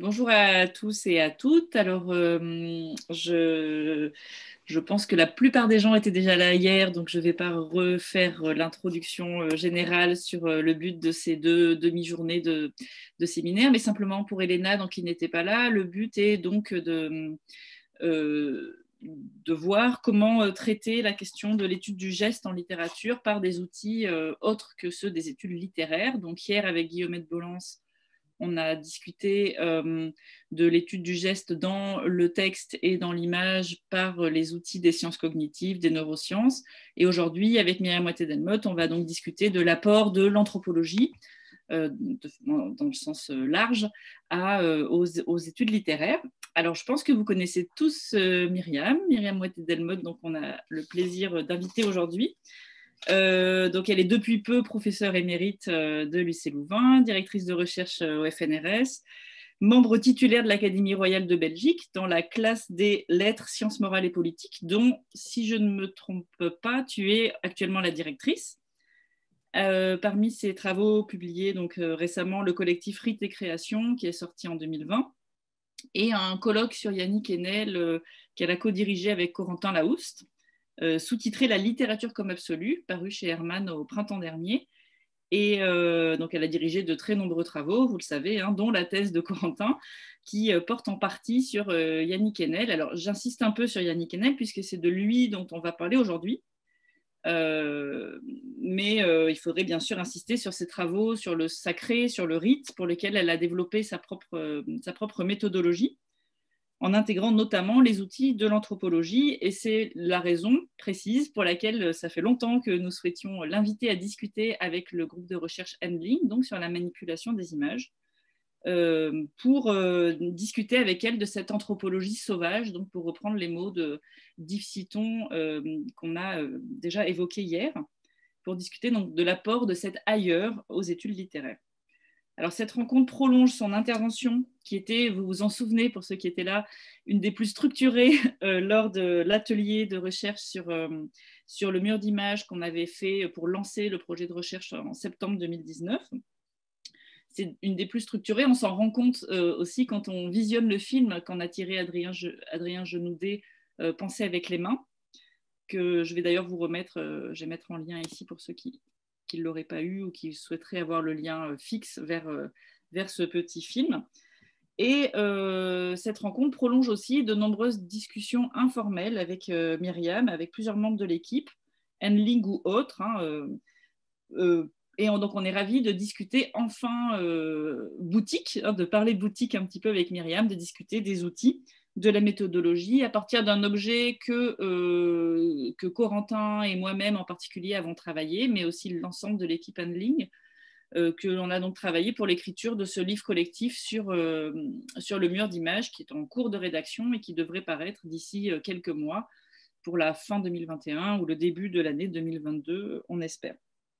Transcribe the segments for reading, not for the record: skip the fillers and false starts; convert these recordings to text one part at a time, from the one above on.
Bonjour à tous et à toutes. Alors, je pense que la plupart des gens étaient déjà là hier, donc je ne vais pas refaire l'introduction générale sur le but de ces deux demi-journées de séminaire, mais simplement pour Elena, donc, qui n'était pas là, le but est donc de voir comment traiter la question de l'étude du geste en littérature par des outils autres que ceux des études littéraires. Donc hier, avec Guillaumette Bolence, on a discuté de l'étude du geste dans le texte et dans l'image par les outils des sciences cognitives, des neurosciences. Et aujourd'hui, avec Myriam Moité-Delmotte, on va donc discuter de l'apport de l'anthropologie, dans le sens large, aux études littéraires. Alors, je pense que vous connaissez tous Myriam Moité-Delmotte, donc on a le plaisir d'inviter aujourd'hui. Donc, elle est depuis peu professeure émérite de l'UC Louvain, directrice de recherche au FNRS, membre titulaire de l'Académie royale de Belgique dans la classe des lettres, sciences morales et politiques, dont, si je ne me trompe pas, tu es actuellement la directrice. Parmi ses travaux publiés donc, récemment, le collectif Rite et Création, qui est sorti en 2020, et un colloque sur Yannick Enel qu'elle a co-dirigé avec Corentin Laoust, sous-titré La littérature comme absolue, paru chez Hermann au printemps dernier. Et donc, elle a dirigé de très nombreux travaux, vous le savez, hein, dont la thèse de Corentin, qui porte en partie sur Yannick Enel. Alors, j'insiste un peu sur Yannick Enel, puisque c'est de lui dont on va parler aujourd'hui. Mais il faudrait bien sûr insister sur ses travaux, sur le sacré, sur le rite, pour lequel elle a développé sa propre méthodologie, en intégrant notamment les outils de l'anthropologie. Et c'est la raison précise pour laquelle ça fait longtemps que nous souhaitions l'inviter à discuter avec le groupe de recherche Handling, donc sur la manipulation des images, pour discuter avec elle de cette anthropologie sauvage, donc pour reprendre les mots de d'Yves Citon qu'on a déjà évoqué hier, pour discuter donc de l'apport de cet ailleurs aux études littéraires. Alors, cette rencontre prolonge son intervention, qui était, vous vous en souvenez, pour ceux qui étaient là, une des plus structurées lors de l'atelier de recherche sur le mur d'images qu'on avait fait pour lancer le projet de recherche en septembre 2019. C'est une des plus structurées. On s'en rend compte aussi quand on visionne le film qu'en a tiré Adrien Genoudet, Penser avec les mains, que je vais d'ailleurs vous remettre, je vais mettre en lien ici pour ceux qui ne l'auraient pas eu ou qui souhaiteraient avoir le lien fixe vers ce petit film. Et cette rencontre prolonge aussi de nombreuses discussions informelles avec Myriam, avec plusieurs membres de l'équipe, Handling ou autres. Hein, et donc, on est ravis de discuter enfin boutique, hein, de parler boutique un petit peu avec Myriam, de discuter des outils, de la méthodologie, à partir d'un objet que Corentin et moi-même en particulier avons travaillé, mais aussi l'ensemble de l'équipe Handling, que l'on a donc travaillé pour l'écriture de ce livre collectif sur le mur d'images qui est en cours de rédaction et qui devrait paraître d'ici quelques mois pour la fin 2021 ou le début de l'année 2022, on espère.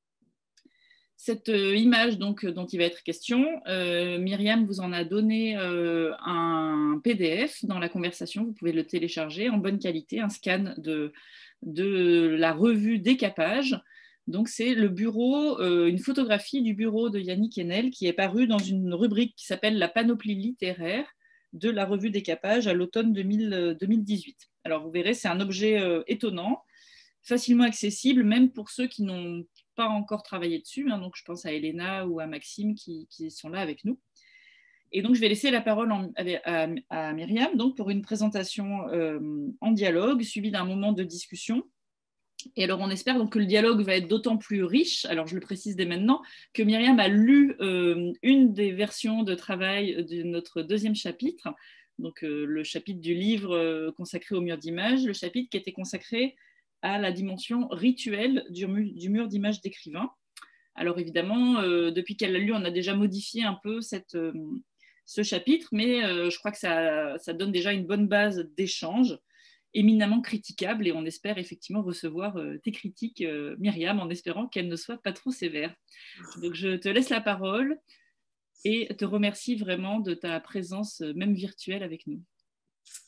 Cette image donc, dont il va être question, Myriam vous en a donné un PDF dans la conversation, vous pouvez le télécharger en bonne qualité, un scan de la revue Décapage. Donc c'est le bureau, une photographie du bureau de Yannick Enel qui est paru dans une rubrique qui s'appelle La panoplie littéraire de la revue Décapage à l'automne 2018. Alors vous verrez, c'est un objet étonnant, facilement accessible, même pour ceux qui n'ont pas encore travaillé dessus. Hein, donc je pense à Elena ou à Maxime qui sont là avec nous. Et donc je vais laisser la parole à Myriam donc, pour une présentation en dialogue, suivie d'un moment de discussion. Et alors, on espère donc que le dialogue va être d'autant plus riche, alors je le précise dès maintenant, que Myriam a lu une des versions de travail de notre deuxième chapitre, donc le chapitre du livre consacré au mur d'images, le chapitre qui était consacré à la dimension rituelle du mur d'images d'écrivain. Alors évidemment, depuis qu'elle l'a lu, on a déjà modifié un peu ce chapitre, mais je crois que ça donne déjà une bonne base d'échange, éminemment critiquable, et on espère effectivement recevoir tes critiques, Myriam, en espérant qu'elles ne soient pas trop sévères. Donc je te laisse la parole et te remercie vraiment de ta présence, même virtuelle, avec nous.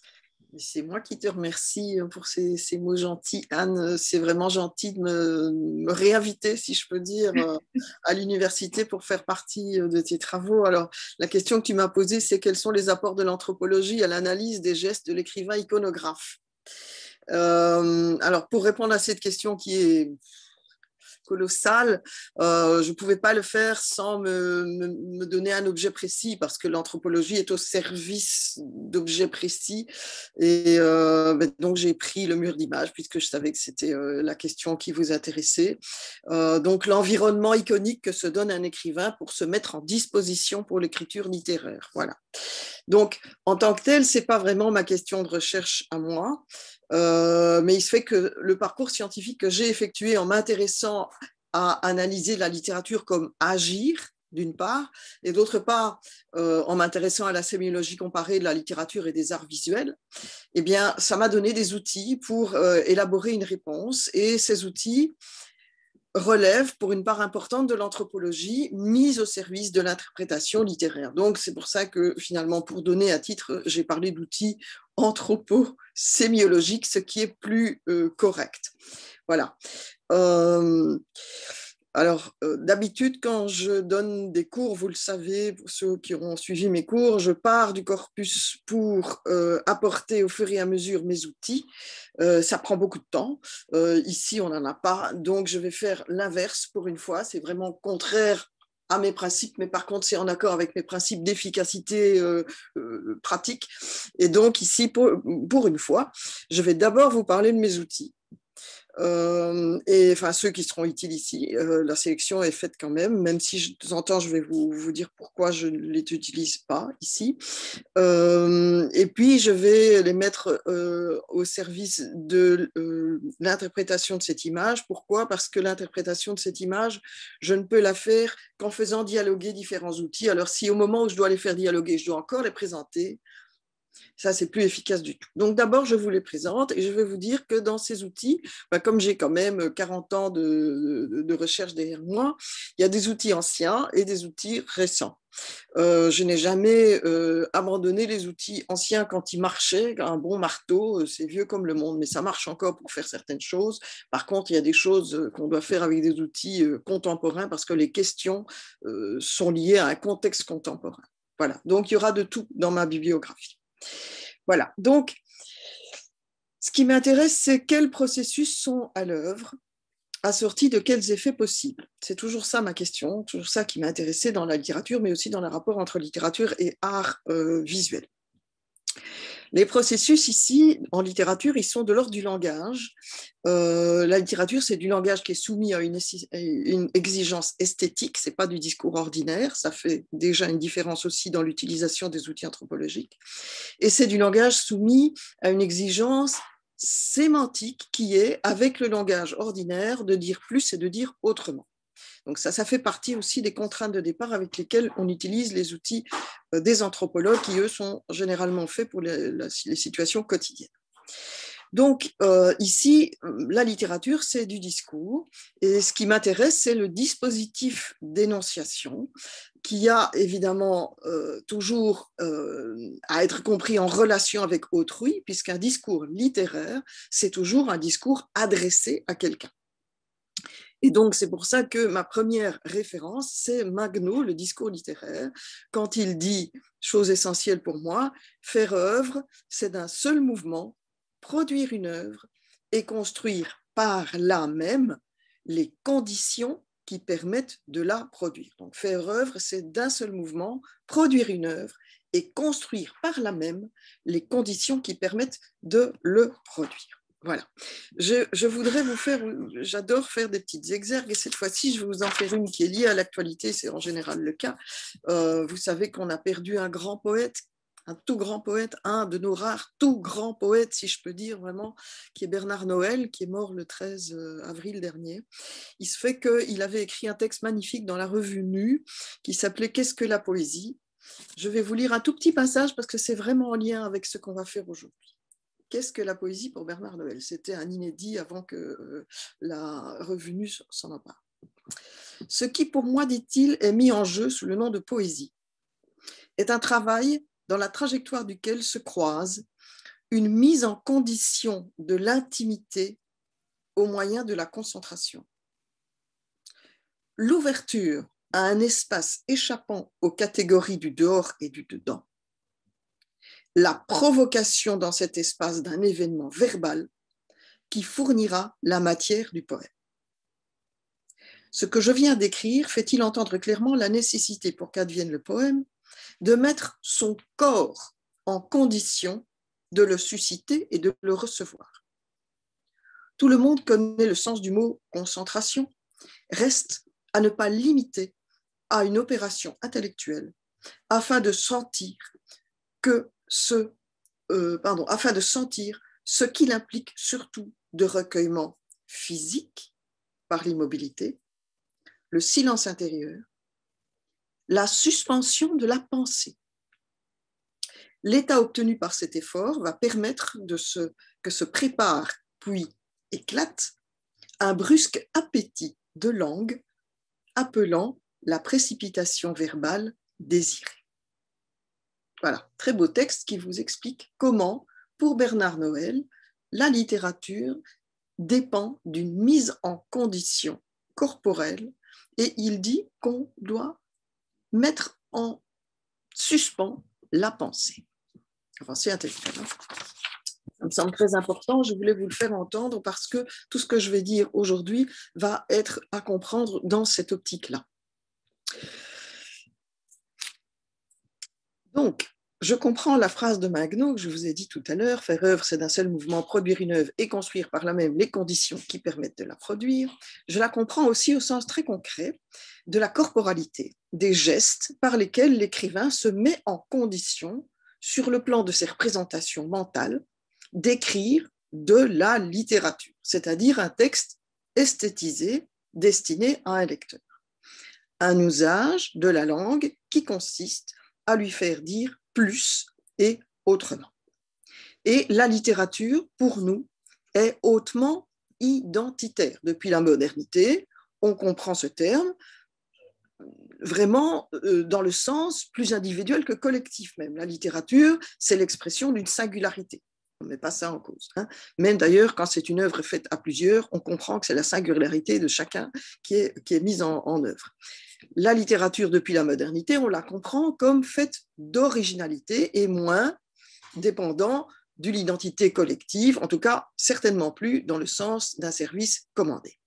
C'est moi qui te remercie pour ces mots gentils, Anne. C'est vraiment gentil de me réinviter, si je peux dire, à l'université pour faire partie de tes travaux. Alors, la question que tu m'as posée, c'est quels sont les apports de l'anthropologie à l'analyse des gestes de l'écrivain iconographe. Alors, pour répondre à cette question qui est colossale, je ne pouvais pas le faire sans me donner un objet précis parce que l'anthropologie est au service d'objets précis et donc j'ai pris le mur d'image puisque je savais que c'était la question qui vous intéressait. Donc l'environnement iconique que se donne un écrivain pour se mettre en disposition pour l'écriture littéraire. Voilà. Donc, en tant que tel, ce n'est pas vraiment ma question de recherche à moi, mais il se fait que le parcours scientifique que j'ai effectué en m'intéressant à analyser la littérature comme agir, d'une part, et d'autre part, en m'intéressant à la sémiologie comparée de la littérature et des arts visuels, eh bien, ça m'a donné des outils pour élaborer une réponse. Et ces outils relève pour une part importante de l'anthropologie mise au service de l'interprétation littéraire. Donc, c'est pour ça que finalement, pour donner un titre, j'ai parlé d'outils anthropo-sémiologiques, ce qui est plus correct. Voilà. Alors, d'habitude, quand je donne des cours, vous le savez, pour ceux qui auront suivi mes cours, je pars du corpus pour apporter au fur et à mesure mes outils. Ça prend beaucoup de temps. Ici, on n'en a pas. Donc, je vais faire l'inverse pour une fois. C'est vraiment contraire à mes principes, mais par contre, c'est en accord avec mes principes d'efficacité pratique. Et donc, ici, pour une fois, je vais d'abord vous parler de mes outils. Et enfin ceux qui seront utiles ici, la sélection est faite quand même si de temps en temps je vais vous dire pourquoi je ne les utilise pas ici. Et puis je vais les mettre au service de l'interprétation de cette image. Pourquoi? Parce que l'interprétation de cette image, je ne peux la faire qu'en faisant dialoguer différents outils. Alors si au moment où je dois les faire dialoguer, je dois encore les présenter, ça, c'est plus efficace du tout. Donc, d'abord, je vous les présente et je vais vous dire que dans ces outils, comme j'ai quand même 40 ans de recherche derrière moi, il y a des outils anciens et des outils récents. Je n'ai jamais abandonné les outils anciens quand ils marchaient. Un bon marteau, c'est vieux comme le monde, mais ça marche encore pour faire certaines choses. Par contre, il y a des choses qu'on doit faire avec des outils contemporains parce que les questions sont liées à un contexte contemporain. Voilà, donc il y aura de tout dans ma bibliographie. Voilà, donc ce qui m'intéresse, c'est quels processus sont à l'œuvre, assortis de quels effets possibles. C'est toujours ça ma question, toujours ça qui m'a intéressée dans la littérature, mais aussi dans le rapport entre littérature et art visuel. Les processus ici, en littérature, ils sont de l'ordre du langage. La littérature, c'est du langage qui est soumis à une exigence esthétique, ce n'est pas du discours ordinaire, ça fait déjà une différence aussi dans l'utilisation des outils anthropologiques. Et c'est du langage soumis à une exigence sémantique qui est, avec le langage ordinaire, de dire plus et de dire autrement. Donc ça fait partie aussi des contraintes de départ avec lesquelles on utilise les outils des anthropologues qui, eux, sont généralement faits pour les situations quotidiennes. Donc ici, la littérature, c'est du discours. Et ce qui m'intéresse, c'est le dispositif d'énonciation qui a évidemment toujours à être compris en relation avec autrui, puisqu'un discours littéraire, c'est toujours un discours adressé à quelqu'un. Et donc, c'est pour ça que ma première référence, c'est Magnot, le discours littéraire, quand il dit, chose essentielle pour moi, faire œuvre, c'est d'un seul mouvement, produire une œuvre et construire par là même les conditions qui permettent de la produire. Donc, faire œuvre, c'est d'un seul mouvement, produire une œuvre et construire par là même les conditions qui permettent de le produire. Voilà. Je voudrais vous faire, j'adore faire des petites exergues et cette fois-ci, je vais vous en faire une qui est liée à l'actualité, c'est en général le cas. Vous savez qu'on a perdu un grand poète, un tout grand poète, un de nos rares tout grands poètes, si je peux dire vraiment, qui est Bernard Noël, qui est mort le 13 avril dernier. Il se fait qu'il avait écrit un texte magnifique dans la revue Nue qui s'appelait « Qu'est-ce que la poésie ?» Je vais vous lire un tout petit passage parce que c'est vraiment en lien avec ce qu'on va faire aujourd'hui. Qu'est-ce que la poésie pour Bernard Noël? C'était un inédit avant que la revue Nue s'en empare. Ce qui, pour moi, dit-il, est mis en jeu sous le nom de poésie, est un travail dans la trajectoire duquel se croisent une mise en condition de l'intimité au moyen de la concentration. L'ouverture à un espace échappant aux catégories du dehors et du dedans. La provocation dans cet espace d'un événement verbal qui fournira la matière du poème. Ce que je viens d'écrire fait-il entendre clairement la nécessité pour qu'advienne le poème de mettre son corps en condition de le susciter et de le recevoir. Tout le monde connaît le sens du mot concentration, reste à ne pas limiter à une opération intellectuelle afin de sentir ce qu'il implique surtout de recueillement physique par l'immobilité, le silence intérieur, la suspension de la pensée. L'état obtenu par cet effort va permettre que se prépare puis éclate un brusque appétit de langue appelant la précipitation verbale désirée. Voilà, très beau texte qui vous explique comment, pour Bernard Noël, la littérature dépend d'une mise en condition corporelle et il dit qu'on doit mettre en suspens la pensée. Enfin, c'est intellectuel. Ça me semble très important, je voulais vous le faire entendre parce que tout ce que je vais dire aujourd'hui va être à comprendre dans cette optique-là. Donc, je comprends la phrase de Magno que je vous ai dit tout à l'heure, faire œuvre, c'est d'un seul mouvement, produire une œuvre et construire par là même les conditions qui permettent de la produire. Je la comprends aussi au sens très concret de la corporalité, des gestes par lesquels l'écrivain se met en condition, sur le plan de ses représentations mentales, d'écrire de la littérature, c'est-à-dire un texte esthétisé destiné à un lecteur. Un usage de la langue qui consiste à lui faire dire plus et autrement. Et la littérature, pour nous, est hautement identitaire. Depuis la modernité, on comprend ce terme vraiment dans le sens plus individuel que collectif même. La littérature, c'est l'expression d'une singularité. On ne met pas ça en cause. Même d'ailleurs, quand c'est une œuvre faite à plusieurs, on comprend que c'est la singularité de chacun qui est mise en œuvre. La littérature, depuis la modernité, on la comprend comme faite d'originalité et moins dépendant d'une identité collective, en tout cas certainement plus dans le sens d'un service commandé.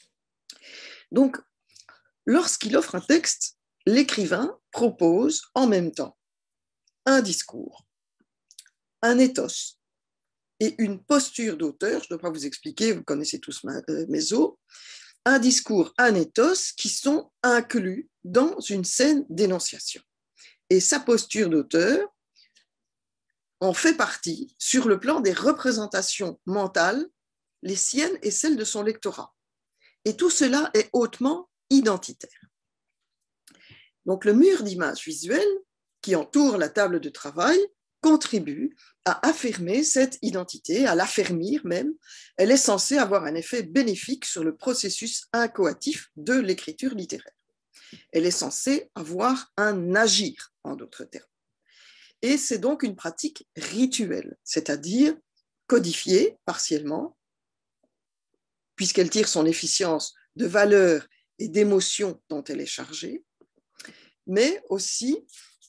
Donc, lorsqu'il offre un texte, l'écrivain propose en même temps un discours, un ethos et une posture d'auteur. Je ne dois pas vous expliquer, vous connaissez tous Méso. Un discours, un ethos qui sont inclus dans une scène d'énonciation. Et sa posture d'auteur en fait partie sur le plan des représentations mentales, les siennes et celles de son lectorat. Et tout cela est hautement identitaire. Donc le mur d'images visuelles qui entoure la table de travail contribue à affirmer cette identité, à l'affermir même. Elle est censée avoir un effet bénéfique sur le processus inchoatif de l'écriture littéraire. Elle est censée avoir un agir, en d'autres termes. Et c'est donc une pratique rituelle, c'est-à-dire codifiée partiellement, puisqu'elle tire son efficience de valeurs et d'émotions dont elle est chargée, mais aussi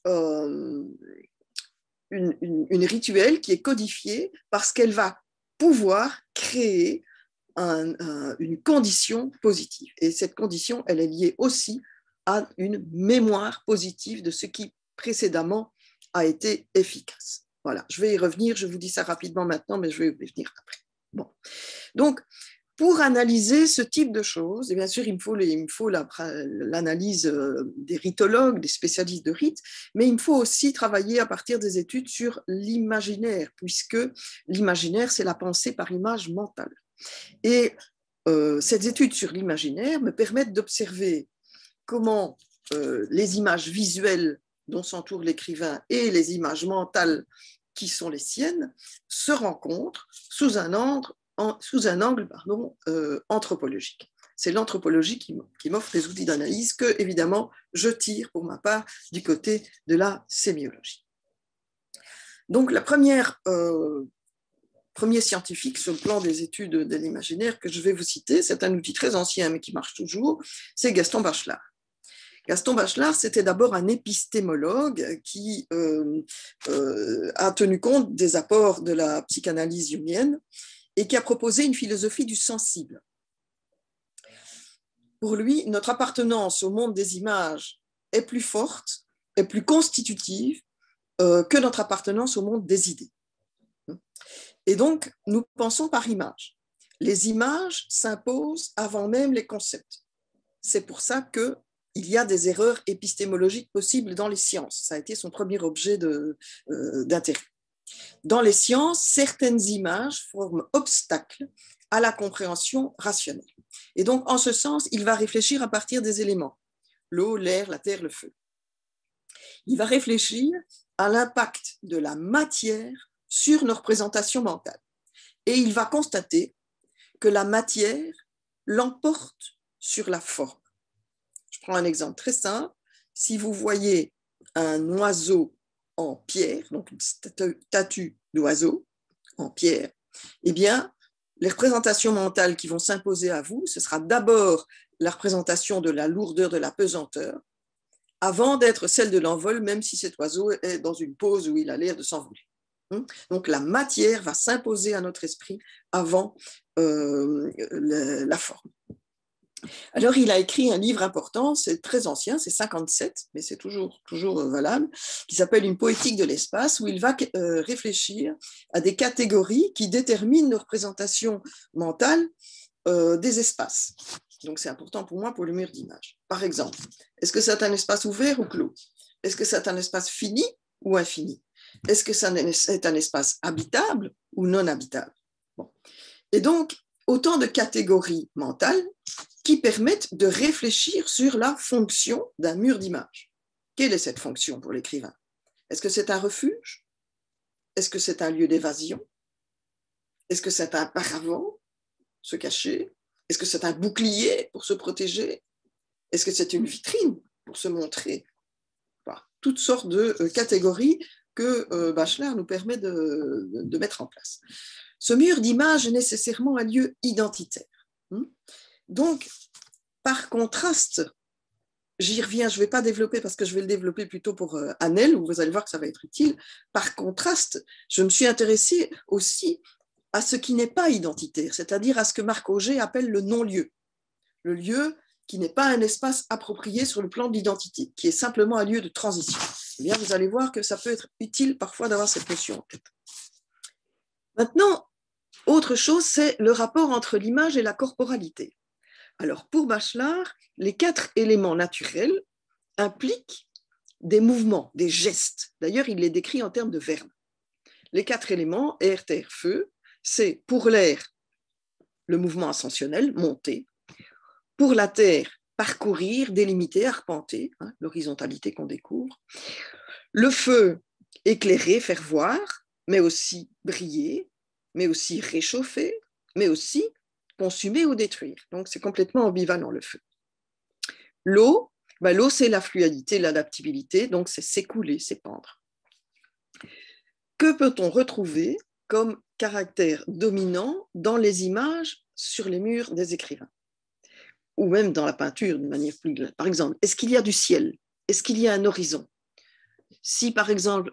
une rituelle qui est codifiée parce qu'elle va pouvoir créer une condition positive. Et cette condition, elle est liée aussi à une mémoire positive de ce qui précédemment a été efficace. Voilà, je vais y revenir, je vous dis ça rapidement maintenant, mais je vais y revenir après. Bon. Donc, pour analyser ce type de choses, et bien sûr, il me faut l'analyse des rithologues, des spécialistes de rites, mais il me faut aussi travailler à partir des études sur l'imaginaire, puisque l'imaginaire, c'est la pensée par image mentale. Et ces études sur l'imaginaire me permettent d'observer comment les images visuelles dont s'entoure l'écrivain et les images mentales qui sont les siennes se rencontrent sous un angle anthropologique. C'est l'anthropologie qui m'offre des outils d'analyse que, évidemment, je tire pour ma part du côté de la sémiologie. Donc, la première premier scientifique sur le plan des études de l'imaginaire que je vais vous citer. C'est un outil très ancien, mais qui marche toujours. C'est Gaston Bachelard. Gaston Bachelard, c'était d'abord un épistémologue qui a tenu compte des apports de la psychanalyse jungienne et qui a proposé une philosophie du sensible. Pour lui, notre appartenance au monde des images est plus forte, est plus constitutive que notre appartenance au monde des idées. Et donc, nous pensons par images. Les images s'imposent avant même les concepts. C'est pour ça qu'il y a des erreurs épistémologiques possibles dans les sciences. Ça a été son premier objet d'intérêt. Dans les sciences, certaines images forment obstacle à la compréhension rationnelle. Et donc, en ce sens, il va réfléchir à partir des éléments, l'eau, l'air, la terre, le feu. Il va réfléchir à l'impact de la matière sur nos représentations mentales. Et il va constater que la matière l'emporte sur la forme. Je prends un exemple très simple. Si vous voyez un oiseau en pierre, donc une statue d'oiseau en pierre, eh bien, les représentations mentales qui vont s'imposer à vous, ce sera d'abord la représentation de la lourdeur, de la pesanteur, avant d'être celle de l'envol, même si cet oiseau est dans une pose où il a l'air de s'envoler. Donc la matière va s'imposer à notre esprit avant la forme. Alors il a écrit un livre important, c'est très ancien, c'est 57, mais c'est toujours valable, qui s'appelle Une poétique de l'espace, où il va réfléchir à des catégories qui déterminent nos représentations mentales des espaces. Donc c'est important pour moi pour le mur d'image. Par exemple, est-ce que c'est un espace ouvert ou clos? Est-ce que c'est un espace fini ou infini? Est-ce que c'est un espace habitable ou non habitable? Bon. Et donc, autant de catégories mentales qui permettent de réfléchir sur la fonction d'un mur d'image. Quelle est cette fonction pour l'écrivain? Est-ce que c'est un refuge? Est-ce que c'est un lieu d'évasion? Est-ce que c'est un paravent, se cacher? Est-ce que c'est un bouclier pour se protéger? Est-ce que c'est une vitrine pour se montrer? Voilà. Toutes sortes de catégories que Bachelard nous permet de mettre en place. Ce mur d'image est nécessairement un lieu identitaire. Donc, par contraste, j'y reviens, je ne vais pas développer parce que je vais le développer plutôt pour Annelle, où vous allez voir que ça va être utile. Par contraste, je me suis intéressée aussi à ce qui n'est pas identitaire, c'est-à-dire à ce que Marc Auger appelle le non-lieu. Le lieu qui n'est pas un espace approprié sur le plan de l'identité, qui est simplement un lieu de transition. Eh bien, vous allez voir que ça peut être utile parfois d'avoir cette notion en tête. Maintenant, autre chose, c'est le rapport entre l'image et la corporalité. Alors, pour Bachelard, les 4 éléments naturels impliquent des mouvements, des gestes. D'ailleurs, il les décrit en termes de verbes. Les 4 éléments, air, terre, feu, c'est pour l'air, le mouvement ascensionnel, monter. Pour la terre, parcourir, délimiter, arpenter, l'horizontalité qu'on découvre. Le feu, éclairer, faire voir, mais aussi briller, mais aussi réchauffer, mais aussi consumer ou détruire. Donc, c'est complètement ambivalent, le feu. L'eau, l'eau, c'est la fluidité, l'adaptabilité, donc c'est s'écouler, s'épandre. Que peut-on retrouver comme caractère dominant dans les images sur les murs des écrivains? Ou même dans la peinture, de manière plus... Par exemple, est-ce qu'il y a du ciel? Est-ce qu'il y a un horizon? Si, par exemple,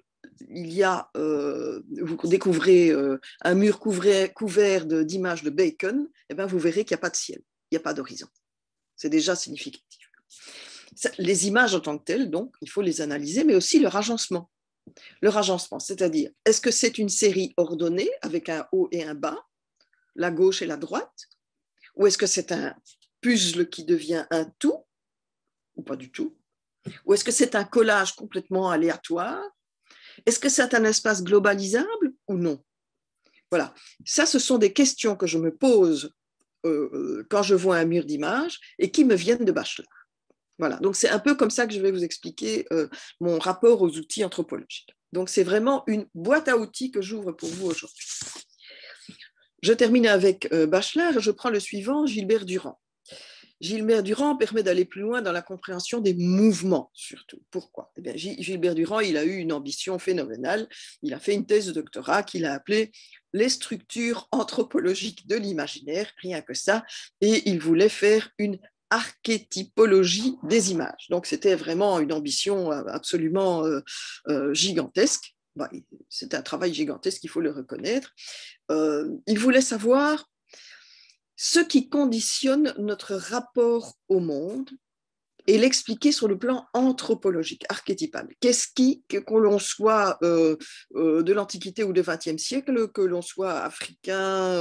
vous découvrez un mur couvert d'images de Bacon, eh bien, vous verrez qu'il n'y a pas de ciel, il n'y a pas d'horizon. C'est déjà significatif. Les images en tant que telles, donc, il faut les analyser, mais aussi leur agencement. Leur agencement, c'est-à-dire, est-ce que c'est une série ordonnée avec un haut et un bas, la gauche et la droite, ou est-ce que c'est un puzzle qui devient un tout, ou pas du tout, ou est-ce que c'est un collage complètement aléatoire? Est-ce que c'est un espace globalisable ou non? Voilà, ça, ce sont des questions que je me pose quand je vois un mur d'image et qui me viennent de Bachelard. Voilà, donc c'est un peu comme ça que je vais vous expliquer mon rapport aux outils anthropologiques. Donc c'est vraiment une boîte à outils que j'ouvre pour vous aujourd'hui. Je termine avec Bachelard et je prends le suivant, Gilbert Durand. Gilbert Durand permet d'aller plus loin dans la compréhension des mouvements, surtout. Pourquoi? Eh bien, Gilbert Durand, il a eu une ambition phénoménale. Il a fait une thèse de doctorat qu'il a appelée les structures anthropologiques de l'imaginaire, rien que ça, et il voulait faire une archétypologie des images. Donc, c'était vraiment une ambition absolument gigantesque. Bah, c'est un travail gigantesque, il faut le reconnaître. Il voulait savoir ce qui conditionne notre rapport au monde et l'expliquer sur le plan anthropologique, archétypal. Qu'est-ce qui, que l'on soit de l'Antiquité ou du XXe siècle, que l'on soit africain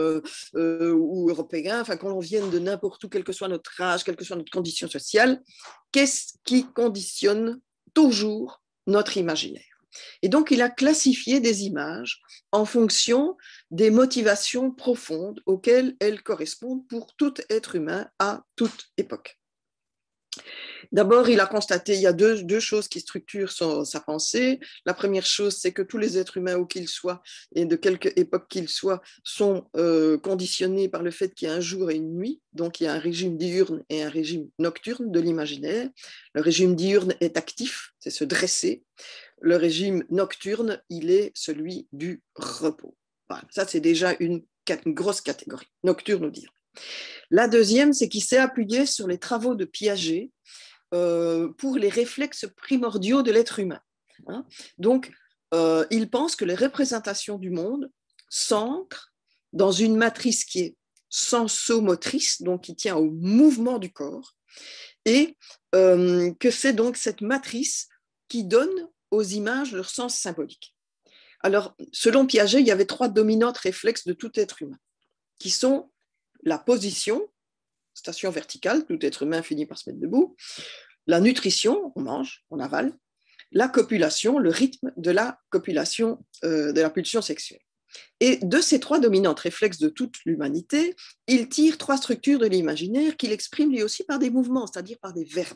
ou européen, enfin, qu'on vienne de n'importe où, quel que soit notre âge, quelle que soit notre condition sociale, qu'est-ce qui conditionne toujours notre imaginaire? Et donc, il a classifié des images en fonction des motivations profondes auxquelles elles correspondent pour tout être humain à toute époque. D'abord, il a constaté qu'il y a deux choses qui structurent sa pensée. La première chose, c'est que tous les êtres humains, où qu'ils soient, et de quelque époque qu'ils soient, sont conditionnés par le fait qu'il y a un jour et une nuit. Donc, il y a un régime diurne et un régime nocturne de l'imaginaire. Le régime diurne est actif, c'est se dresser. Le régime nocturne, il est celui du repos. Voilà, ça, c'est déjà une grosse catégorie, nocturne ou diurne. La deuxième, c'est qu'il s'est appuyé sur les travaux de Piaget pour les réflexes primordiaux de l'être humain. Hein. Donc, il pense que les représentations du monde s'ancrent dans une matrice qui est sensomotrice, donc qui tient au mouvement du corps, et que c'est donc cette matrice qui donne aux images leur sens symbolique. Alors, selon Piaget, il y avait 3 dominantes réflexes de tout être humain, qui sont la position, station verticale, tout être humain finit par se mettre debout, la nutrition, on mange, on avale, la copulation, le rythme de la copulation, de la pulsion sexuelle. Et de ces 3 dominantes réflexes de toute l'humanité, il tire 3 structures de l'imaginaire qu'il exprime lui aussi par des mouvements, c'est-à-dire par des verbes.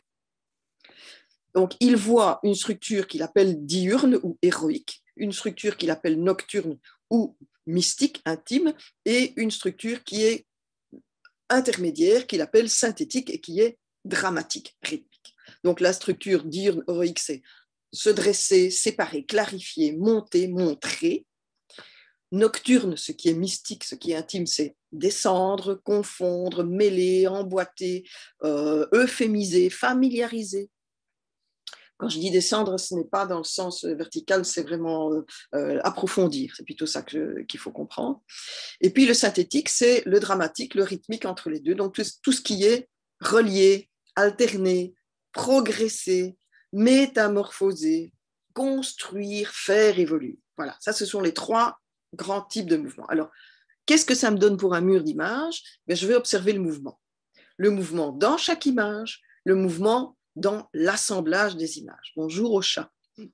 Donc, il voit une structure qu'il appelle diurne ou héroïque, une structure qu'il appelle nocturne ou mystique, intime, et une structure qui est intermédiaire, qu'il appelle synthétique et qui est dramatique, rythmique. Donc, la structure diurne, héroïque, c'est se dresser, séparer, clarifier, monter, montrer. Nocturne, ce qui est mystique, ce qui est intime, c'est descendre, confondre, mêler, emboîter, euphémiser, familiariser. Quand je dis descendre, ce n'est pas dans le sens vertical, c'est vraiment approfondir. C'est plutôt ça qu'il faut comprendre. Et puis le synthétique, c'est le dramatique, le rythmique entre les deux. Donc tout ce qui est relié, alterné, progresser, métamorphoser, construire, faire évoluer. Voilà, ça ce sont les 3 grands types de mouvements. Alors, qu'est-ce que ça me donne pour un mur d'image? Je vais observer le mouvement. Le mouvement dans chaque image, le mouvement dans l'assemblage des images. Bonjour au chat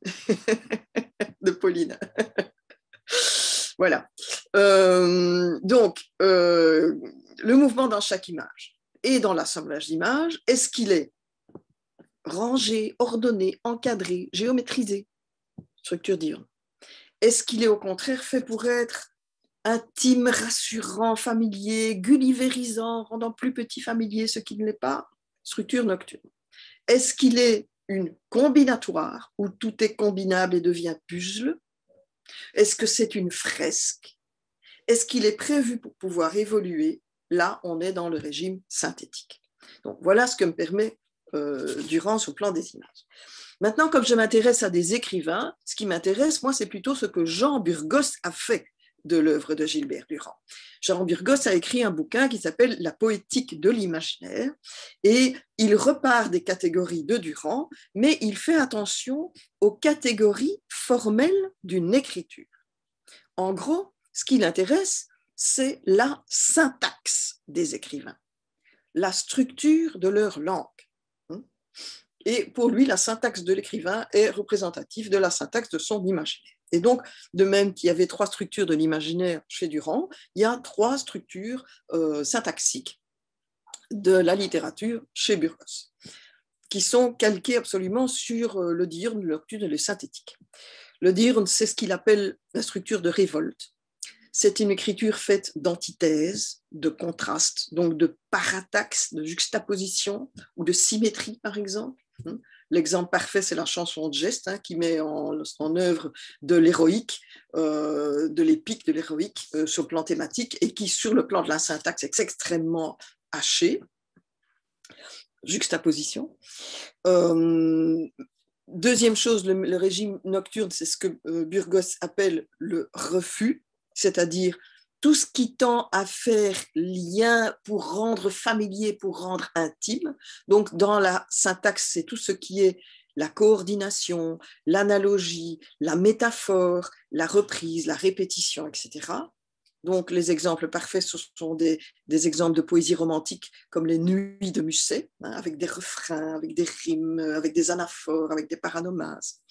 de Pauline. Voilà. Donc, le mouvement dans chaque image et dans l'assemblage d'images, est-ce qu'il est rangé, ordonné, encadré, géométrisé? Structure diurne. Est-ce qu'il est au contraire fait pour être intime, rassurant, familier, gullivérisant, rendant plus petit familier ce qui ne l'est pas? Structure nocturne. Est-ce qu'il est une combinatoire où tout est combinable et devient puzzle? Est-ce que c'est une fresque? Est-ce qu'il est prévu pour pouvoir évoluer? Là, on est dans le régime synthétique. Donc, voilà ce que me permet Durand sur le plan des images. Maintenant, comme je m'intéresse à des écrivains, ce qui m'intéresse, moi, c'est plutôt ce que Jean Burgos a fait de l'œuvre de Gilbert Durand. Jean Burgos a écrit un bouquin qui s'appelle La poétique de l'imaginaire et il repart des catégories de Durand, mais il fait attention aux catégories formelles d'une écriture. En gros, ce qui l'intéresse, c'est la syntaxe des écrivains, la structure de leur langue. Et pour lui, la syntaxe de l'écrivain est représentative de la syntaxe de son imaginaire. Et donc, de même qu'il y avait 3 structures de l'imaginaire chez Durand, il y a 3 structures syntaxiques de la littérature chez Burgos, qui sont calquées absolument sur le diurne, le nocturne et le synthétique. Le diurne, c'est ce qu'il appelle la structure de révolte. C'est une écriture faite d'antithèses, de contrastes, donc de parataxes, de juxtaposition ou de symétrie, par exemple. L'exemple parfait, c'est la chanson de geste qui met en œuvre de l'héroïque, de l'épique, de l'héroïque sur le plan thématique et qui, sur le plan de la syntaxe, est extrêmement haché. Juxtaposition. Deuxième chose, le régime nocturne, c'est ce que Burgos appelle le refus, c'est-à-dire tout ce qui tend à faire lien pour rendre familier, pour rendre intime. Donc, dans la syntaxe, c'est tout ce qui est la coordination, l'analogie, la métaphore, la reprise, la répétition, etc. Donc, les exemples parfaits, ce sont des exemples de poésie romantique, comme les Nuits de Musset, avec des refrains, avec des rimes, avec des anaphores, avec des paranomases.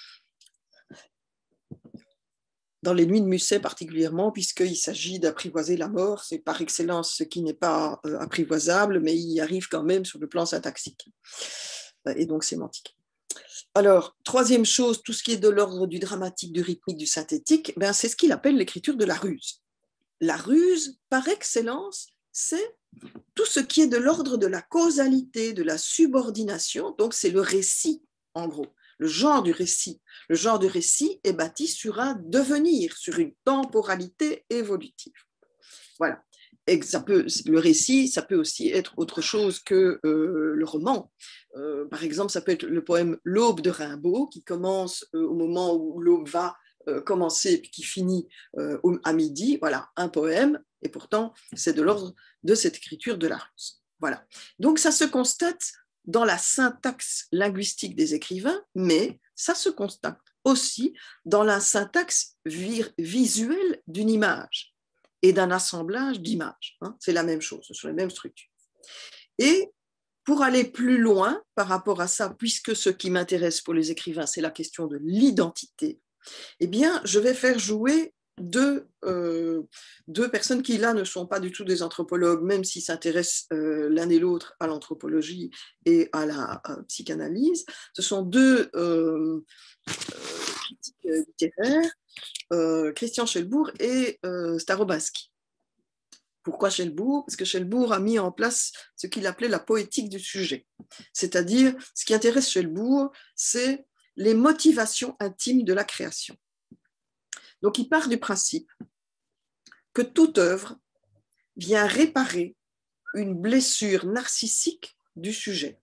Dans les Nuits de Musset particulièrement, puisqu'il s'agit d'apprivoiser la mort, c'est par excellence ce qui n'est pas apprivoisable, mais il y arrive quand même sur le plan syntaxique et donc sémantique. Alors, troisième chose, tout ce qui est de l'ordre du dramatique, du rythmique, du synthétique, c'est ce qu'il appelle l'écriture de la ruse. La ruse, par excellence, c'est tout ce qui est de l'ordre de la causalité, de la subordination, donc c'est le récit, en gros. Le genre du récit. Le genre du récit est bâti sur un devenir, sur une temporalité évolutive. Voilà. Le récit, ça peut aussi être autre chose que le roman. Par exemple, ça peut être le poème L'Aube de Rimbaud, qui commence au moment où l'aube va commencer, puis qui finit à midi. Voilà, un poème, et pourtant, c'est de l'ordre de cette écriture de la ruse. Voilà. Donc, ça se constate dans la syntaxe linguistique des écrivains, mais ça se constate aussi dans la syntaxe visuelle d'une image et d'un assemblage d'images. C'est la même chose, ce sont les mêmes structures. Et pour aller plus loin par rapport à ça, puisque ce qui m'intéresse pour les écrivains, c'est la question de l'identité, eh bien, je vais faire jouer deux personnes qui, là, ne sont pas du tout des anthropologues, même s'ils s'intéressent l'un et l'autre à l'anthropologie et à la psychanalyse. Ce sont deux critiques littéraires, Christian Schelbourg et Starobaski. Pourquoi Schelbourg? Parce que Schelbourg a mis en place ce qu'il appelait la poétique du sujet. C'est-à-dire, ce qui intéresse Schelbourg, c'est les motivations intimes de la création. Donc, il part du principe que toute œuvre vient réparer une blessure narcissique du sujet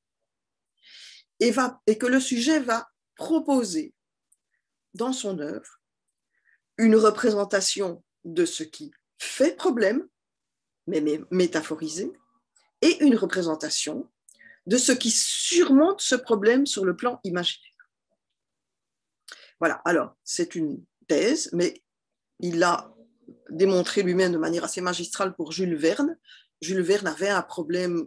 et que le sujet va proposer dans son œuvre une représentation de ce qui fait problème, mais métaphorisé, et une représentation de ce qui surmonte ce problème sur le plan imaginaire. Voilà, alors c'est une thèse, mais il l'a démontré lui-même de manière assez magistrale pour Jules Verne. Jules Verne avait un problème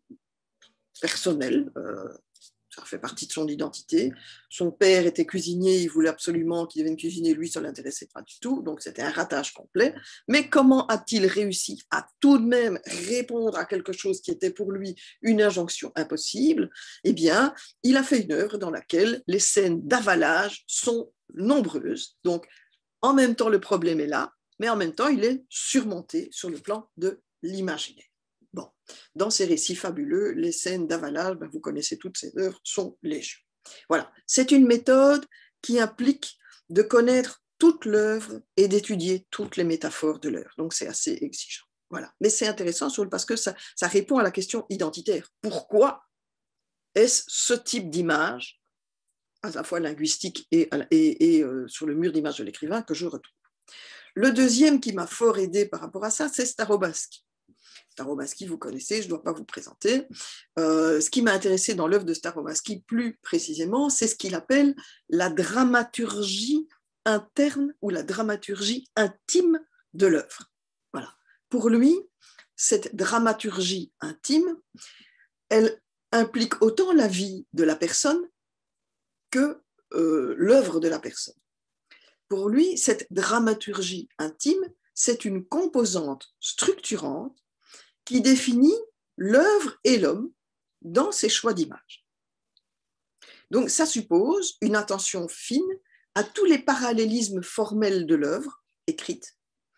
personnel, ça fait partie de son identité. Son père était cuisinier, il voulait absolument qu'il devienne cuisinier, lui, ça ne l'intéressait pas du tout, donc c'était un ratage complet. Mais comment a-t-il réussi à tout de même répondre à quelque chose qui était pour lui une injonction impossible? Eh bien, il a fait une œuvre dans laquelle les scènes d'avalage sont nombreuses. Donc, en même temps, le problème est là, mais en même temps, il est surmonté sur le plan de l'imaginaire. Bon, dans ces récits fabuleux, les scènes d'avalage, vous connaissez toutes ces œuvres, sont légion. Voilà, c'est une méthode qui implique de connaître toute l'œuvre et d'étudier toutes les métaphores de l'œuvre. Donc, c'est assez exigeant. Voilà. Mais c'est intéressant parce que ça répond à la question identitaire. Pourquoi est-ce ce type d'image, à la fois linguistique et sur le mur d'image de l'écrivain, que je retrouve? Le deuxième qui m'a fort aidé par rapport à ça, c'est Starobaski. Starobaski, vous connaissez, je ne dois pas vous présenter. Ce qui m'a intéressé dans l'œuvre de Starobaski plus précisément, c'est ce qu'il appelle la dramaturgie interne ou la dramaturgie intime de l'œuvre. Voilà. Pour lui, cette dramaturgie intime, elle implique autant la vie de la personne que l'œuvre de la personne. Pour lui, cette dramaturgie intime, c'est une composante structurante qui définit l'œuvre et l'homme dans ses choix d'image. Donc, ça suppose une attention fine à tous les parallélismes formels de l'œuvre écrite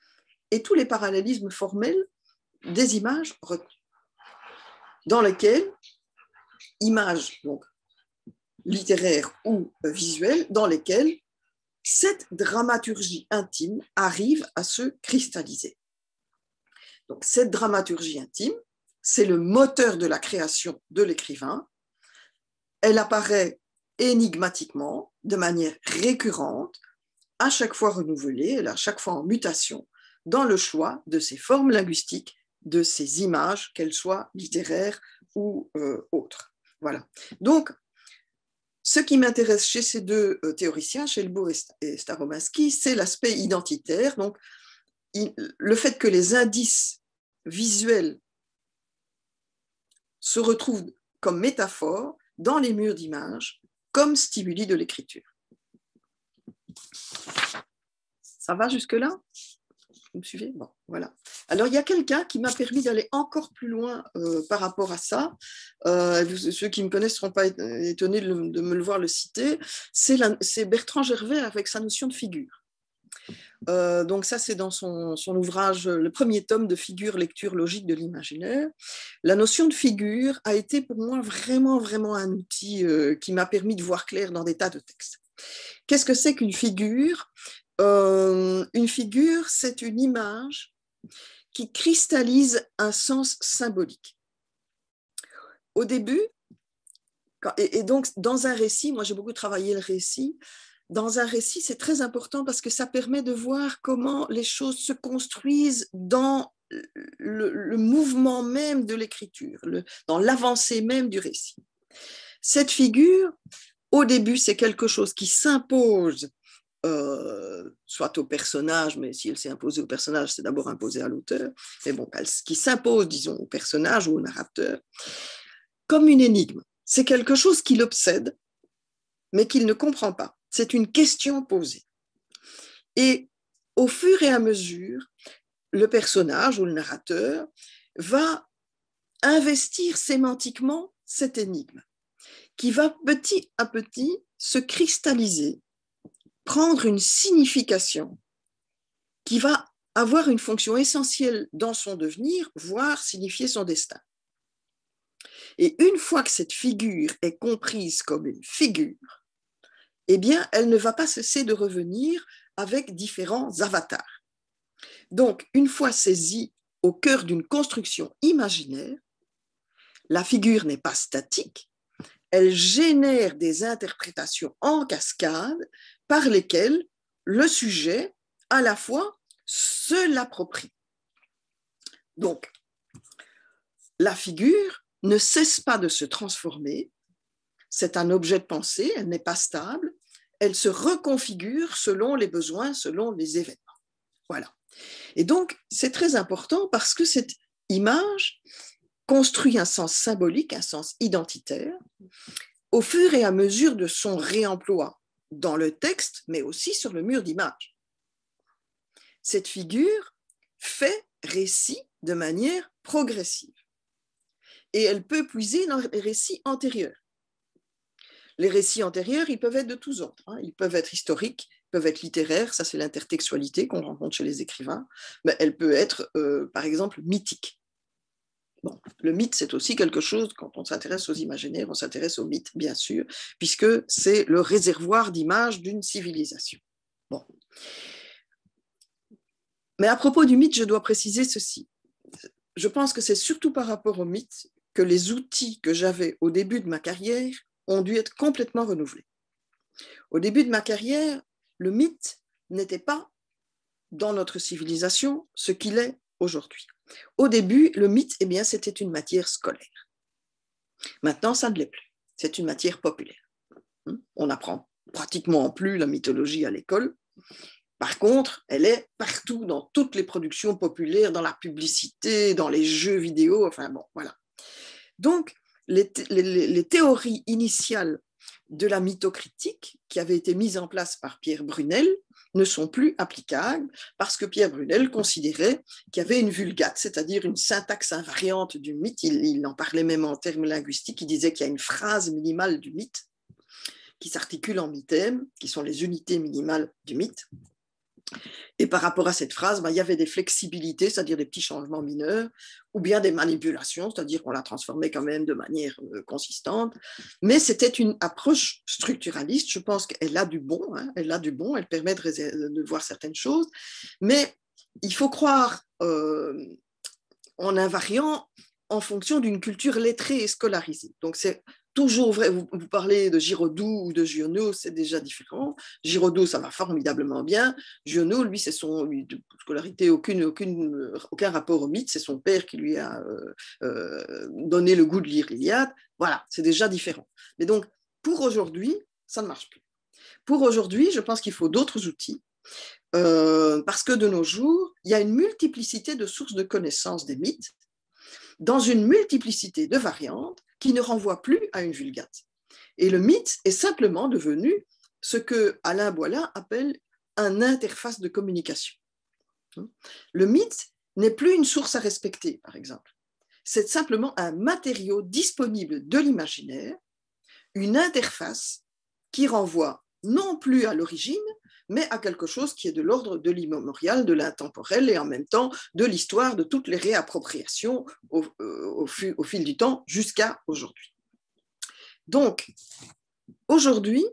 et tous les parallélismes formels des images retenues, dans lesquelles, images donc, littéraires ou visuelles, dans lesquelles cette dramaturgie intime arrive à se cristalliser. Donc, cette dramaturgie intime, c'est le moteur de la création de l'écrivain. Elle apparaît énigmatiquement, de manière récurrente, à chaque fois renouvelée, elle est à chaque fois en mutation, dans le choix de ses formes linguistiques, de ses images, qu'elles soient littéraires ou autres. Voilà. Donc, ce qui m'intéresse chez ces deux théoriciens, Schelbourg et Starobinsky, c'est l'aspect identitaire. Donc, le fait que les indices visuels se retrouvent comme métaphore dans les murs d'images, comme stimuli de l'écriture. Ça va jusque-là? Vous me suivez? Bon, voilà. Alors, il y a quelqu'un qui m'a permis d'aller encore plus loin par rapport à ça. Ceux qui me connaissent ne seront pas étonnés de me le voir le citer. C'est Bertrand Gervais avec sa notion de figure. Donc ça, c'est dans son ouvrage, le premier tome de Figure, lecture logique de l'imaginaire. La notion de figure a été pour moi vraiment, vraiment un outil qui m'a permis de voir clair dans des tas de textes. Qu'est-ce que c'est qu'une figure? Une figure, c'est une image qui cristallise un sens symbolique. Au début, et donc dans un récit, moi j'ai beaucoup travaillé le récit, dans un récit c'est très important parce que ça permet de voir comment les choses se construisent dans le mouvement même de l'écriture, dans l'avancée même du récit. Cette figure, au début, c'est quelque chose qui s'impose soit au personnage, mais si elle s'est imposée au personnage, c'est d'abord imposé à l'auteur, mais bon, qui s'impose, disons, au personnage ou au narrateur, comme une énigme. C'est quelque chose qui l'obsède, mais qu'il ne comprend pas. C'est une question posée. Et au fur et à mesure, le personnage ou le narrateur va investir sémantiquement cette énigme, qui va petit à petit se cristalliser, prendre une signification qui va avoir une fonction essentielle dans son devenir, voire signifier son destin. Et une fois que cette figure est comprise comme une figure, eh bien, elle ne va pas cesser de revenir avec différents avatars. Donc, une fois saisie au cœur d'une construction imaginaire, la figure n'est pas statique, elle génère des interprétations en cascade par lesquelles le sujet, à la fois, se l'approprie. Donc, la figure ne cesse pas de se transformer, c'est un objet de pensée, elle n'est pas stable, elle se reconfigure selon les besoins, selon les événements. Voilà. Et donc, c'est très important parce que cette image construit un sens symbolique, un sens identitaire, au fur et à mesure de son réemploi dans le texte, mais aussi sur le mur d'image. Cette figure fait récit de manière progressive. Et elle peut puiser dans les récits antérieurs. Les récits antérieurs, ils peuvent être de tous ordres. Ils peuvent être historiques, peuvent être littéraires, ça c'est l'intertextualité qu'on rencontre chez les écrivains, mais elle peut être, par exemple, mythique. Bon, le mythe, c'est aussi quelque chose, quand on s'intéresse aux imaginaires, on s'intéresse au mythe, bien sûr, puisque c'est le réservoir d'images d'une civilisation. Bon. Mais à propos du mythe, je dois préciser ceci. Je pense que c'est surtout par rapport au mythe que les outils que j'avais au début de ma carrière ont dû être complètement renouvelés. Au début de ma carrière, le mythe n'était pas dans notre civilisation ce qu'il est aujourd'hui. Au début, le mythe, eh bien, c'était une matière scolaire. Maintenant, ça ne l'est plus. C'est une matière populaire. On n'apprend pratiquement plus la mythologie à l'école. Par contre, elle est partout dans toutes les productions populaires, dans la publicité, dans les jeux vidéo, enfin bon, voilà. Donc, les théories initiales de la mythocritique qui avaient été mises en place par Pierre Brunel ne sont plus applicables parce que Pierre Brunel considérait qu'il y avait une vulgate, c'est-à-dire une syntaxe invariante du mythe. Il en parlait même en termes linguistiques, il disait qu'il y a une phrase minimale du mythe qui s'articule en mythèmes, qui sont les unités minimales du mythe. Et par rapport à cette phrase, il y avait des flexibilités, c'est-à-dire des petits changements mineurs, ou bien des manipulations, c'est-à-dire qu'on la transformait quand même de manière consistante. Mais c'était une approche structuraliste. Je pense qu'elle a du bon, hein, elle permet de voir certaines choses. Mais il faut croire en invariant en fonction d'une culture lettrée et scolarisée. Donc c'est toujours vrai, vous parlez de Giraudoux ou de Giono, c'est déjà différent. Giraudoux, ça va formidablement bien. Giono, lui, c'est son scolarité, aucun rapport au mythe, c'est son père qui lui a donné le goût de lire l'Iliade. Voilà, c'est déjà différent. Mais donc, pour aujourd'hui, ça ne marche plus. Pour aujourd'hui, je pense qu'il faut d'autres outils. Parce que de nos jours, il y a une multiplicité de sources de connaissances des mythes dans une multiplicité de variantes qui ne renvoient plus à une vulgate. Et le mythe est simplement devenu ce que Alain Boilin appelle un interface de communication. Le mythe n'est plus une source à respecter, par exemple. C'est simplement un matériau disponible de l'imaginaire, une interface qui renvoie non plus à l'origine, mais à quelque chose qui est de l'ordre de l'immémorial, de l'intemporel et en même temps de l'histoire de toutes les réappropriations au fil du temps jusqu'à aujourd'hui. Donc, aujourd'hui,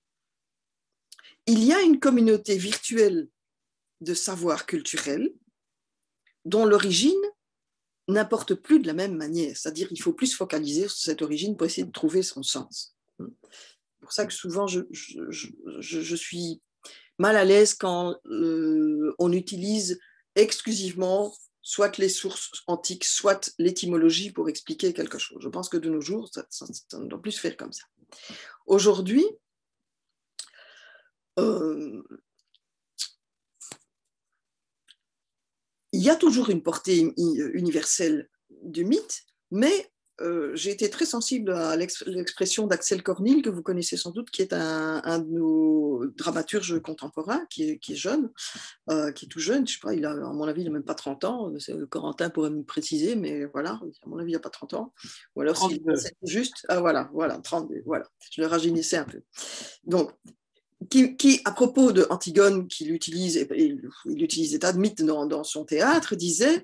il y a une communauté virtuelle de savoir culturel dont l'origine n'importe plus de la même manière, c'est-à-dire qu'il faut plus se focaliser sur cette origine pour essayer de trouver son sens. C'est pour ça que souvent je suis mal à l'aise quand on utilise exclusivement soit les sources antiques, soit l'étymologie pour expliquer quelque chose. Je pense que de nos jours, ça ne doit plus se faire comme ça. Aujourd'hui, il y a toujours une portée universelle du mythe, mais j'ai été très sensible à l'expression d'Axel Cornil, que vous connaissez sans doute, qui est un de nos dramaturges contemporains, qui est jeune, qui est tout jeune, je sais pas, à mon avis, il n'a même pas 30 ans, Corentin pourrait me préciser, mais voilà, à mon avis, il n'a pas 30 ans. Ou alors, s'il est juste, voilà, 32, voilà, je le rajeunissais un peu. Donc, qui à propos de Antigone, qu'il utilise, il utilise des tas de mythes dans son théâtre, disait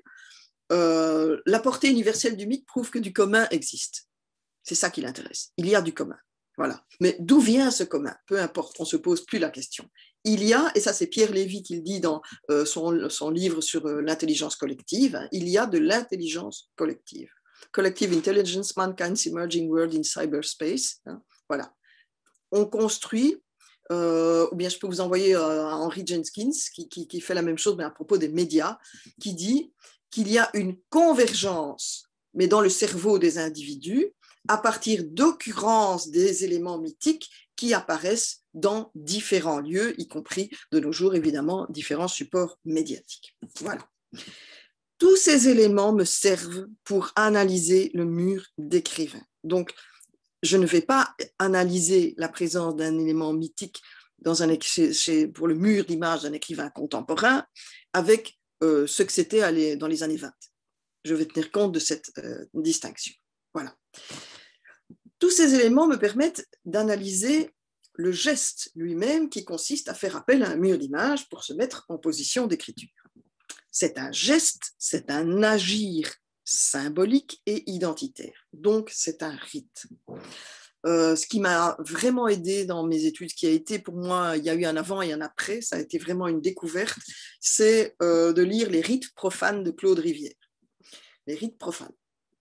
la portée universelle du mythe prouve que du commun existe. C'est ça qui l'intéresse. Il y a du commun. Voilà. Mais d'où vient ce commun? Peu importe, on ne se pose plus la question. Il y a, et ça c'est Pierre Lévy qui le dit dans son livre sur l'intelligence collective, hein, il y a de l'intelligence collective. Collective Intelligence, Mankind's Emerging World in Cyberspace. Hein, voilà. On construit, ou bien je peux vous envoyer à Henry Jenkins qui fait la même chose, mais à propos des médias, qui dit qu'il y a une convergence, mais dans le cerveau des individus, à partir d'occurrences des éléments mythiques qui apparaissent dans différents lieux, y compris de nos jours, évidemment, différents supports médiatiques. Voilà. Tous ces éléments me servent pour analyser le mur d'écrivain. Donc, je ne vais pas analyser la présence d'un élément mythique pour le mur d'image d'un écrivain contemporain avec ce que c'était dans les années 20. Je vais tenir compte de cette distinction. Voilà. Tous ces éléments me permettent d'analyser le geste lui-même qui consiste à faire appel à un mur d'image pour se mettre en position d'écriture. C'est un geste, c'est un agir symbolique et identitaire. Donc, c'est un rite. Ce qui m'a vraiment aidé dans mes études, ce qui a été pour moi, il y a eu un avant et un après, ça a été vraiment une découverte, c'est de lire les rites profanes de Claude Rivière. Les rites profanes.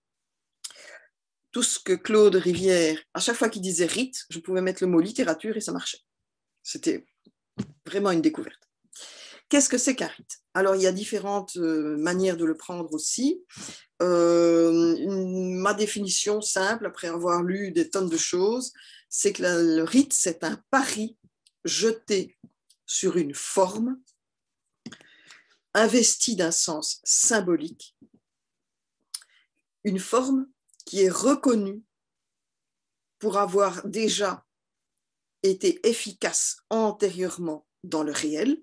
Tout ce que Claude Rivière, à chaque fois qu'il disait rite, je pouvais mettre le mot littérature et ça marchait. C'était vraiment une découverte. Qu'est-ce que c'est qu'un rite? Alors, il y a différentes manières de le prendre aussi. Ma définition simple, après avoir lu des tonnes de choses, c'est que le rite, c'est un pari jeté sur une forme, investi d'un sens symbolique, une forme qui est reconnue pour avoir déjà été efficace antérieurement dans le réel,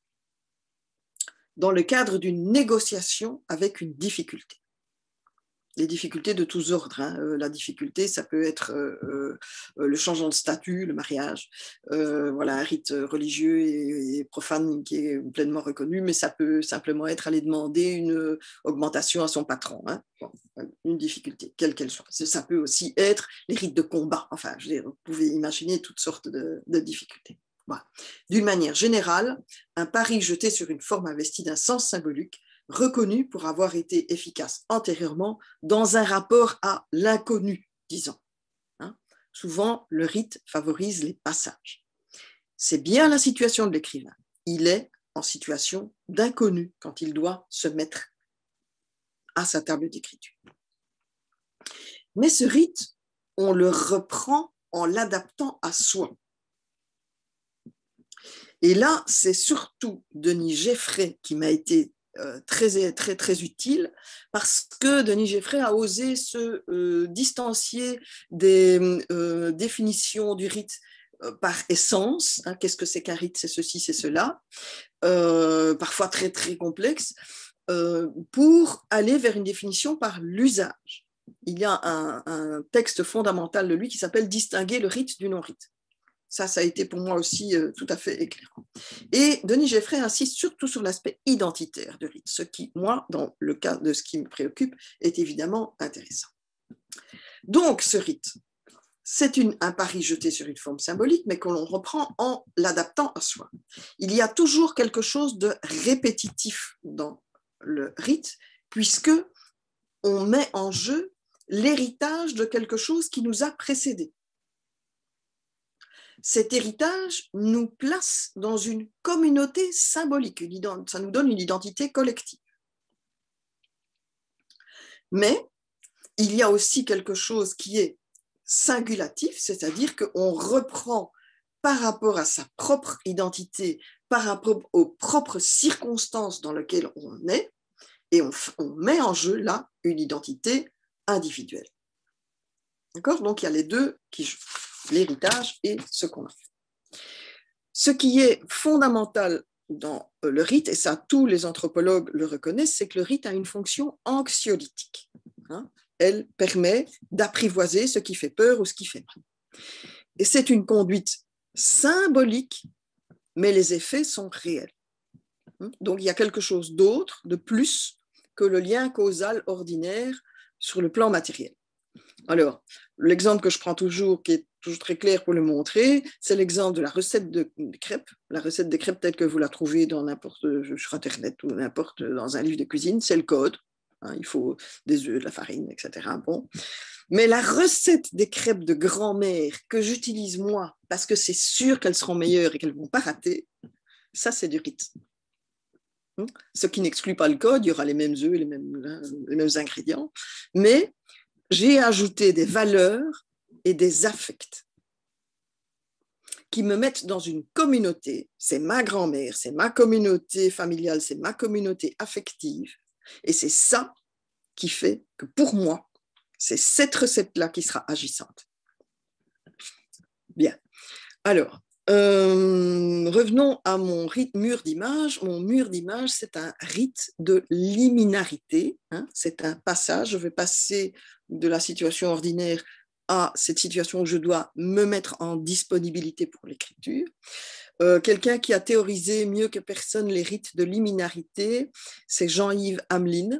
dans le cadre d'une négociation avec une difficulté. les difficultés de tous ordres. Hein. La difficulté, ça peut être le changement de statut, le mariage, voilà, un rite religieux et profane qui est pleinement reconnu, mais ça peut simplement être aller demander une augmentation à son patron. Hein. Bon, une difficulté, quelle qu'elle soit. Ça peut aussi être les rites de combat. Enfin, je veux dire, vous pouvez imaginer toutes sortes de difficultés. Voilà. D'une manière générale, un pari jeté sur une forme investie d'un sens symbolique reconnu pour avoir été efficace antérieurement dans un rapport à l'inconnu, disons. Hein? Souvent, le rite favorise les passages. C'est bien la situation de l'écrivain. Il est en situation d'inconnu quand il doit se mettre à sa table d'écriture. Mais ce rite, on le reprend en l'adaptant à soi. Et là, c'est surtout Denis Geffray qui m'a été très utile, parce que Denis Geffray a osé se distancier des définitions du rite par essence. Hein, qu'est-ce que c'est qu'un rite? C'est ceci, c'est cela, parfois très complexe, pour aller vers une définition par l'usage. Il y a un texte fondamental de lui qui s'appelle « Distinguer le rite du non-rite ». Ça a été pour moi aussi tout à fait éclairant. Et Denis Geffray insiste surtout sur l'aspect identitaire du rite, ce qui, moi, dans le cas de ce qui me préoccupe, est évidemment intéressant. Donc, ce rite, c'est un pari jeté sur une forme symbolique, mais que l'on reprend en l'adaptant à soi. Il y a toujours quelque chose de répétitif dans le rite, puisque on met en jeu l'héritage de quelque chose qui nous a précédés. Cet héritage nous place dans une communauté symbolique, ça nous donne une identité collective. Mais il y a aussi quelque chose qui est singulatif, c'est-à-dire qu'on reprend par rapport à sa propre identité, par rapport aux propres circonstances dans lesquelles on est, et on met en jeu là une identité individuelle. D'accord ? Donc il y a les deux qui jouent, l'héritage et ce qu'on a fait. Ce qui est fondamental dans le rite, et ça tous les anthropologues le reconnaissent, c'est que le rite a une fonction anxiolytique. Hein ? Elle permet d'apprivoiser ce qui fait peur ou ce qui fait mal. Et c'est une conduite symbolique, mais les effets sont réels. Donc il y a quelque chose d'autre, de plus, que le lien causal ordinaire sur le plan matériel. Alors, l'exemple que je prends toujours, qui est toujours très clair pour le montrer, c'est l'exemple de la recette de crêpes. La recette des crêpes telle que vous la trouvez dans n'importe sur Internet ou n'importe dans un livre de cuisine, c'est le code. Hein, il faut des œufs, de la farine, etc. Bon. Mais la recette des crêpes de grand-mère que j'utilise moi, parce que c'est sûr qu'elles seront meilleures et qu'elles ne vont pas rater, ça c'est du rite. Ce qui n'exclut pas le code, il y aura les mêmes œufs, les mêmes ingrédients, mais j'ai ajouté des valeurs et des affects qui me mettent dans une communauté. C'est ma grand-mère, c'est ma communauté familiale, c'est ma communauté affective. Et c'est ça qui fait que pour moi, c'est cette recette-là qui sera agissante. Bien. Alors, revenons à mon mur d'image. Mon mur d'image, c'est un rite de liminarité. Hein, c'est un passage. Je vais passer de la situation ordinaire à cette situation où je dois me mettre en disponibilité pour l'écriture. Quelqu'un qui a théorisé mieux que personne les rites de liminarité, c'est Jean-Yves Hamelin.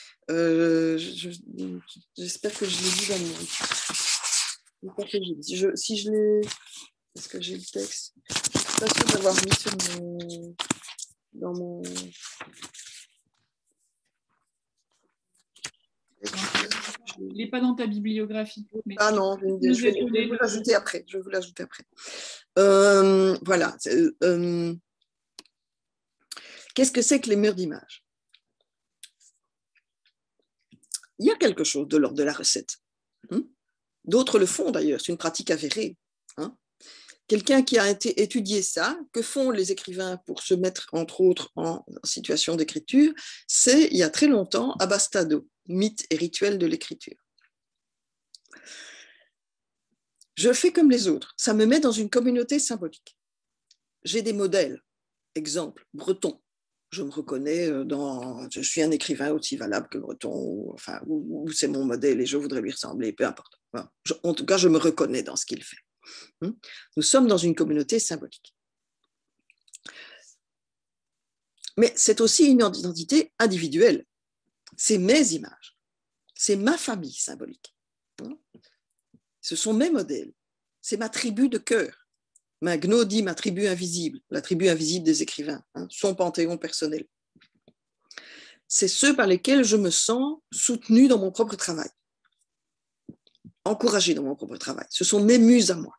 J'espère que je l'ai dit dans mon... Si je l'ai... Est-ce que j'ai le texte? Je ne suis pas sûre d'avoir mis sur dans mon... Il n'est pas dans ta bibliographie. Mais ah non, je vais vous l'ajouter après. Je vais vous l'ajouter après. Voilà. Qu'est-ce que c'est que les murs d'image? Il y a quelque chose de l'ordre de la recette. D'autres le font d'ailleurs, c'est une pratique avérée. Quelqu'un qui a étudié ça, que font les écrivains pour se mettre, entre autres, en situation d'écriture, c'est, il y a très longtemps, Abastado, mythe et rituel de l'écriture. Je fais comme les autres, ça me met dans une communauté symbolique. J'ai des modèles, exemple, breton. je me reconnais je suis un écrivain aussi valable que Breton, ou c'est mon modèle et je voudrais lui ressembler, peu importe. Voilà. En tout cas, je me reconnais dans ce qu'il fait. Nous sommes dans une communauté symbolique. Mais c'est aussi une identité individuelle. C'est mes images, c'est ma famille symbolique. Ce sont mes modèles, c'est ma tribu de cœur. Magno dit ma tribu invisible, la tribu invisible des écrivains, son panthéon personnel. C'est ceux par lesquels je me sens soutenu dans mon propre travail, encouragé dans mon propre travail. Ce sont mes muses à moi.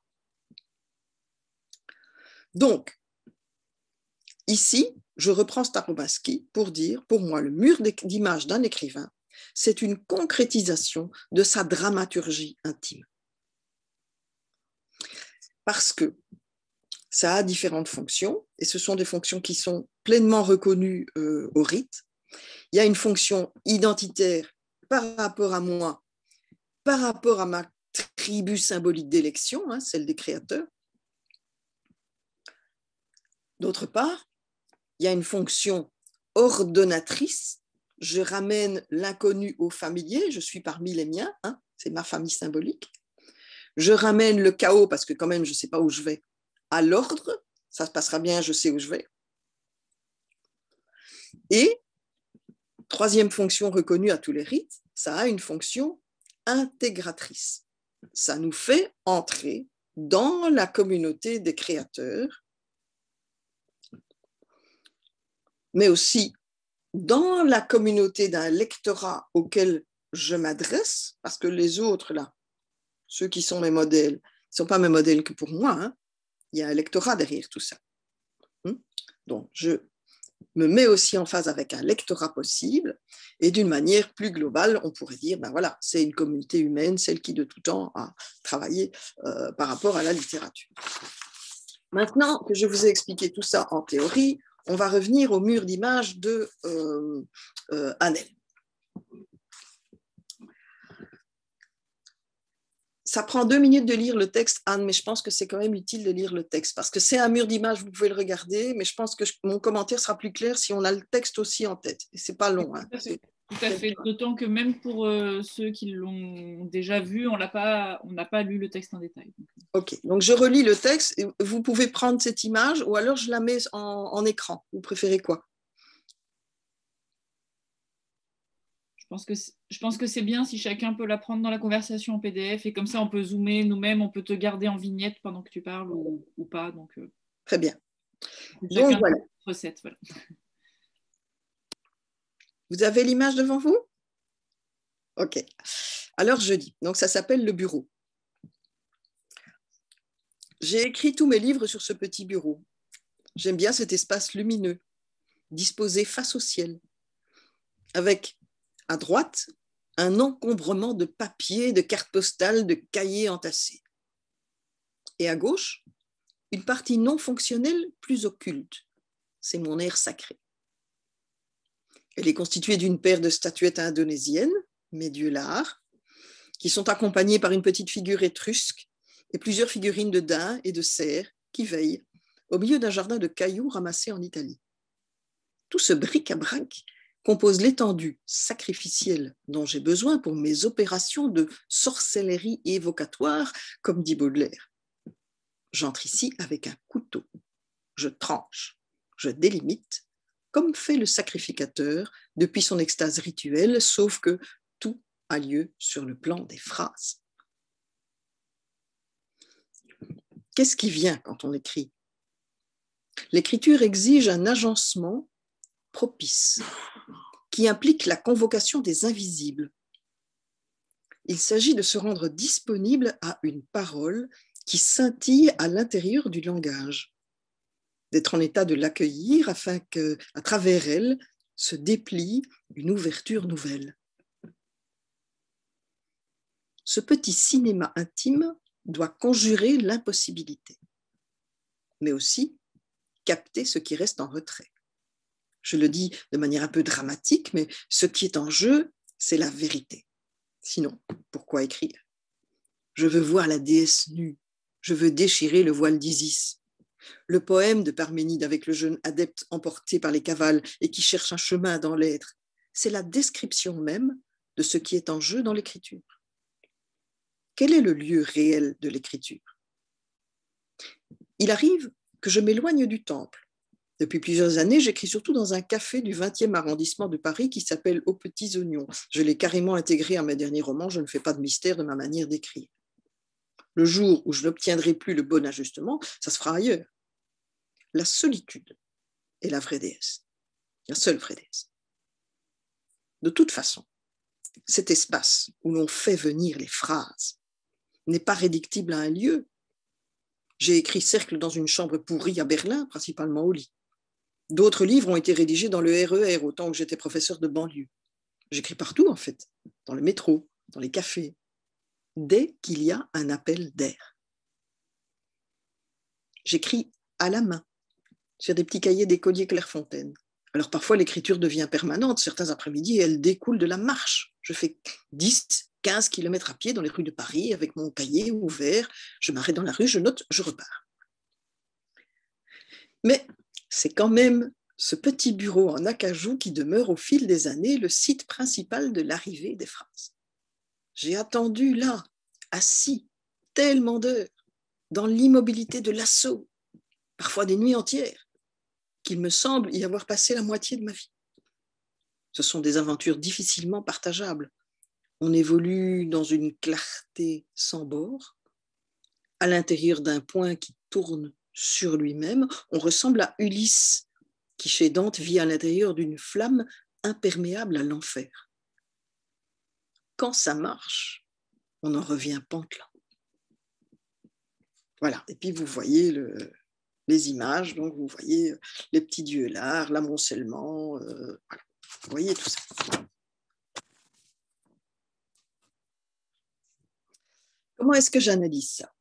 Donc, ici, je reprends Starobaski pour dire, pour moi, le mur d'image d'un écrivain, c'est une concrétisation de sa dramaturgie intime. Parce que ça a différentes fonctions, et ce sont des fonctions qui sont pleinement reconnues au rite. Il y a une fonction identitaire par rapport à moi, par rapport à ma tribu symbolique d'élection, celle des créateurs. D'autre part, il y a une fonction ordonnatrice. Je ramène l'inconnu au familier, je suis parmi les miens, c'est ma famille symbolique. Je ramène le chaos, parce que quand même, je ne sais pas où je vais, à l'ordre, ça se passera bien, je sais où je vais. Et, troisième fonction reconnue à tous les rites, ça a une fonction intégratrice. Ça nous fait entrer dans la communauté des créateurs, mais aussi dans la communauté d'un lectorat auquel je m'adresse, parce que les autres, là, ceux qui sont mes modèles, ne sont pas mes modèles que pour moi, il y a un lectorat derrière tout ça. Donc, je me mets aussi en phase avec un lectorat possible, et d'une manière plus globale, on pourrait dire, ben voilà, c'est une communauté humaine, celle qui de tout temps a travaillé par rapport à la littérature. Maintenant que je vous ai expliqué tout ça en théorie, on va revenir au mur d'image de Hanel. Ça prend 2 minutes de lire le texte, Anne, mais je pense que c'est quand même utile de lire le texte, parce que c'est un mur d'image, vous pouvez le regarder, mais je pense que mon commentaire sera plus clair si on a le texte aussi en tête. Et c'est pas long. Tout à fait. D'autant que même pour ceux qui l'ont déjà vu, on n'a pas lu le texte en détail. Ok, donc je relis le texte. Et vous pouvez prendre cette image ou alors je la mets en écran. Vous préférez quoi? Je pense que c'est bien si chacun peut la prendre dans la conversation en PDF et comme ça on peut zoomer nous-mêmes, on peut te garder en vignette pendant que tu parles ou pas. Donc, très bien. Donc voilà. Recette, voilà. Vous avez l'image devant vous? Ok. Alors je dis, donc ça s'appelle le bureau. J'ai écrit tous mes livres sur ce petit bureau. J'aime bien cet espace lumineux, disposé face au ciel, avec à droite un encombrement de papier, de cartes postales, de cahiers entassés. Et à gauche, une partie non fonctionnelle plus occulte. C'est mon aire sacrée. Elle est constituée d'une paire de statuettes indonésiennes, médullars, qui sont accompagnées par une petite figure étrusque et plusieurs figurines de daims et de cerfs qui veillent au milieu d'un jardin de cailloux ramassés en Italie. Tout ce bric-à-brac compose l'étendue sacrificielle dont j'ai besoin pour mes opérations de sorcellerie évocatoire, comme dit Baudelaire. J'entre ici avec un couteau. Je tranche, je délimite, comme fait le sacrificateur depuis son extase rituelle, sauf que tout a lieu sur le plan des phrases. Qu'est-ce qui vient quand on écrit? L'écriture exige un agencement propice qui implique la convocation des invisibles. Il s'agit de se rendre disponible à une parole qui scintille à l'intérieur du langage, d'être en état de l'accueillir afin qu'à travers elle se déplie une ouverture nouvelle. Ce petit cinéma intime doit conjurer l'impossibilité, mais aussi capter ce qui reste en retrait. Je le dis de manière un peu dramatique, mais ce qui est en jeu, c'est la vérité. Sinon, pourquoi écrire? Je veux voir la déesse nue, je veux déchirer le voile d'Isis. Le poème de Parménide avec le jeune adepte emporté par les cavales et qui cherche un chemin dans l'être, c'est la description même de ce qui est en jeu dans l'écriture. Quel est le lieu réel de l'écriture? Il arrive que je m'éloigne du temple. Depuis plusieurs années, j'écris surtout dans un café du 20e arrondissement de Paris qui s'appelle Aux Petits Oignons. Je l'ai carrément intégré à mes derniers romans, je ne fais pas de mystère de ma manière d'écrire. Le jour où je n'obtiendrai plus le bon ajustement, ça se fera ailleurs. La solitude est la vraie déesse, la seule vraie déesse. De toute façon, cet espace où l'on fait venir les phrases n'est pas réductible à un lieu. J'ai écrit Cercle dans une chambre pourrie à Berlin, principalement au lit. D'autres livres ont été rédigés dans le RER, autant que j'étais professeur de banlieue. J'écris partout, en fait, dans le métro, dans les cafés, dès qu'il y a un appel d'air. J'écris à la main, sur des petits cahiers d'écolier Clairefontaine. Alors parfois, l'écriture devient permanente. Certains après-midi, elle découle de la marche. Je fais 10, 15 kilomètres à pied dans les rues de Paris avec mon cahier ouvert. Je m'arrête dans la rue, je note, je repars. Mais c'est quand même ce petit bureau en acajou qui demeure au fil des années le site principal de l'arrivée des phrases. J'ai attendu là, assis, tellement d'heures, dans l'immobilité de l'assaut, parfois des nuits entières, qu'il me semble y avoir passé la moitié de ma vie. Ce sont des aventures difficilement partageables. On évolue dans une clarté sans bord, à l'intérieur d'un point qui tourne sur lui-même. On ressemble à Ulysse, qui chez Dante vit à l'intérieur d'une flamme imperméable à l'enfer. Quand ça marche, on en revient pantelin. Voilà, et puis vous voyez les images, donc vous voyez les petits dieux lards, l'amoncellement, voilà. Vous voyez tout ça. Comment est-ce que j'analyse ça?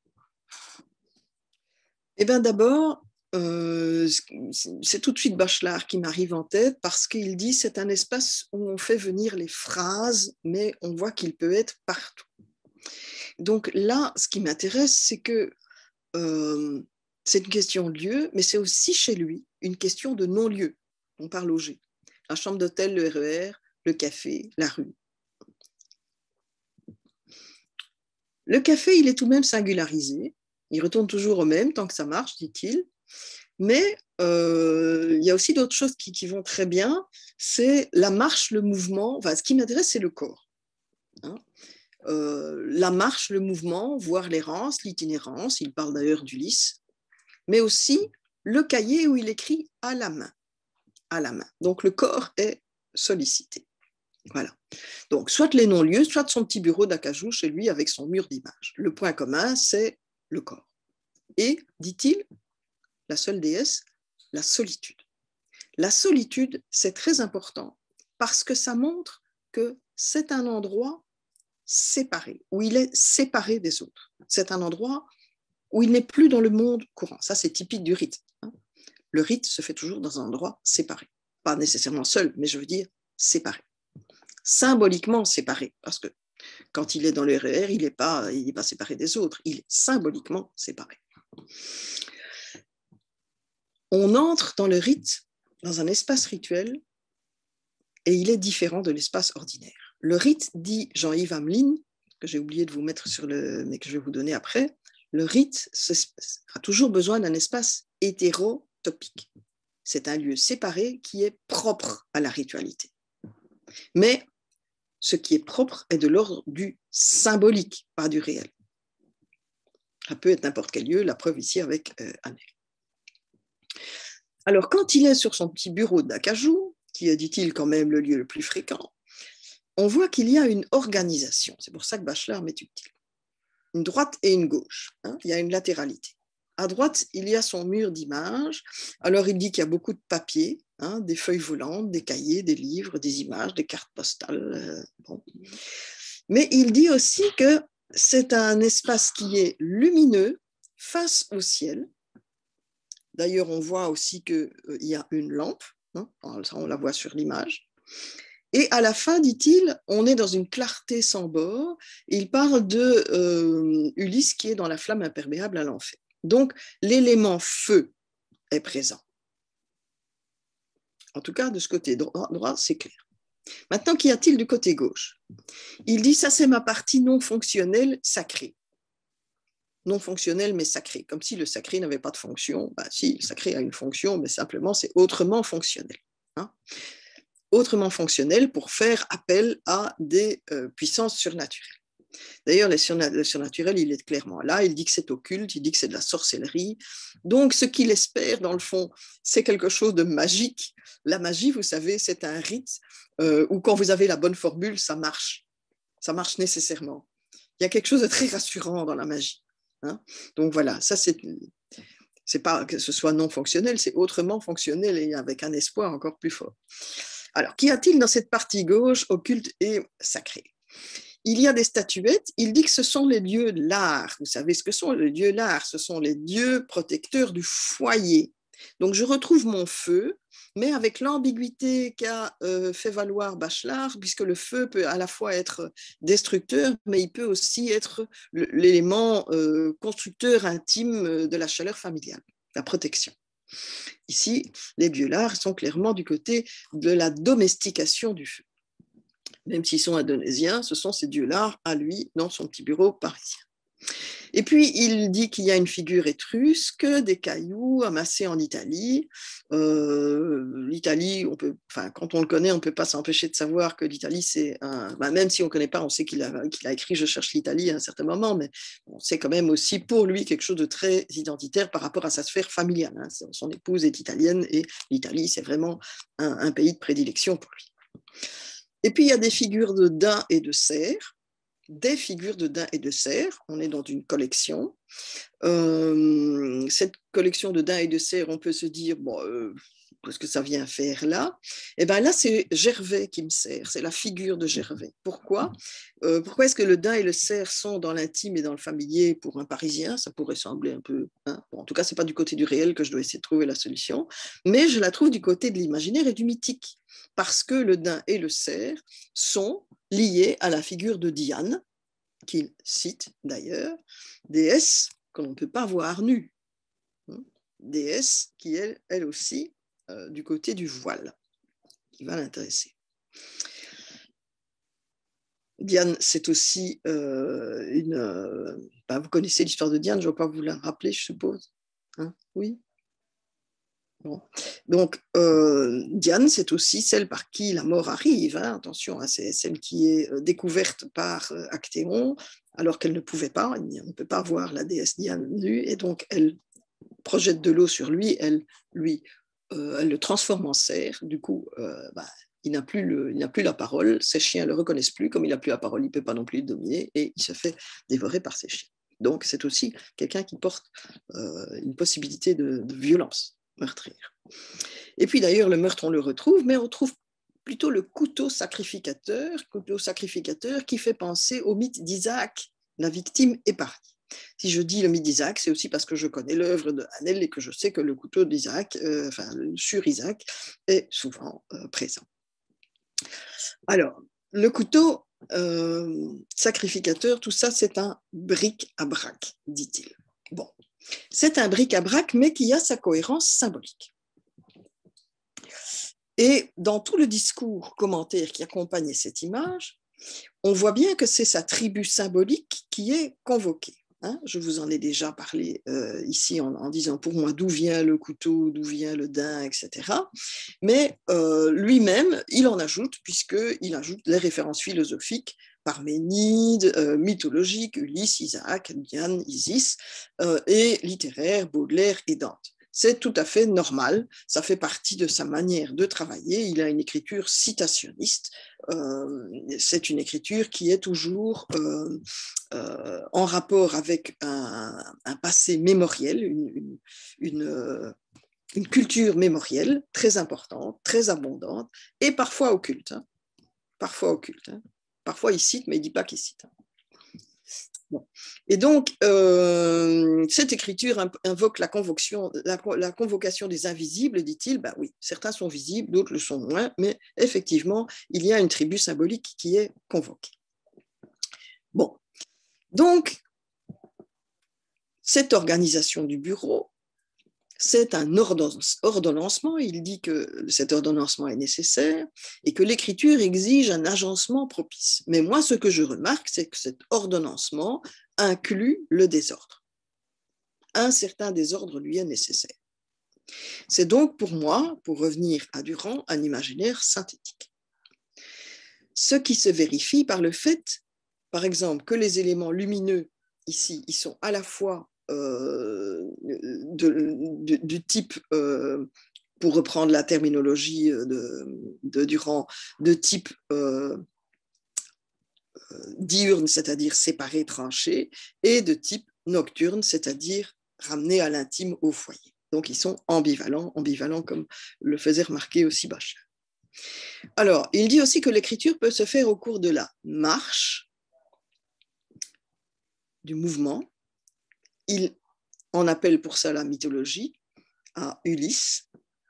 Eh bien d'abord, c'est tout de suite Bachelard qui m'arrive en tête parce qu'il dit c'est un espace où on fait venir les phrases, mais on voit qu'il peut être partout. Donc là, ce qui m'intéresse, c'est que c'est une question de lieu, mais c'est aussi chez lui une question de non-lieu. On parle logé. La chambre d'hôtel, le RER, le café, la rue. Le café, il est tout de même singularisé. Il retourne toujours au même tant que ça marche, dit-il. Mais il y a aussi d'autres choses qui vont très bien. C'est la marche, le mouvement. Enfin, ce qui m'intéresse, c'est le corps. Hein, la marche, le mouvement, voire l'errance, l'itinérance. Il parle d'ailleurs d'Ulysse. Mais aussi le cahier où il écrit à la main. À la main. Donc, le corps est sollicité. Voilà. Donc, soit les non-lieux, soit son petit bureau d'acajou chez lui avec son mur d'images. Le point commun, c'est le corps. Et, dit-il, la seule déesse, la solitude. La solitude, c'est très important parce que ça montre que c'est un endroit séparé, où il est séparé des autres. C'est un endroit où il n'est plus dans le monde courant. Ça, c'est typique du rite. Le rite se fait toujours dans un endroit séparé. Pas nécessairement seul, mais je veux dire séparé. Symboliquement séparé, parce que quand il est dans le RER, il n'est pas séparé des autres, il est symboliquement séparé. On entre dans le rite, dans un espace rituel, et il est différent de l'espace ordinaire. Le rite, dit Jean-Yves Hamelin, que j'ai oublié de vous mettre mais que je vais vous donner après, le rite a toujours besoin d'un espace hétérotopique. C'est un lieu séparé qui est propre à la ritualité. Mais ce qui est propre est de l'ordre du symbolique, pas du réel. Ça peut être n'importe quel lieu, la preuve ici avec Annelle. Alors, quand il est sur son petit bureau d'acajou, qui est, dit-il, quand même le lieu le plus fréquent, on voit qu'il y a une organisation. C'est pour ça que Bachelard m'est utile. Une droite et une gauche. Il y a une latéralité. À droite, il y a son mur d'images. Alors, il dit qu'il y a beaucoup de papier, des feuilles volantes, des cahiers, des livres, des images, des cartes postales. Bon. Mais il dit aussi que c'est un espace qui est lumineux face au ciel. D'ailleurs, on voit aussi qu'il y a une lampe. On la voit sur l'image. Et à la fin, dit-il, on est dans une clarté sans bord. Il parle de Ulysse qui est dans la flamme imperméable à l'enfer. Donc, l'élément feu est présent. En tout cas, de ce côté droit, c'est clair. Maintenant, qu'y a-t-il du côté gauche? Il dit, ça c'est ma partie non fonctionnelle sacrée. Non fonctionnelle, mais sacrée. Comme si le sacré n'avait pas de fonction. Ben, si, le sacré a une fonction, mais simplement, c'est autrement fonctionnel. Hein? Autrement fonctionnel pour faire appel à des puissances surnaturelles. D'ailleurs, le surnaturel, il est clairement là, il dit que c'est occulte, il dit que c'est de la sorcellerie. Donc, ce qu'il espère, dans le fond, c'est quelque chose de magique. La magie, vous savez, c'est un rite où quand vous avez la bonne formule, ça marche. Ça marche nécessairement. Il y a quelque chose de très rassurant dans la magie. Hein? Donc voilà, ça c'est pas que ce soit non fonctionnel, c'est autrement fonctionnel et avec un espoir encore plus fort. Alors, qu'y a-t-il dans cette partie gauche, occulte et sacrée? Il y a des statuettes, il dit que ce sont les dieux de l'art. Vous savez ce que sont les dieux de l'art? Ce sont les dieux protecteurs du foyer. Donc je retrouve mon feu, mais avec l'ambiguïté qu'a fait valoir Bachelard, puisque le feu peut à la fois être destructeur, mais il peut aussi être l'élément constructeur intime de la chaleur familiale, la protection. Ici, les dieux de l'art sont clairement du côté de la domestication du feu. Même s'ils sont indonésiens, ce sont ces dieux-là à lui dans son petit bureau parisien. Et puis, il dit qu'il y a une figure étrusque, des cailloux amassés en Italie. L'Italie, quand on le connaît, on ne peut pas s'empêcher de savoir que l'Italie, c'est même si on ne connaît pas, on sait qu'il a écrit « Je cherche l'Italie » à un certain moment, mais on sait quand même aussi pour lui quelque chose de très identitaire par rapport à sa sphère familiale. Hein. Son épouse est italienne et l'Italie, c'est vraiment un pays de prédilection pour lui. Et puis, il y a des figures de daims et de cerfs. Des figures de daims et de cerfs. On est dans une collection. Cette collection de daims et de cerfs, on peut se dire, qu'est-ce que ça vient faire là? Et bien là, c'est Gervais qui me sert. C'est la figure de Gervais. Pourquoi? Pourquoi est-ce que le daim et le cerf sont dans l'intime et dans le familier pour un Parisien? Ça pourrait sembler un peu... Hein? Bon, en tout cas, ce n'est pas du côté du réel que je dois essayer de trouver la solution, mais je la trouve du côté de l'imaginaire et du mythique. Parce que le daim et le cerf sont liés à la figure de Diane, qu'il cite d'ailleurs, déesse qu'on ne peut pas voir nue, déesse qui est elle aussi du côté du voile, qui va l'intéresser. Diane, c'est aussi vous connaissez l'histoire de Diane, je ne vais pas vous la rappeler, je suppose. Hein? Oui. Bon. Donc, Diane, c'est aussi celle par qui la mort arrive. Hein. Attention, hein, c'est celle qui est découverte par Actéon, alors qu'elle ne pouvait pas. On ne peut pas voir la déesse Diane nue, et donc elle projette de l'eau sur lui, elle le transforme en cerf. Du coup, il n'a plus la parole. Ses chiens ne le reconnaissent plus. Comme il n'a plus la parole, il ne peut pas non plus le dominer, et il se fait dévorer par ses chiens. Donc, c'est aussi quelqu'un qui porte une possibilité de violence meurtrière. Et puis d'ailleurs, le meurtre, on le retrouve, mais on trouve plutôt le couteau sacrificateur qui fait penser au mythe d'Isaac, la victime épargnée. Si je dis le mythe d'Isaac, c'est aussi parce que je connais l'œuvre de Hanel et que je sais que le couteau d'Isaac, sur Isaac, est souvent présent. Alors, le couteau sacrificateur, tout ça, c'est un bric-à-brac, dit-il. Bon. C'est un bric-à-brac, mais qui a sa cohérence symbolique. Et dans tout le discours commentaire qui accompagnait cette image, on voit bien que c'est sa tribu symbolique qui est convoquée. Hein? Je vous en ai déjà parlé ici en disant pour moi d'où vient le couteau, d'où vient le daim, etc. Mais lui-même, il en ajoute, puisqu'il ajoute les références philosophiques Parménide, mythologique, Ulysse, Isaac, Diane, Isis, et littéraire, Baudelaire et Dante. C'est tout à fait normal, ça fait partie de sa manière de travailler. Il a une écriture citationniste, c'est une écriture qui est toujours en rapport avec un passé mémoriel, une culture mémorielle très importante, très abondante, et parfois occulte. Hein. Parfois occulte. Hein. Parfois, il cite, mais il ne dit pas qu'il cite. Bon. Et donc, cette écriture invoque la convocation des invisibles, dit-il. Ben oui, certains sont visibles, d'autres le sont moins, mais effectivement, il y a une tribu symbolique qui est convoquée. Bon, donc, Cette organisation du bureau, c'est un ordonnancement. Il dit que cet ordonnancement est nécessaire et que l'écriture exige un agencement propice. Mais moi, ce que je remarque, c'est que cet ordonnancement inclut le désordre. Un certain désordre lui est nécessaire. C'est donc pour moi, pour revenir à Durand, un imaginaire synthétique. Ce qui se vérifie par le fait, par exemple, que les éléments lumineux, ici, ils sont à la fois du type, pour reprendre la terminologie de Durand, de type diurne, c'est-à-dire séparé, tranché, et de type nocturne, c'est-à-dire ramené à l'intime, au foyer. Donc, ils sont ambivalents comme le faisait remarquer aussi Bachelard. Alors, il dit aussi que l'écriture peut se faire au cours de la marche, du mouvement. Il en appelle pour ça la mythologie, à Ulysse.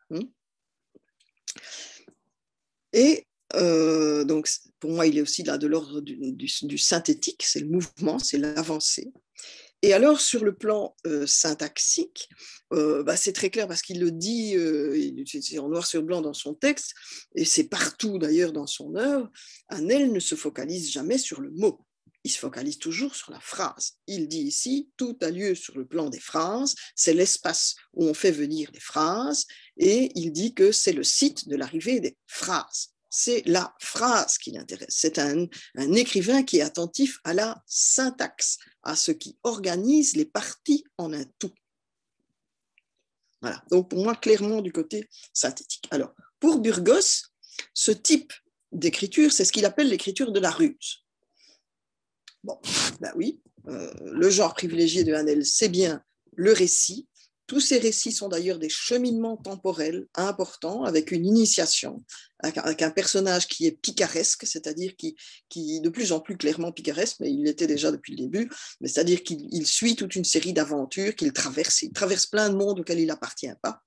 Et donc, pour moi, il est aussi là de l'ordre du synthétique, c'est le mouvement, c'est l'avancée. Et alors, sur le plan syntaxique, c'est très clair parce qu'il le dit, c'est en noir sur blanc dans son texte, et c'est partout d'ailleurs dans son œuvre, Hanel ne se focalise jamais sur le mot. Il se focalise toujours sur la phrase. Il dit ici, tout a lieu sur le plan des phrases, c'est l'espace où on fait venir les phrases, et il dit que c'est le site de l'arrivée des phrases. C'est la phrase qui l'intéresse. C'est un écrivain qui est attentif à la syntaxe, à ce qui organise les parties en un tout. Voilà, donc pour moi, clairement du côté synthétique. Alors, pour Burgos, ce type d'écriture, c'est ce qu'il appelle l'écriture de la ruse. Bon, ben oui, le genre privilégié de Hanel, c'est bien le récit. Tous ces récits sont d'ailleurs des cheminements temporels importants, avec une initiation, avec un personnage qui est picaresque, c'est-à-dire qui est de plus en plus clairement picaresque, mais il l'était déjà depuis le début, mais c'est-à-dire qu'il suit toute une série d'aventures qu'il traverse. Il traverse plein de mondes auxquels il n'appartient pas.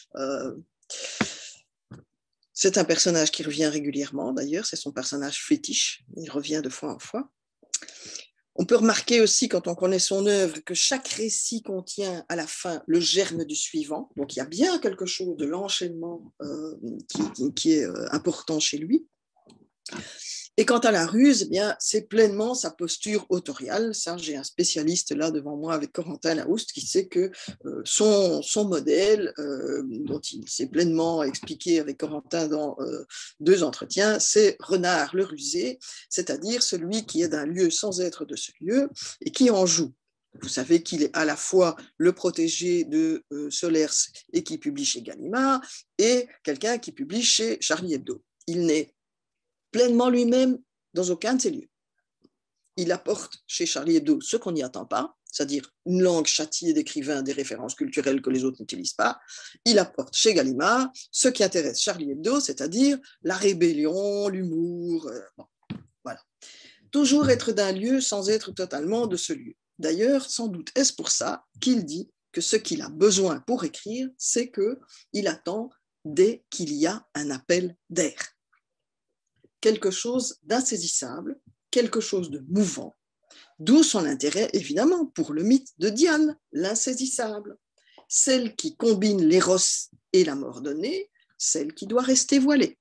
C'est un personnage qui revient régulièrement, d'ailleurs, c'est son personnage fétiche, il revient de fois en fois. On peut remarquer aussi, quand on connaît son œuvre, que chaque récit contient à la fin le germe du suivant. Donc, il y a bien quelque chose de l'enchaînement qui est important chez lui. Et quant à la ruse, eh bien, c'est pleinement sa posture autoriale. Ça, j'ai un spécialiste là devant moi avec Corentin Laouste qui sait que son modèle, dont il s'est pleinement expliqué avec Corentin dans 2 entretiens, c'est Renard le rusé, c'est-à-dire celui qui est d'un lieu sans être de ce lieu et qui en joue. Vous savez qu'il est à la fois le protégé de Solers et qui publie chez Gallimard et quelqu'un qui publie chez Charlie Hebdo. Il n'est pleinement lui-même dans aucun de ces lieux. Il apporte chez Charlie Hebdo ce qu'on n'y attend pas, c'est-à-dire une langue châtiée d'écrivains, des références culturelles que les autres n'utilisent pas. Il apporte chez Gallimard ce qui intéresse Charlie Hebdo, c'est-à-dire la rébellion, l'humour. Voilà. Toujours être d'un lieu sans être totalement de ce lieu. D'ailleurs, sans doute est-ce pour ça qu'il dit que ce qu'il a besoin pour écrire, c'est qu'il attend dès qu'il y a un appel d'air. Quelque chose d'insaisissable, quelque chose de mouvant, d'où son intérêt évidemment pour le mythe de Diane, l'insaisissable, celle qui combine l'éros et la mort donnée, celle qui doit rester voilée.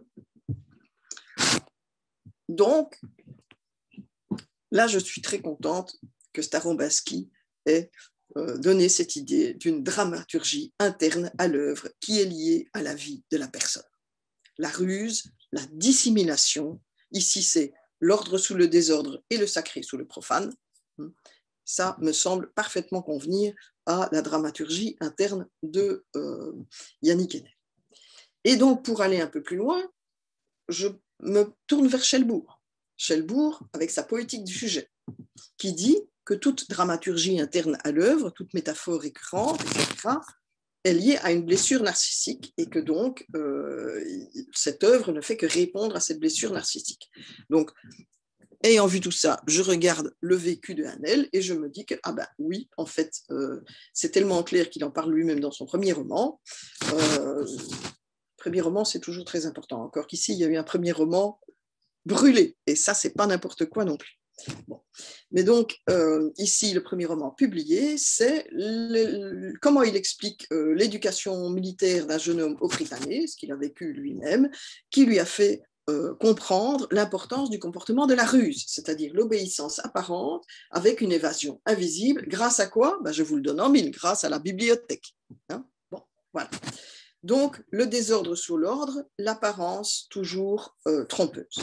Donc, là je suis très contente que Starombasky ait donné cette idée d'une dramaturgie interne à l'œuvre qui est liée à la vie de la personne. La ruse, la dissimulation, ici c'est l'ordre sous le désordre et le sacré sous le profane, ça me semble parfaitement convenir à la dramaturgie interne de Yannick Enel. Et donc pour aller un peu plus loin, je me tourne vers Chelbourg. Chelbourg avec sa poétique du sujet, qui dit que toute dramaturgie interne à l'œuvre, toute métaphore récurrente, etc., est liée à une blessure narcissique et que donc cette œuvre ne fait que répondre à cette blessure narcissique. Donc, ayant vu tout ça, je regarde le vécu de Hanel et je me dis que, ah ben oui, en fait, c'est tellement clair qu'il en parle lui-même dans son premier roman. Premier roman, c'est toujours très important. Encore qu'ici, il y a eu un premier roman brûlé et ça, c'est pas n'importe quoi non plus. Bon. Mais donc, ici, le premier roman publié, c'est comment il explique l'éducation militaire d'un jeune homme au Britannique, ce qu'il a vécu lui-même, qui lui a fait comprendre l'importance du comportement de la ruse, c'est-à-dire l'obéissance apparente avec une évasion invisible. Grâce à quoi? Ben, je vous le donne en mille, grâce à la bibliothèque. Hein? Bon, voilà. Donc, le désordre sous l'ordre, l'apparence toujours trompeuse.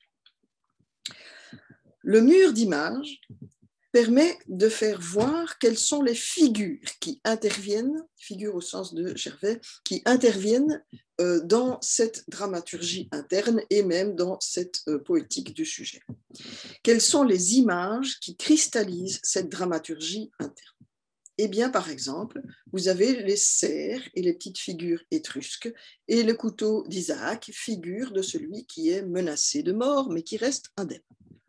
Le mur d'images permet de faire voir quelles sont les figures qui interviennent, figures au sens de Gervais, qui interviennent dans cette dramaturgie interne et même dans cette poétique du sujet. Quelles sont les images qui cristallisent cette dramaturgie interne? Eh bien, par exemple, vous avez les cerfs et les petites figures étrusques et le couteau d'Isaac, figure de celui qui est menacé de mort mais qui reste indemne.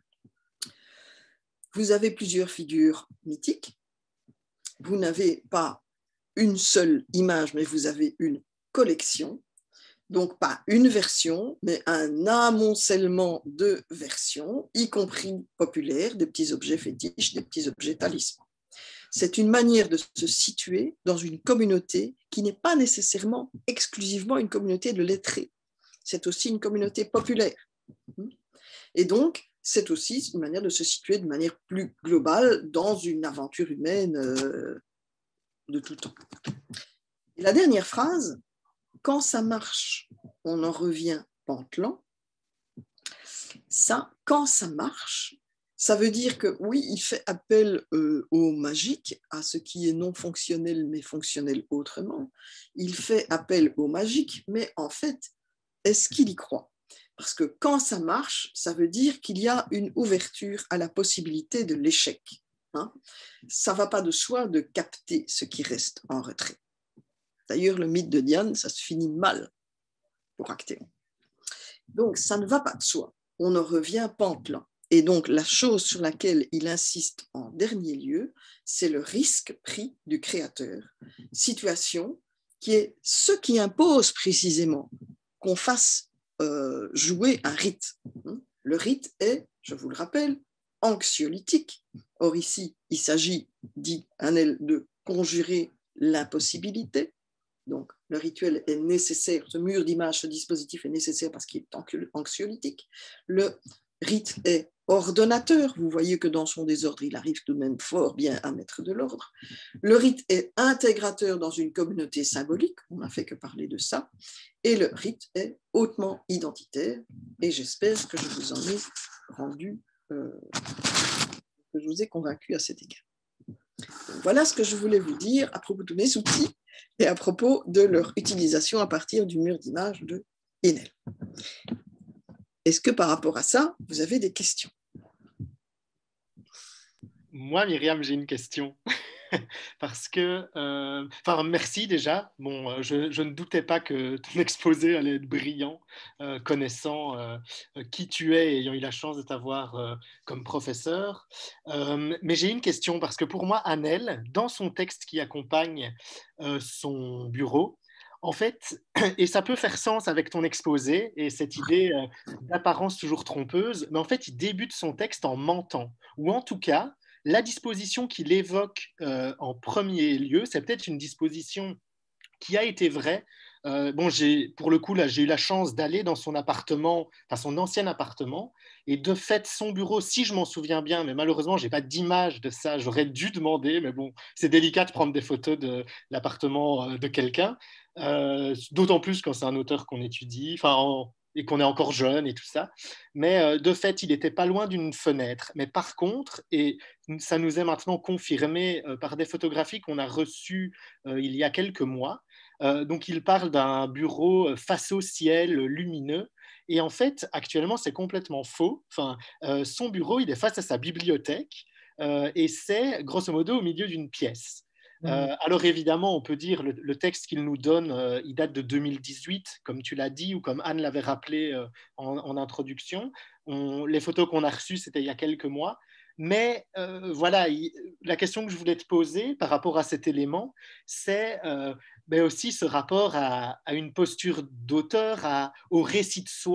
Vous avez plusieurs figures mythiques. Vous n'avez pas une seule image, mais vous avez une collection. Donc, pas une version, mais un amoncellement de versions, y compris populaires, des petits objets fétiches, des petits objets talismans. C'est une manière de se situer dans une communauté qui n'est pas nécessairement exclusivement une communauté de lettrés. C'est aussi une communauté populaire. Et donc, c'est aussi une manière de se situer de manière plus globale dans une aventure humaine de tout temps. Et la dernière phrase, quand ça marche, on en revient pantelant. Ça, quand ça marche, ça veut dire que oui, il fait appel au magique, à ce qui est non fonctionnel mais fonctionnel autrement. Il fait appel au magique, mais en fait, est-ce qu'il y croit? Parce que quand ça marche, ça veut dire qu'il y a une ouverture à la possibilité de l'échec. Hein? Ça ne va pas de soi de capter ce qui reste en retrait. D'ailleurs, le mythe de Diane, ça se finit mal pour Actéon. Donc, ça ne va pas de soi. On en revient pantelant. Et donc, la chose sur laquelle il insiste en dernier lieu, c'est le risque pris du créateur. Situation qui est ce qui impose précisément qu'on fasse jouer un rite. Le rite est, je vous le rappelle, anxiolytique. Or ici, il s'agit, dit Hanel, de conjurer l'impossibilité. Donc, le rituel est nécessaire, ce mur d'image, ce dispositif est nécessaire parce qu'il est anxiolytique. Le rite est ordonnateur. Vous voyez que dans son désordre, il arrive tout de même fort bien à mettre de l'ordre. Le rite est intégrateur dans une communauté symbolique. On n'a fait que parler de ça. Et le rite est hautement identitaire. Et j'espère que je vous en ai rendu, que je vous ai convaincu à cet égard. Donc, voilà ce que je voulais vous dire à propos de mes outils et à propos de leur utilisation à partir du mur d'image de Enel. Est-ce que par rapport à ça, vous avez des questions? Moi, Myriam, j'ai une question. Parce que, merci déjà. Bon, je ne doutais pas que ton exposé allait être brillant, connaissant qui tu es et ayant eu la chance de t'avoir comme professeur. Mais j'ai une question parce que pour moi, Hanel, dans son texte qui accompagne son bureau, en fait, et ça peut faire sens avec ton exposé et cette idée d'apparence toujours trompeuse, mais en fait, il débute son texte en mentant, ou en tout cas, la disposition qu'il évoque en premier lieu, c'est peut-être une disposition qui a été vraie. Pour le coup, là, j'ai eu la chance d'aller dans son appartement, enfin son ancien appartement, et de fait, son bureau, si je m'en souviens bien, mais malheureusement, je n'ai pas d'image de ça, j'aurais dû demander, mais bon, c'est délicat de prendre des photos de l'appartement de quelqu'un, d'autant plus quand c'est un auteur qu'on étudie, et qu'on est encore jeune et tout ça. Mais de fait, il n'était pas loin d'une fenêtre. Mais par contre, et ça nous est maintenant confirmé par des photographies qu'on a reçues il y a quelques mois, donc il parle d'un bureau face au ciel lumineux. Et en fait, actuellement, c'est complètement faux. Son bureau, il est face à sa bibliothèque et c'est grosso modo au milieu d'une pièce. Alors évidemment, on peut dire le texte qu'il nous donne, il date de 2018, comme tu l'as dit, ou comme Anne l'avait rappelé en introduction. Les photos qu'on a reçues, c'était il y a quelques mois. Mais voilà, la question que je voulais te poser par rapport à cet élément, c'est aussi ce rapport à une posture d'auteur, au récit de soi,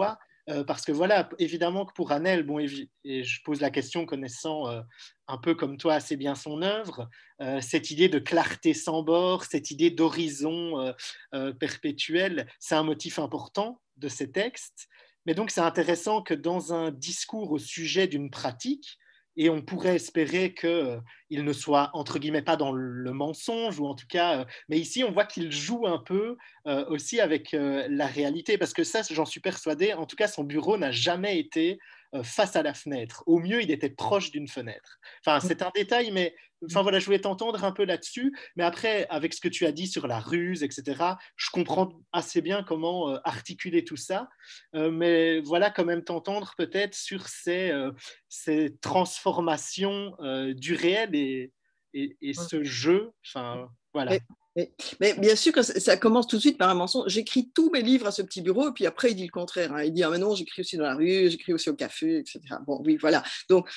parce que voilà, évidemment que pour Annel, bon, et je pose la question connaissant un peu comme toi assez bien son œuvre, cette idée de clarté sans bord, cette idée d'horizon perpétuel, c'est un motif important de ces textes. Mais donc c'est intéressant que dans un discours au sujet d'une pratique, et on pourrait espérer qu'il ne soit, entre guillemets, pas dans le mensonge, ou en tout cas, mais ici on voit qu'il joue un peu aussi avec la réalité, parce que ça, j'en suis persuadé, en tout cas son bureau n'a jamais été face à la fenêtre. Au mieux, il était proche d'une fenêtre. Enfin, c'est un détail, mais enfin, voilà, je voulais t'entendre un peu là-dessus. Mais après, avec ce que tu as dit sur la ruse, etc., je comprends assez bien comment articuler tout ça. Mais voilà, quand même t'entendre peut-être sur ces transformations du réel et ce jeu. Enfin, voilà. Mais bien sûr que ça commence tout de suite par un mensonge. J'écris tous mes livres à ce petit bureau, et puis après, il dit le contraire. Hein. Il dit, ah mais non, j'écris aussi dans la rue, j'écris aussi au café, etc. Bon, oui, voilà. Donc,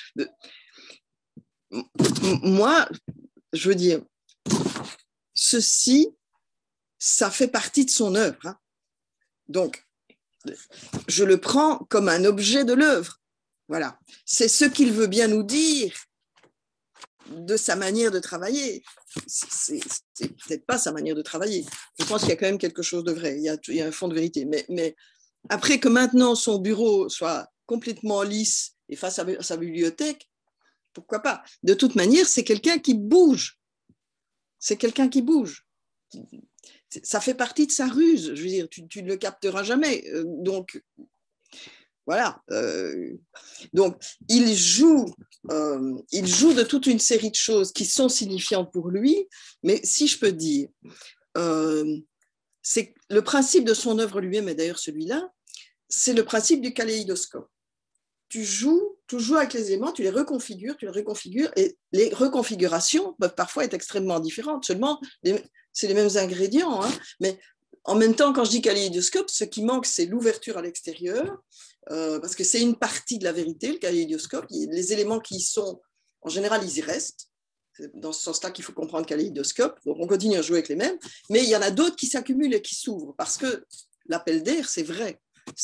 moi, je veux dire, ceci, ça fait partie de son œuvre. Hein. Donc, je le prends comme un objet de l'œuvre. Voilà. C'est ce qu'il veut bien nous dire de sa manière de travailler. C'est peut-être pas sa manière de travailler. Je pense qu'il y a quand même quelque chose de vrai. Il y a un fond de vérité. Mais après que maintenant son bureau soit complètement lisse et face à sa bibliothèque, pourquoi pas? De toute manière, c'est quelqu'un qui bouge. C'est quelqu'un qui bouge. Ça fait partie de sa ruse. Je veux dire, tu ne le capteras jamais. Donc, voilà. Donc, il joue de toute une série de choses qui sont signifiantes pour lui, mais si je peux dire, c'est le principe de son œuvre lui-même, et d'ailleurs celui-là, c'est le principe du kaléidoscope. Tu joues avec les éléments, tu les reconfigures, et les reconfigurations peuvent parfois être extrêmement différentes. Seulement, c'est les mêmes ingrédients, hein, mais en même temps, quand je dis kaléidoscope, ce qui manque, c'est l'ouverture à l'extérieur, parce que c'est une partie de la vérité, le kaléidoscope. Les éléments qui y sont, en général, ils y restent. C'est dans ce sens-là qu'il faut comprendre kaléidoscope. Donc, on continue à jouer avec les mêmes, mais il y en a d'autres qui s'accumulent et qui s'ouvrent, parce que l'appel d'air, c'est vrai.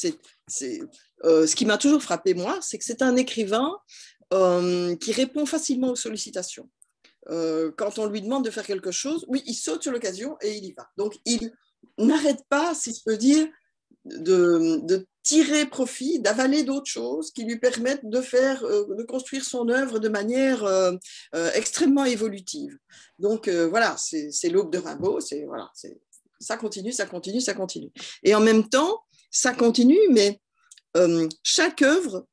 Ce qui m'a toujours frappé, moi, c'est que c'est un écrivain qui répond facilement aux sollicitations. Quand on lui demande de faire quelque chose, oui, il saute sur l'occasion et il y va. Donc, il n'arrête pas, si je peux dire, de tirer profit, d'avaler d'autres choses qui lui permettent de construire son œuvre de manière extrêmement évolutive. Donc, voilà, c'est l'aube de Rimbaud, ça continue, ça continue, ça continue. Et en même temps, ça continue, mais chaque œuvre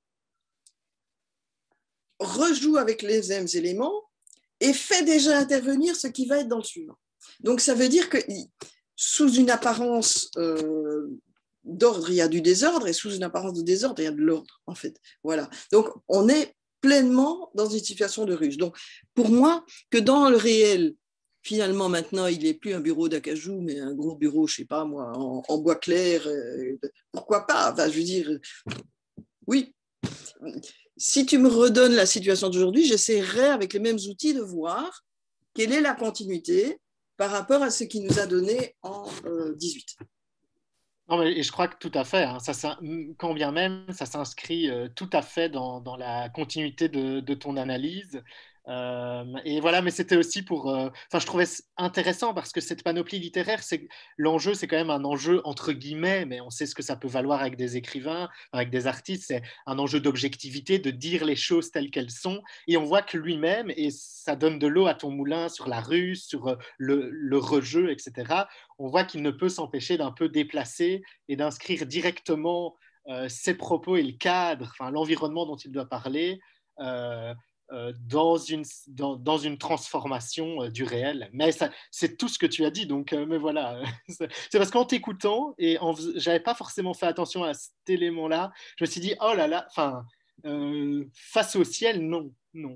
rejoue avec les mêmes éléments et fait déjà intervenir ce qui va être dans le suivant. Donc, ça veut dire que sous une apparence d'ordre, il y a du désordre, et sous une apparence de désordre, il y a de l'ordre, en fait. Voilà. Donc, on est pleinement dans une situation de ruse. Donc, pour moi, que dans le réel, finalement, maintenant, il n'est plus un bureau d'acajou, mais un gros bureau, je ne sais pas moi, en bois clair, pourquoi pas? Enfin, je veux dire, oui. Si tu me redonnes la situation d'aujourd'hui, j'essaierai avec les mêmes outils de voir quelle est la continuité par rapport à ce qu'il nous a donné en 18. Non, mais, et je crois que tout à fait, hein, quand bien même, ça s'inscrit tout à fait dans la continuité de ton analyse. Et voilà, mais c'était aussi enfin, je trouvais intéressant parce que cette panoplie littéraire, l'enjeu, c'est quand même un enjeu entre guillemets, mais on sait ce que ça peut valoir avec des écrivains, avec des artistes, c'est un enjeu d'objectivité, de dire les choses telles qu'elles sont. Et on voit que lui-même, et ça donne de l'eau à ton moulin sur la ruse, sur le rejeu, etc. On voit qu'il ne peut s'empêcher d'un peu déplacer et d'inscrire directement ses propos et le cadre, enfin l'environnement dont il doit parler. Dans une transformation du réel. Mais c'est tout ce que tu as dit, donc mais voilà. C'est parce qu'en t'écoutant, et j'avais pas forcément fait attention à cet élément-là, je me suis dit, oh là là, enfin, face au ciel, non, non.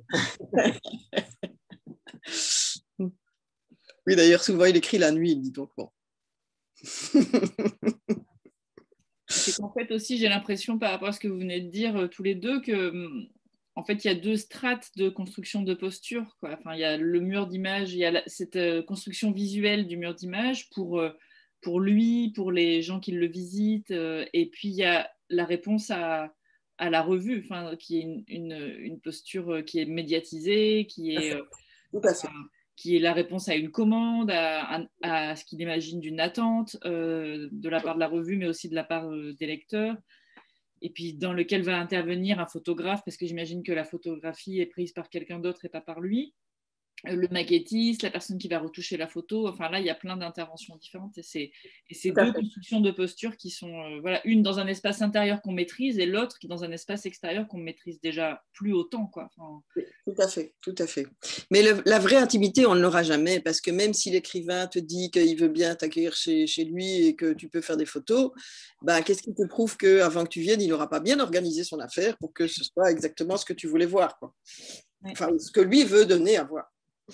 Oui, d'ailleurs, souvent, il écrit la nuit, il dit donc bon. C'est qu'en fait aussi, j'ai l'impression, par rapport à ce que vous venez de dire tous les deux, que en fait, il y a deux strates de construction de posture, quoi. Enfin, il y a le mur d'image, il y a cette construction visuelle du mur d'image pour lui, pour les gens qui le visitent. Et puis, il y a la réponse à la revue, enfin, qui est une posture qui est médiatisée, Tout à fait. qui est la réponse à une commande, à ce qu'il imagine d'une attente de la part de la revue, mais aussi de la part des lecteurs, et puis dans lequel va intervenir un photographe, parce que j'imagine que la photographie est prise par quelqu'un d'autre et pas par lui, le maquettiste, la personne qui va retoucher la photo, enfin là, il y a plein d'interventions différentes, et c'est deux constructions de posture qui sont, voilà, une dans un espace intérieur qu'on maîtrise, et l'autre qui est dans un espace extérieur qu'on maîtrise déjà plus autant, quoi. Enfin... Tout à fait, tout à fait. Mais la vraie intimité, on ne l'aura jamais, parce que même si l'écrivain te dit qu'il veut bien t'accueillir chez lui et que tu peux faire des photos, ben, qu'est-ce qui te prouve qu'avant que tu viennes, il n'aura pas bien organisé son affaire pour que ce soit exactement ce que tu voulais voir, quoi. Enfin, ce que lui veut donner à voir.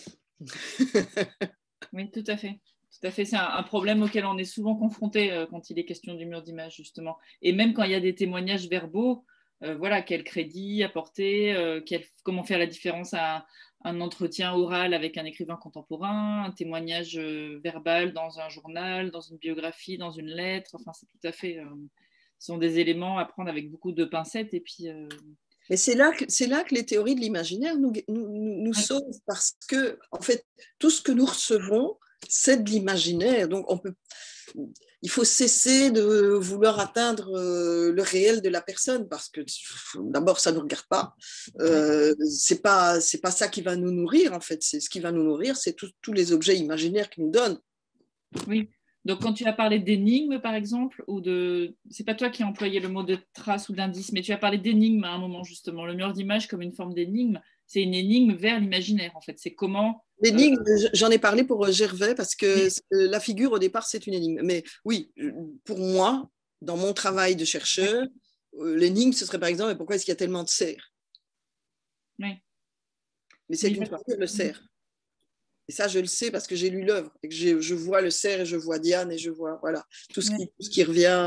Oui, tout à fait. Tout à fait. C'est un problème auquel on est souvent confronté quand il est question du mur d'image, justement. Et même quand il y a des témoignages verbaux, voilà, quel crédit apporter, comment faire la différence à un entretien oral avec un écrivain contemporain, un témoignage verbal dans un journal, dans une biographie, dans une lettre. Enfin, c'est tout à fait. Ce sont des éléments à prendre avec beaucoup de pincettes. Et puis. Mais c'est là que les théories de l'imaginaire nous sauvent, parce que, en fait, tout ce que nous recevons, c'est de l'imaginaire. Donc, il faut cesser de vouloir atteindre le réel de la personne, parce que, d'abord, ça ne nous regarde pas. C'est pas ça qui va nous nourrir, en fait. Ce qui va nous nourrir, c'est tous les objets imaginaires qu'ils nous donnent. Oui. Donc, quand tu as parlé d'énigmes, par exemple, c'est pas toi qui as employé le mot de trace ou d'indice, mais tu as parlé d'énigmes à un moment, justement. Le mur d'image comme une forme d'énigme, c'est une énigme vers l'imaginaire, en fait. C'est comment... L'énigme, j'en ai parlé pour Gervais, parce que la figure, au départ, c'est une énigme. Mais oui, pour moi, dans mon travail de chercheur, l'énigme, ce serait par exemple, pourquoi est-ce qu'il y a tellement de cerfs? Oui. Mais c'est une figure, le cerf. Et ça, je le sais parce que j'ai lu l'œuvre. Et que je vois le cerf et je vois Diane et je vois voilà, tout ce qui revient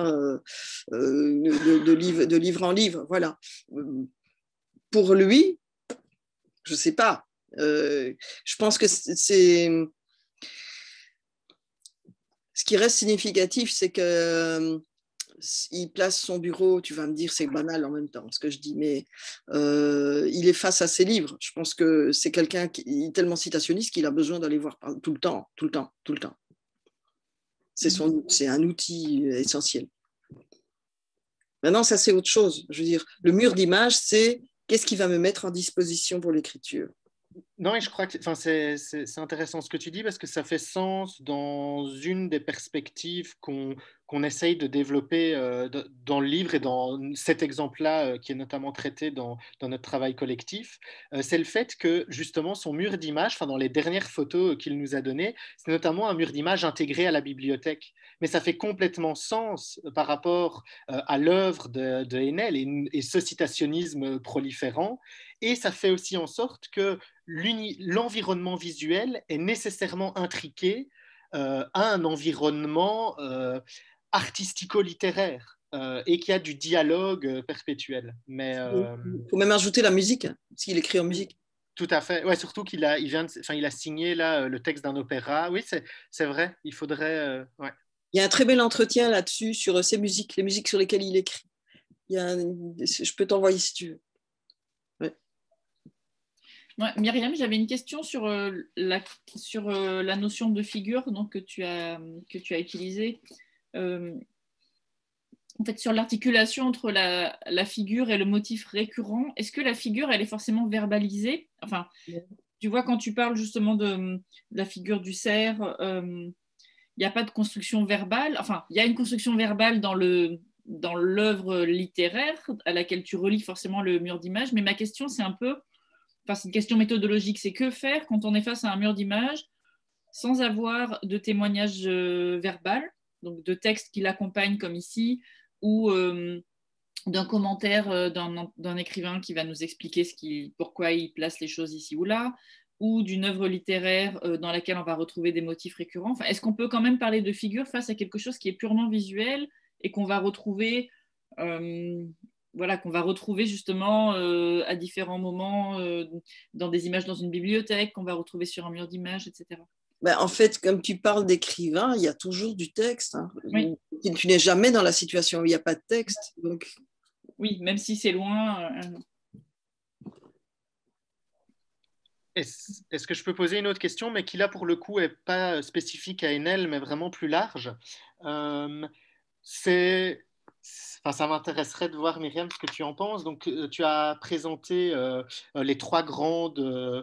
de livre en livre. Voilà. Pour lui, je ne sais pas. Je pense que c'est... Ce qui reste significatif, c'est que il place son bureau, tu vas me dire c'est banal en même temps ce que je dis, mais il est face à ses livres. Je pense que c'est quelqu'un qui est tellement citationniste qu'il a besoin d'aller voir tout le temps. C'est un outil essentiel. Maintenant, ça c'est autre chose. Je veux dire, le mur d'image, c'est qu'est-ce qui va me mettre en disposition pour l'écriture. Non, et je crois que c'est intéressant ce que tu dis, parce que ça fait sens dans une des perspectives qu'on essaye de développer dans le livre et dans cet exemple-là qui est notamment traité dans notre travail collectif. C'est le fait que justement son mur d'image, dans les dernières photos qu'il nous a données, c'est notamment un mur d'image intégré à la bibliothèque. Mais ça fait complètement sens par rapport à l'œuvre de Haenel et ce citationnisme proliférant. Et ça fait aussi en sorte que l'environnement visuel est nécessairement intriqué à un environnement artistico-littéraire et qu'il y a du dialogue perpétuel. Mais, il faut même ajouter la musique, parce qu'il écrit en musique. Tout à fait. Ouais, surtout qu'il a, il a signé là, le texte d'un opéra. Oui, c'est vrai. Il faudrait... ouais. Il y a un très bel entretien là-dessus sur ces musiques, les musiques sur lesquelles il écrit. Je peux t'envoyer si tu veux. Ouais, Myriam, j'avais une question sur la notion de figure donc, que tu as utilisée. En fait, sur l'articulation entre la figure et le motif récurrent, est-ce que la figure, elle est forcément verbalisée? Enfin, tu vois, quand tu parles justement de la figure du cerf, il n'y a pas de construction verbale. Enfin, il y a une construction verbale dans l'œuvre littéraire à laquelle tu relis forcément le mur d'image, mais ma question, c'est un peu... Enfin, c'est une question méthodologique, c'est que faire quand on est face à un mur d'image sans avoir de témoignage verbal, donc de texte qui l'accompagne comme ici, ou d'un commentaire d'un écrivain qui va nous expliquer pourquoi il place les choses ici ou là, ou d'une œuvre littéraire dans laquelle on va retrouver des motifs récurrents. Enfin, est-ce qu'on peut quand même parler de figure face à quelque chose qui est purement visuel et qu'on va retrouver voilà, qu'on va retrouver justement à différents moments dans des images dans une bibliothèque, qu'on va retrouver sur un mur d'images, etc. En fait, comme tu parles d'écrivain, il y a toujours du texte. Hein. Oui. Tu n'es jamais dans la situation où il n'y a pas de texte. Donc... Oui, même si c'est loin. Est-ce que je peux poser une autre question, mais qui là pour le coup n'est pas spécifique à Enel, mais vraiment plus large. C'est, enfin, ça m'intéresserait de voir, Myriam, ce que tu en penses. Donc, tu as présenté les trois grandes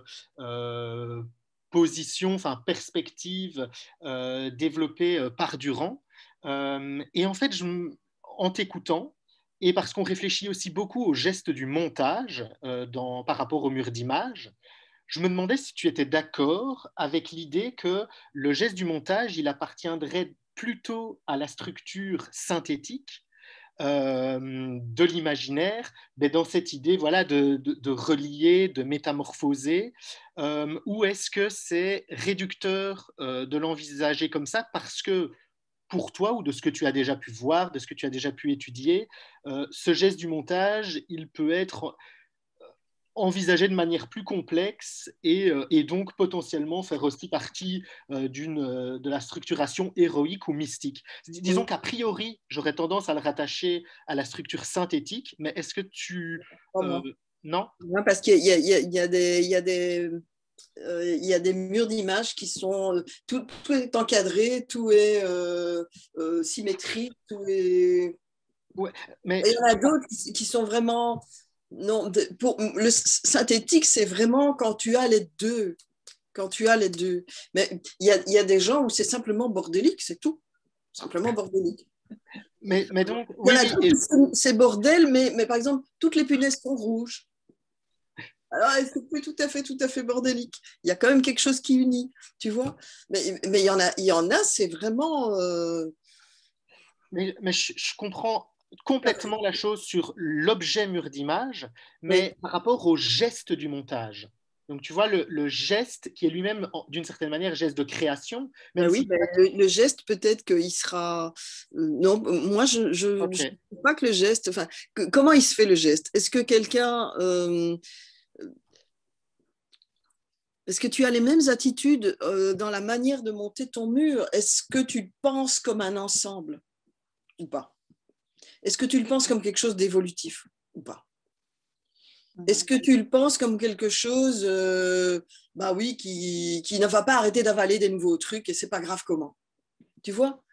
positions, enfin perspectives développées par Durand. Et en fait, en t'écoutant, et parce qu'on réfléchit aussi beaucoup au geste du montage par rapport au mur d'image, je me demandais si tu étais d'accord avec l'idée que le geste du montage, il appartiendrait plutôt à la structure synthétique de l'imaginaire, mais dans cette idée voilà, de relier, de métamorphoser, ou est-ce que c'est réducteur de l'envisager comme ça parce que pour toi, ou de ce que tu as déjà pu voir, de ce que tu as déjà pu étudier, ce geste du montage, il peut être envisagé de manière plus complexe et donc potentiellement faire aussi partie de la structuration héroïque ou mystique. Disons qu'a priori, j'aurais tendance à le rattacher à la structure synthétique, mais est-ce que tu... non? Non, parce qu'il y a des il y a des murs d'images qui sont tout est encadré, tout est symétrique, tout est. Ouais, mais... Et il y en a d'autres qui sont vraiment non. Pour le synthétique, c'est vraiment quand tu as les deux, quand tu as les deux. Mais il y a des gens où c'est simplement bordélique, c'est tout, simplement bordélique. Mais donc, il y en a d'autres, c'est bordel, mais par exemple, toutes les punaises sont rouges. Alors, c'est plus tout à fait bordélique. Il y a quand même quelque chose qui unit, tu vois. Mais il y en a, c'est vraiment. Mais je comprends complètement la chose sur l'objet mur d'image, mais par rapport au geste du montage. Donc, tu vois, le geste qui est lui-même, d'une certaine manière, geste de création. Ben oui, le geste, peut-être qu'il sera. Non, moi, je ne sais pas que le geste. Enfin, comment il se fait le geste? Est-ce que quelqu'un. Est-ce que tu as les mêmes attitudes dans la manière de monter ton mur? Est-ce que tu le penses comme un ensemble ou pas? Est-ce que tu le penses comme quelque chose d'évolutif ou pas? Est-ce que tu le penses comme quelque chose bah oui, qui ne va pas arrêter d'avaler des nouveaux trucs et c'est pas grave comment? Tu vois?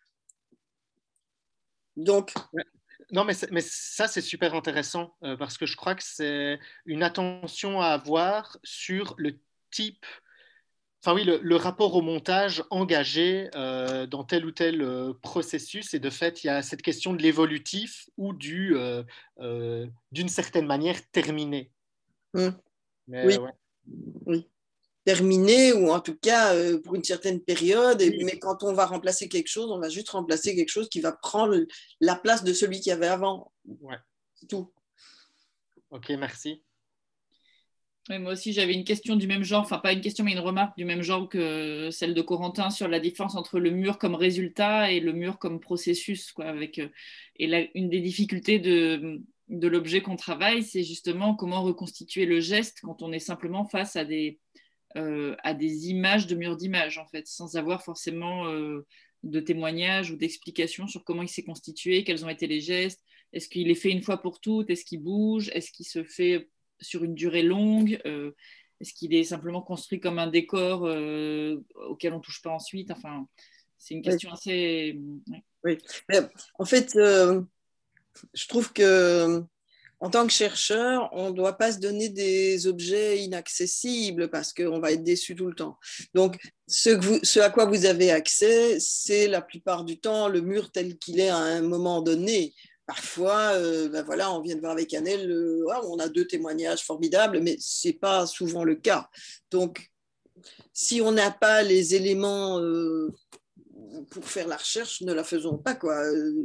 Donc. Non, mais ça, c'est super intéressant parce que je crois que c'est une attention à avoir sur le type, enfin oui, le rapport au montage engagé dans tel ou tel processus. Et de fait, il y a cette question de l'évolutif ou d'une certaine manière terminé. Mais, oui. Oui. Terminé ou en tout cas pour une certaine période. Mais quand on va remplacer quelque chose, on va juste remplacer quelque chose qui va prendre la place de celui qu'il y avait avant. Ouais. C'est tout. Ok, merci. Oui, moi aussi, j'avais une question du même genre, enfin pas une question, mais une remarque du même genre que celle de Corentin sur la différence entre le mur comme résultat et le mur comme processus. Quoi, une des difficultés de l'objet qu'on travaille, c'est justement comment reconstituer le geste quand on est simplement face à des images de murs d'images, en fait, sans avoir forcément de témoignages ou d'explications sur comment il s'est constitué, quels ont été les gestes, est-ce qu'il est fait une fois pour toutes, est-ce qu'il bouge, est-ce qu'il se fait sur une durée longue, est-ce qu'il est simplement construit comme un décor auquel on ne touche pas ensuite, enfin, c'est une question assez... Oui. Mais, en fait, je trouve que en tant que chercheur, on ne doit pas se donner des objets inaccessibles parce qu'on va être déçu tout le temps. Donc, ce à quoi vous avez accès, c'est la plupart du temps le mur tel qu'il est à un moment donné. Parfois, ben voilà, on vient de voir avec Annelle, on a 2 témoignages formidables, mais ce n'est pas souvent le cas. Donc, si on n'a pas les éléments pour faire la recherche, ne la faisons pas, quoi.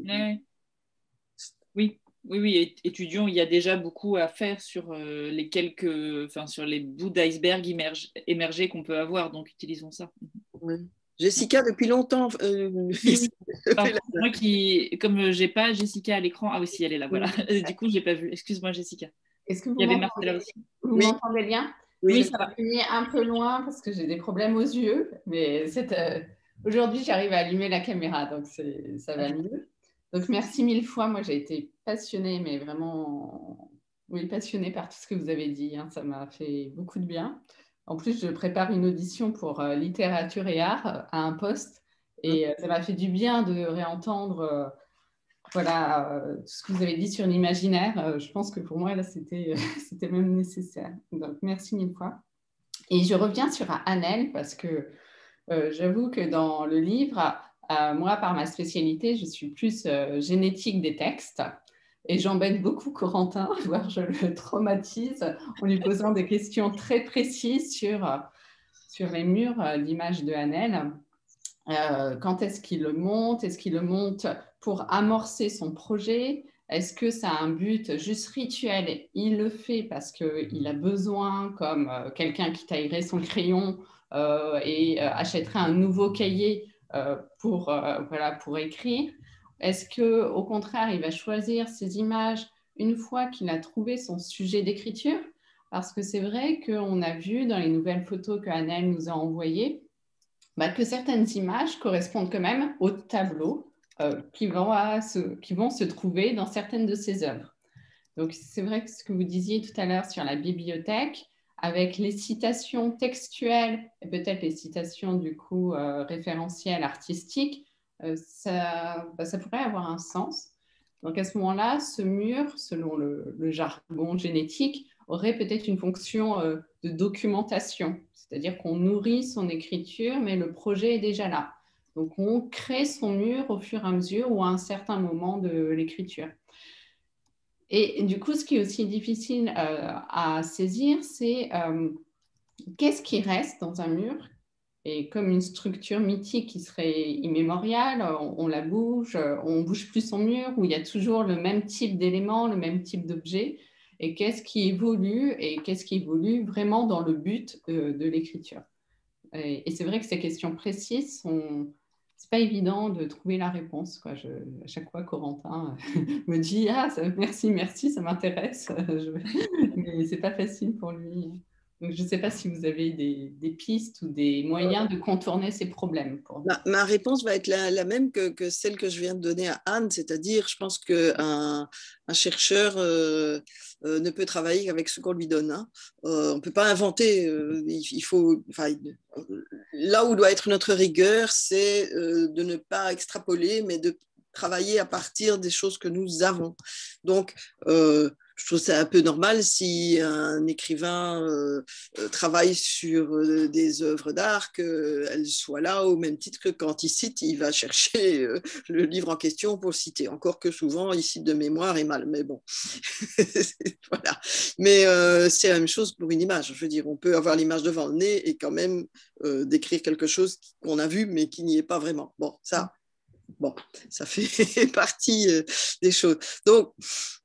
Oui, étudiants, il y a déjà beaucoup à faire sur sur les bouts d'iceberg émergés qu'on peut avoir, donc utilisons ça. Oui. Jessica, depuis longtemps. Moi comme j'ai pas Jessica à l'écran, ah oui, si, elle est là, voilà. Du coup, j'ai pas vu. Excuse-moi, Jessica. Est-ce que vous m'entendez bien? Oui, ça va venir un peu loin parce que j'ai des problèmes aux yeux, mais aujourd'hui, j'arrive à allumer la caméra, donc ça va mieux. Donc, merci mille fois. Moi, j'ai été passionnée, mais vraiment, oui, passionnée par tout ce que vous avez dit. Hein. Ça m'a fait beaucoup de bien. En plus, je prépare une audition pour littérature et art à un poste. Et ça m'a fait du bien de réentendre voilà, tout ce que vous avez dit sur l'imaginaire. Je pense que pour moi, là, c'était même nécessaire. Donc, merci mille fois. Et je reviens sur Annelle parce que j'avoue que dans le livre, moi, par ma spécialité, je suis plus génétique des textes et j'embête beaucoup Corentin, voire je le traumatise en lui posant des questions très précises sur les murs d'images de Annelle. Quand est-ce qu'il le monte? Est-ce qu'il le monte pour amorcer son projet? Est-ce que ça a un but juste rituel? Il le fait parce qu'il a besoin, comme quelqu'un qui taillerait son crayon et achèterait un nouveau cahier voilà, pour écrire. Est-ce qu'au contraire, il va choisir ses images une fois qu'il a trouvé son sujet d'écriture? Parce que c'est vrai qu'on a vu dans les nouvelles photos que Annelle nous a envoyées que certaines images correspondent quand même aux tableaux qui vont se trouver dans certaines de ses œuvres. Donc, c'est vrai que ce que vous disiez tout à l'heure sur la bibliothèque, avec les citations textuelles et peut-être les citations du coup référentielles artistiques, ça pourrait avoir un sens. Donc, à ce moment-là, ce mur, selon le jargon génétique, aurait peut-être une fonction de documentation, c'est-à-dire qu'on nourrit son écriture, mais le projet est déjà là. Donc, on crée son mur au fur et à mesure ou à un certain moment de l'écriture. Et du coup, ce qui est aussi difficile à saisir, c'est qu'est-ce qui reste dans un mur et comme une structure mythique qui serait immémoriale, on la bouge, on ne bouge plus son mur, où il y a toujours le même type d'éléments, le même type d'objet, et qu'est-ce qui évolue vraiment dans le but de l'écriture. Et c'est vrai que ces questions précises c'est pas évident de trouver la réponse, quoi. À chaque fois, Corentin me dit merci, ça m'intéresse, mais c'est pas facile pour lui. Donc, je ne sais pas si vous avez des pistes ou des moyens de contourner ces problèmes. Ma réponse va être la même que celle que je viens de donner à Anne, c'est-à-dire, je pense qu'un chercheur ne peut travailler qu'avec ce qu'on lui donne. Hein. On ne peut pas inventer. Il faut, là où doit être notre rigueur, c'est de ne pas extrapoler, mais de travailler à partir des choses que nous avons. Donc, je trouve ça un peu normal si un écrivain travaille sur des œuvres d'art, qu'elles soient là au même titre que quand il cite, il va chercher le livre en question pour le citer. Encore que souvent, il cite de mémoire et mal, mais bon. Voilà. Mais c'est la même chose pour une image. Je veux dire, on peut avoir l'image devant le nez et quand même décrire quelque chose qu'on a vu, mais qui n'y est pas vraiment. Bon, ça fait partie des choses. Donc,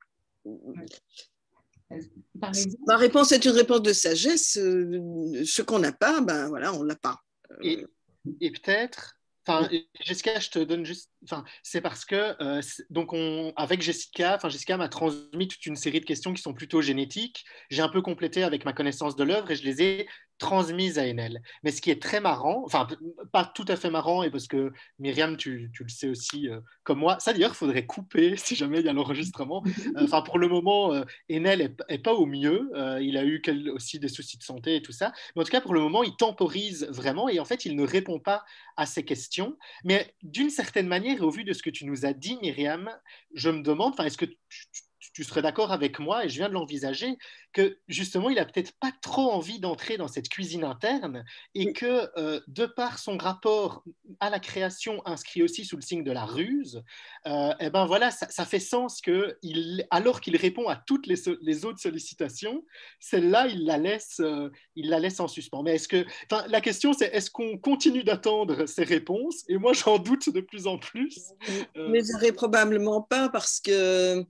ma réponse est une réponse de sagesse. Ce qu'on n'a pas, voilà, on ne l'a pas. Et peut-être, Jessica, je te donne juste, c'est parce que donc avec Jessica, Jessica m'a transmis toute une série de questions qui sont plutôt génétiques. J'ai un peu complété avec ma connaissance de l'œuvre et je les ai transmises à Enel. Mais ce qui est très marrant, pas tout à fait marrant, et parce que Myriam, tu le sais aussi comme moi, ça d'ailleurs, il faudrait couper si jamais il y a l'enregistrement. Pour le moment, Enel est pas au mieux. Il a eu aussi des soucis de santé et tout ça. Mais en tout cas, pour le moment, il temporise vraiment et en fait, il ne répond pas à ces questions. Mais d'une certaine manière, et au vu de ce que tu nous as dit, Myriam, je me demande, est-ce que tu serais d'accord avec moi, et je viens de l'envisager, que justement, il n'a peut-être pas trop envie d'entrer dans cette cuisine interne et que, de par son rapport à la création inscrit aussi sous le signe de la ruse, voilà, ça fait sens que, alors qu'il répond à toutes les autres sollicitations, celle-là, il la laisse en suspens. Mais la question, c'est est-ce qu'on continue d'attendre ces réponses? Et moi, j'en doute de plus en plus. Mais j'aurais probablement pas parce que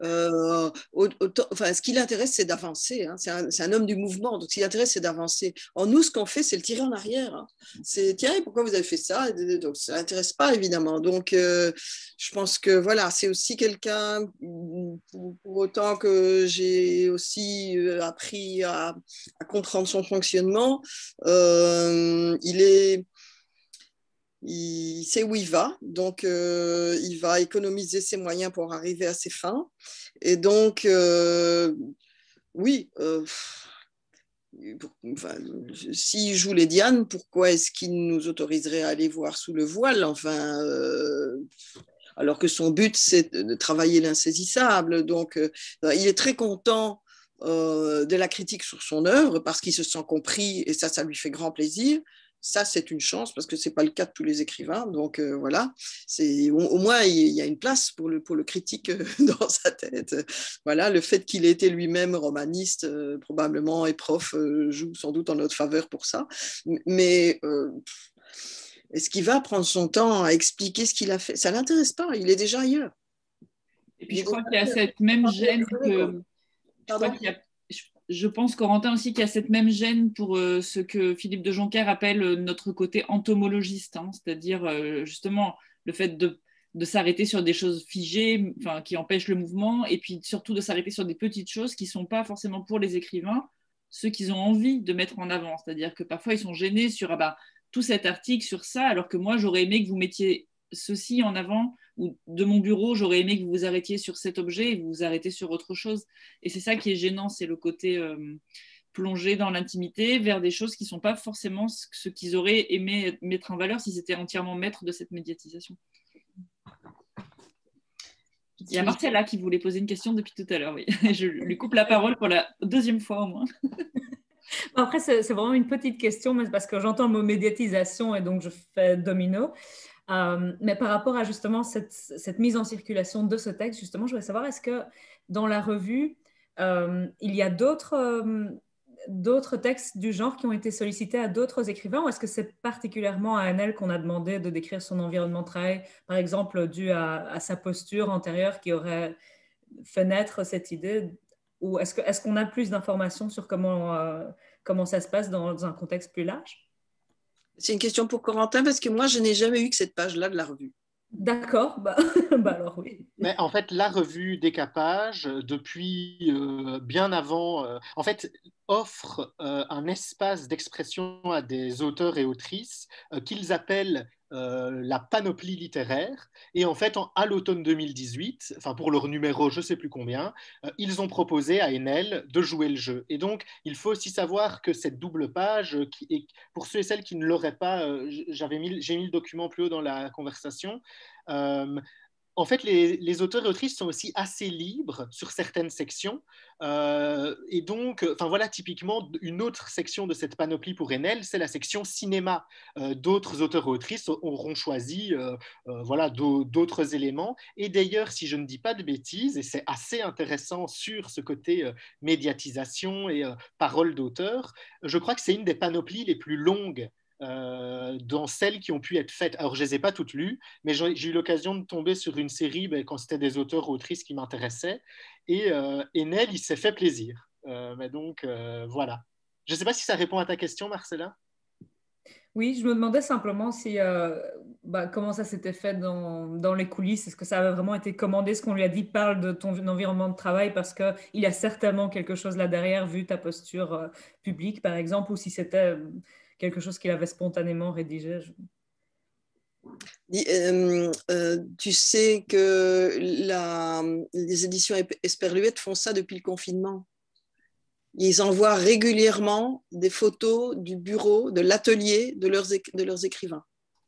ce qui l'intéresse, c'est d'avancer. Hein. C'est un homme du mouvement, donc ce qui l'intéresse, c'est d'avancer. En nous, ce qu'on fait, c'est le tirer en arrière. Hein. C'est tiens, pourquoi vous avez fait ça? Donc ça l'intéresse pas évidemment. Donc je pense que voilà, c'est aussi quelqu'un. Pour autant que j'ai aussi appris à comprendre son fonctionnement, il est il sait où il va, donc il va économiser ses moyens pour arriver à ses fins. Et donc, oui, enfin, s'il joue les Dianes, pourquoi est-ce qu'il nous autoriserait à aller voir sous le voile? Enfin, alors que son but, c'est de travailler l'insaisissable. Donc, il est très content de la critique sur son œuvre parce qu'il se sent compris et ça lui fait grand plaisir. Ça, c'est une chance parce que ce n'est pas le cas de tous les écrivains. Donc, voilà, au moins, il y a une place pour le critique dans sa tête. Voilà, le fait qu'il ait été lui-même romaniste, probablement, et prof, joue sans doute en notre faveur pour ça. Mais est-ce qu'il va prendre son temps à expliquer ce qu'il a fait? Ça ne l'intéresse pas, il est déjà ailleurs. Et puis, je crois qu'il y a cette même gêne que... Je pense, Corentin, aussi qu'il y a cette même gêne pour ce que Philippe de Joncker appelle notre côté entomologiste, hein, c'est-à-dire justement le fait de s'arrêter sur des choses figées, enfin, qui empêchent le mouvement, et puis surtout de s'arrêter sur des petites choses qui ne sont pas forcément pour les écrivains ceux qu'ils ont envie de mettre en avant. C'est-à-dire que parfois, ils sont gênés sur tout cet article, sur ça, alors que moi, j'aurais aimé que vous mettiez ceci en avant, ou de mon bureau, j'aurais aimé que vous vous arrêtiez sur cet objet et vous vous arrêtez sur autre chose. Et c'est ça qui est gênant, c'est le côté plonger dans l'intimité vers des choses qui ne sont pas forcément ce qu'ils auraient aimé mettre en valeur s'ils étaient entièrement maîtres de cette médiatisation. Il y a Marcella qui voulait poser une question depuis tout à l'heure. Oui. Je lui coupe la parole pour la deuxième fois au moins. Après, c'est vraiment une petite question, mais c'est parce que j'entends le mot médiatisation et donc je fais domino. Mais par rapport à justement cette mise en circulation de ce texte, justement, je voulais savoir, est-ce que dans la revue, il y a d'autres textes du genre qui ont été sollicités à d'autres écrivains, ou est-ce que c'est particulièrement à Haenel qu'on a demandé de décrire son environnement de travail, par exemple, dû à sa posture antérieure qui aurait fait naître cette idée, ou est-ce qu'on a plus d'informations sur comment ça se passe dans un contexte plus large? C'est une question pour Corentin parce que moi, je n'ai jamais eu que cette page-là de la revue. D'accord, alors oui. Mais en fait, la revue Décapage, depuis bien avant, en fait, offre un espace d'expression à des auteurs et autrices qu'ils appellent la panoplie littéraire. Et en fait, à l'automne 2018, enfin pour leur numéro, je ne sais plus combien, ils ont proposé à Haenel de jouer le jeu. Et donc, il faut aussi savoir que cette double page, pour ceux et celles qui ne l'auraient pas, j'ai mis le document plus haut dans la conversation. En fait, les auteurs et autrices sont aussi assez libres sur certaines sections. Et donc, voilà, typiquement, une autre section de cette panoplie pour Haenel, c'est la section cinéma. D'autres auteurs et autrices auront choisi d'autres éléments. Et d'ailleurs, si je ne dis pas de bêtises, et c'est assez intéressant sur ce côté médiatisation et parole d'auteur, je crois que c'est une des panoplies les plus longues dans celles qui ont pu être faites. Alors, je ne les ai pas toutes lues, mais j'ai eu l'occasion de tomber sur une série quand c'était des auteurs ou autrices qui m'intéressaient. Et Haenel, il s'est fait plaisir. Mais donc, voilà. Je ne sais pas si ça répond à ta question, Marcella. Oui, je me demandais simplement si, comment ça s'était fait dans les coulisses. Est-ce que ça avait vraiment été commandé, ce qu'on lui a dit, parle de ton environnement de travail, parce qu'il y a certainement quelque chose là derrière, vu ta posture publique, par exemple, ou si c'était quelque chose qu'il avait spontanément rédigé. Tu sais que les éditions Esperluette font ça depuis le confinement. Ils envoient régulièrement des photos du bureau, de l'atelier de leurs écrivains.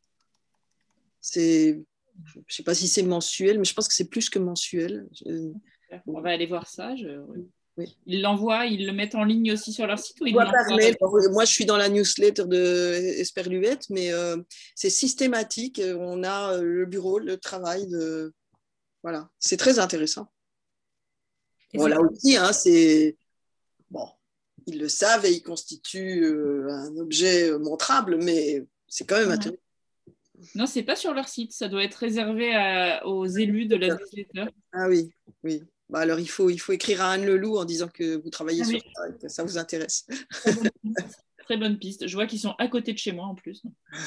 Je ne sais pas si c'est mensuel, mais je pense que c'est plus que mensuel. On va aller voir ça. Oui. Ils l'envoient, ils le mettent en ligne aussi sur leur site, ou par mail. Moi, je suis dans la newsletter de Esperluette, mais c'est systématique. On a le bureau, le travail. Voilà, c'est très intéressant. Là aussi, hein, c'est... Bon, ils le savent et ils constituent un objet montrable, mais c'est quand même intéressant. Non, c'est pas sur leur site. Ça doit être réservé aux élus de la newsletter. Ah oui, oui. Alors, il faut écrire à Anne Leloup en disant que vous travaillez sur ça et que ça vous intéresse. Très bonne piste. Je vois qu'ils sont à côté de chez moi en plus.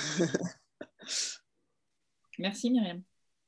Merci Myriam.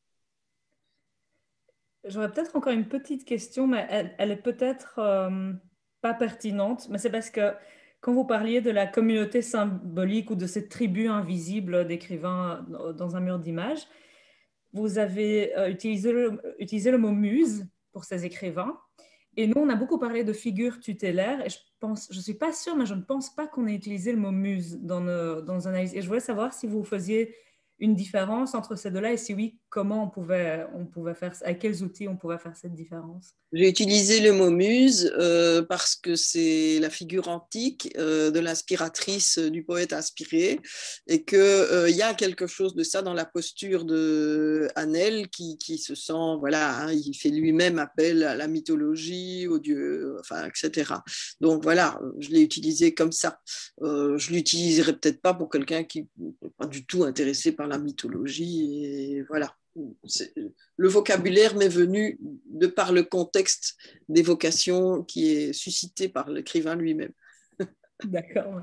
J'aurais peut-être encore une petite question, mais elle est peut-être pas pertinente. Mais c'est parce que quand vous parliez de la communauté symbolique ou de cette tribu invisible d'écrivains dans un mur d'images, vous avez utilisé le mot muse pour ces écrivains. Et nous, on a beaucoup parlé de figures tutélaires. Et je suis pas sûre, mais je ne pense pas qu'on ait utilisé le mot muse dans nos analyses. Et je voulais savoir si vous faisiez une différence entre ces deux-là et si oui, comment on pouvait faire, avec quels outils on pouvait faire cette différence. J'ai utilisé le mot muse parce que c'est la figure antique de l'inspiratrice, du poète inspiré, et qu'il y a quelque chose de ça dans la posture de Hanel qui se sent, voilà, hein, il fait lui-même appel à la mythologie, aux dieux, enfin, etc. Donc voilà, je l'ai utilisé comme ça. Je ne l'utiliserai peut-être pas pour quelqu'un qui n'est pas du tout intéressé par la mythologie, et voilà. Le vocabulaire m'est venu de par le contexte d'évocation qui est suscité par l'écrivain lui-même. D'accord.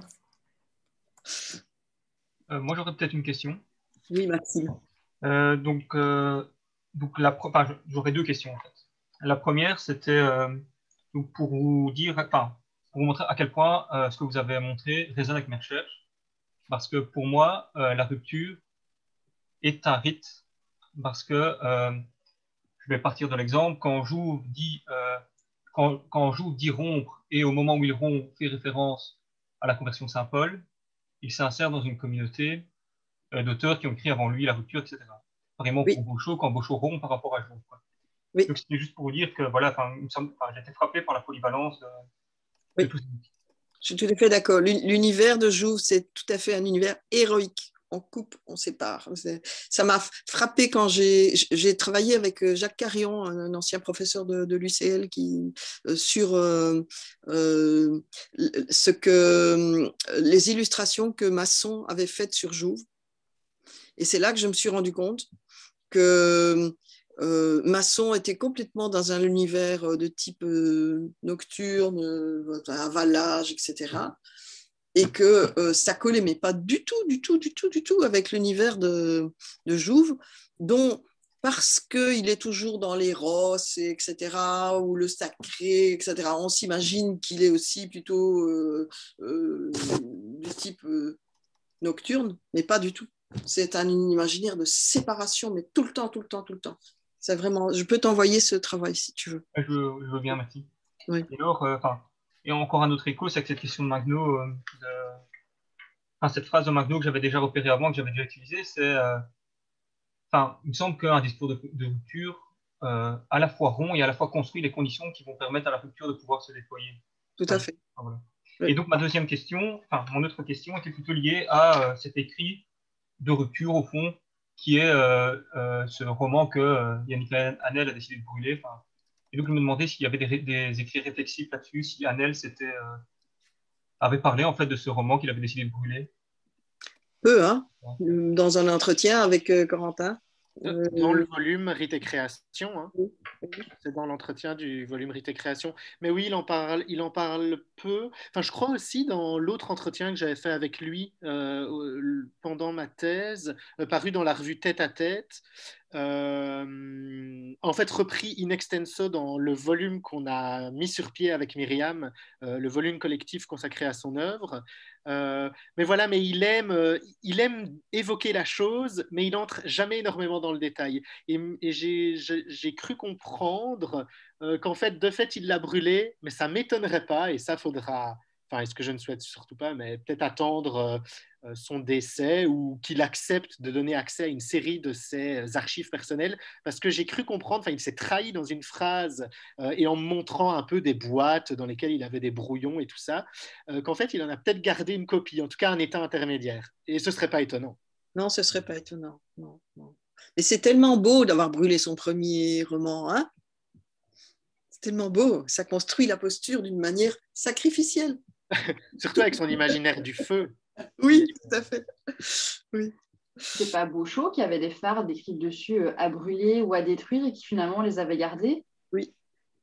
Moi, j'aurais peut-être une question. Oui, Maxime. J'aurais deux questions en fait. La première, c'était pour vous dire, pour vous montrer à quel point ce que vous avez montré résonne avec mes recherches, parce que pour moi, la rupture est un rite. Parce que je vais partir de l'exemple, quand Jouve dit rompre, et au moment où il rompt fait référence à la conversion de Saint Paul, il s'insère dans une communauté d'auteurs qui ont écrit avant lui la rupture, etc. Vraiment oui. Pour Bauchot, quand Bauchot rompt par rapport à Jouve. Oui. Donc c'était juste pour vous dire que voilà, j'ai été frappé par la polyvalence de tout ça. Je suis tout à fait d'accord. L'univers de Jouve, c'est tout à fait un univers héroïque. On coupe, on sépare. Ça m'a frappé quand j'ai travaillé avec Jacques Carillon, un ancien professeur de l'UCL, sur les illustrations que Masson avait faites sur Jouve. Et c'est là que je me suis rendu compte que Masson était complètement dans un univers de type nocturne, avalage, etc., et que ça collait, mais pas du tout avec l'univers de Jouve, dont, parce qu'il est toujours dans les rosses, etc., ou le sacré, etc., on s'imagine qu'il est aussi plutôt du type nocturne, mais pas du tout. C'est un imaginaire de séparation, mais tout le temps. C'est vraiment... Je peux t'envoyer ce travail, si tu veux. Je veux bien, merci. Oui. Et alors, et encore un autre écho, c'est que cette question de Magno, cette phrase de Magno que j'avais déjà repérée avant, que j'avais déjà utilisée, c'est, il me semble qu'un discours de rupture à la fois rompt et à la fois construit les conditions qui vont permettre à la rupture de pouvoir se déployer. Tout à fait. Voilà. Oui. Et donc ma deuxième question, mon autre question était plutôt liée à cet écrit de rupture au fond, qui est ce roman que Yannick Hanel a décidé de brûler. Et donc, je me demandais s'il y avait des écrits réflexifs là-dessus, si Hanel avait parlé en fait de ce roman qu'il avait décidé de brûler. Peu, hein, dans un entretien avec Corentin. Dans le volume Rite et Création, hein. C'est dans l'entretien du volume Rite et Création. Mais oui, il en parle peu. Enfin, je crois aussi dans l'autre entretien que j'avais fait avec lui pendant ma thèse, paru dans la revue Tête à Tête, en fait repris in extenso dans le volume qu'on a mis sur pied avec Myriam, le volume collectif consacré à son œuvre. Mais voilà, mais il aime évoquer la chose, mais il n'entre jamais énormément dans le détail. Et j'ai cru comprendre qu'en fait, de fait, il l'a brûlé, mais ça ne m'étonnerait pas, et ça faudra, est-ce que je ne souhaite surtout pas, mais peut-être attendre son décès ou qu'il accepte de donner accès à une série de ses archives personnelles, parce que j'ai cru comprendre, il s'est trahi dans une phrase et en me montrant un peu des boîtes dans lesquelles il avait des brouillons et tout ça, qu'en fait il en a peut-être gardé une copie, en tout cas un état intermédiaire, et ce ne serait pas étonnant. Non, ce ne serait pas étonnant. Non. Mais c'est tellement beau d'avoir brûlé son premier roman, hein. C'est tellement beau, ça construit la posture d'une manière sacrificielle. Surtout avec son imaginaire du feu. Oui, tout à fait. Oui. C'est pas Bauchot qui avait des phares décrits dessus à brûler ou à détruire et qui finalement les avait gardés? Oui.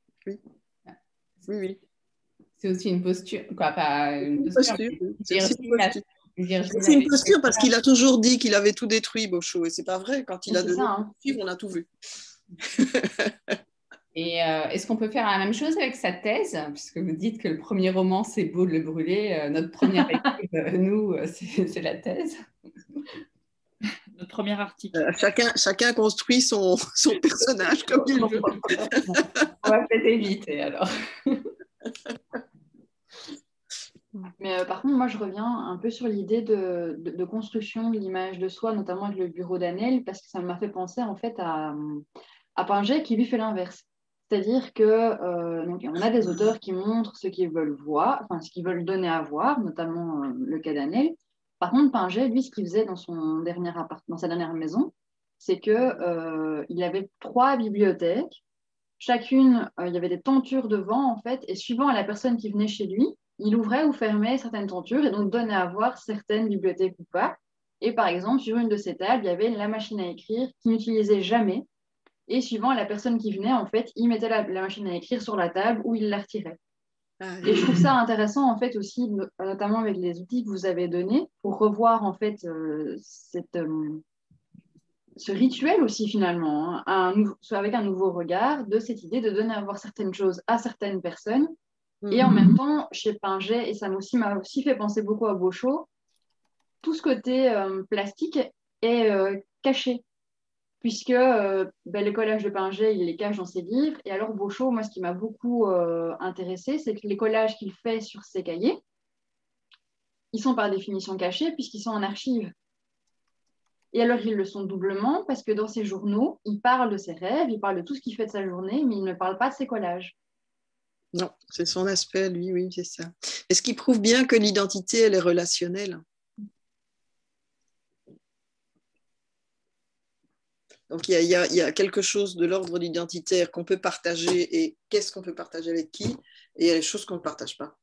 C'est aussi une posture, quoi, pas une posture. C'est une posture parce qu'il a toujours dit qu'il avait tout détruit, Bauchot, et c'est pas vrai. Quand il a donné tout, on a tout vu. Et est-ce qu'on peut faire la même chose avec sa thèse? Puisque vous dites que le premier roman, c'est beau de le brûler. Notre première étude, nous, c'est la thèse. Notre premier article. Chacun construit son personnage comme il veut. On va peut-être éviter alors. Mais par contre, moi, je reviens un peu sur l'idée de construction de l'image de soi, notamment avec le bureau d'Annel, parce que ça m'a fait penser en fait à Pinget qui lui fait l'inverse. C'est-à-dire que donc, on a des auteurs qui montrent ce qu'ils veulent voir, enfin ce qu'ils veulent donner à voir, notamment le cas d'Annel. Par contre, Pinget, lui, ce qu'il faisait dans dans sa dernière maison, c'est que il avait 3 bibliothèques. Chacune, il y avait des tentures devant, en fait, et suivant la personne qui venait chez lui, il ouvrait ou fermait certaines tentures et donc donnait à voir certaines bibliothèques ou pas. Et par exemple, sur une de ces tables, il y avait la machine à écrire qu'il n'utilisait jamais. Et suivant la personne qui venait, en fait, il mettait la machine à écrire sur la table ou il la retirait. Et je trouve ça intéressant, en fait, aussi, notamment avec les outils que vous avez donnés, pour revoir, en fait, ce rituel aussi, finalement, hein, avec un nouveau regard, de cette idée de donner à voir certaines choses à certaines personnes. Et en même temps, chez Pinget, et ça m'a aussi fait penser beaucoup à Beauchot, tout ce côté plastique est caché, puisque le collage de Pinget, il les cache dans ses livres. Et alors Beauchot, moi, ce qui m'a beaucoup intéressé, c'est que les collages qu'il fait sur ses cahiers, ils sont par définition cachés, puisqu'ils sont en archive. Et alors, ils le sont doublement, parce que dans ses journaux, il parle de ses rêves, il parle de tout ce qu'il fait de sa journée, mais il ne parle pas de ses collages. Non, c'est son aspect, lui, oui, c'est ça. Et ce qui prouve bien que l'identité, elle est relationnelle. Donc, il y a quelque chose de l'ordre identitaire qu'on peut partager, et qu'est-ce qu'on peut partager avec qui, et il y a les choses qu'on ne partage pas.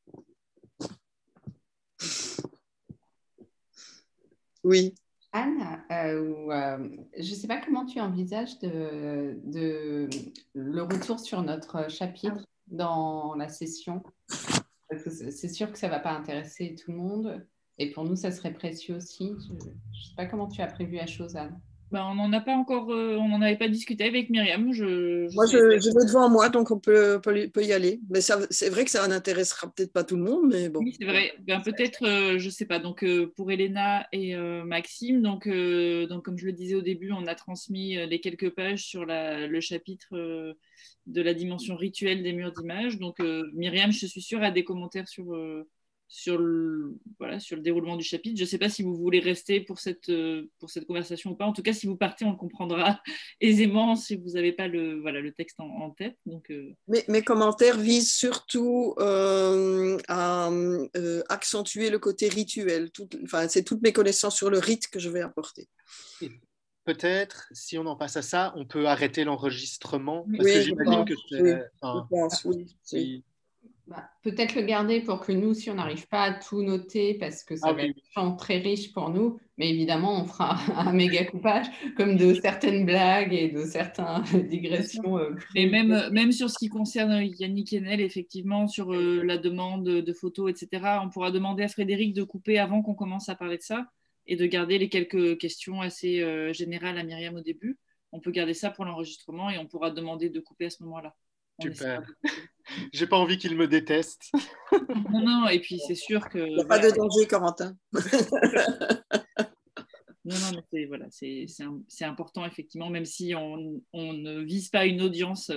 Oui. Anne, je ne sais pas comment tu envisages le retour sur notre chapitre dans la session. Parce que c'est sûr que ça ne va pas intéresser tout le monde. Et pour nous, ça serait précieux aussi. Je ne sais pas comment tu as prévu la chose, Anne. On n'en a pas encore, on n'en avait pas discuté avec Myriam. Moi, je vais devant moi, donc on peut y aller. Mais c'est vrai que ça n'intéressera peut-être pas tout le monde, mais bon. Oui, c'est vrai. Peut-être, je ne sais pas. Donc, pour Elena et Maxime, donc, comme je le disais au début, on a transmis les quelques pages sur le chapitre de la dimension rituelle des murs d'images. Donc, Myriam, je suis sûre, a des commentaires sur le déroulement du chapitre. Je ne sais pas si vous voulez rester pour cette conversation ou pas. En tout cas, si vous partez, on le comprendra aisément si vous n'avez pas le texte en tête. Donc, Mes commentaires visent surtout à accentuer le côté rituel. C'est toutes mes connaissances sur le rite que je vais apporter. Et peut-être, si on en passe à ça, on peut arrêter l'enregistrement. Parce Oui, que j'imagine que oui. Peut-être le garder pour que nous, si on n'arrive pas à tout noter, parce que ça va être très riche pour nous, mais évidemment, on fera un méga coupage, comme de certaines blagues et de certaines digressions. Et même sur ce qui concerne Yannick Enel, effectivement, sur la demande de photos, etc., on pourra demander à Frédéric de couper avant qu'on commence à parler de ça et de garder les quelques questions assez générales à Myriam au début. On peut garder ça pour l'enregistrement et on pourra demander de couper à ce moment-là. Super. J'ai pas envie qu'il me déteste. Non, et puis c'est sûr que... Il n'y a pas de danger, Corentin. Non, mais c'est important, effectivement, même si on ne vise pas une audience.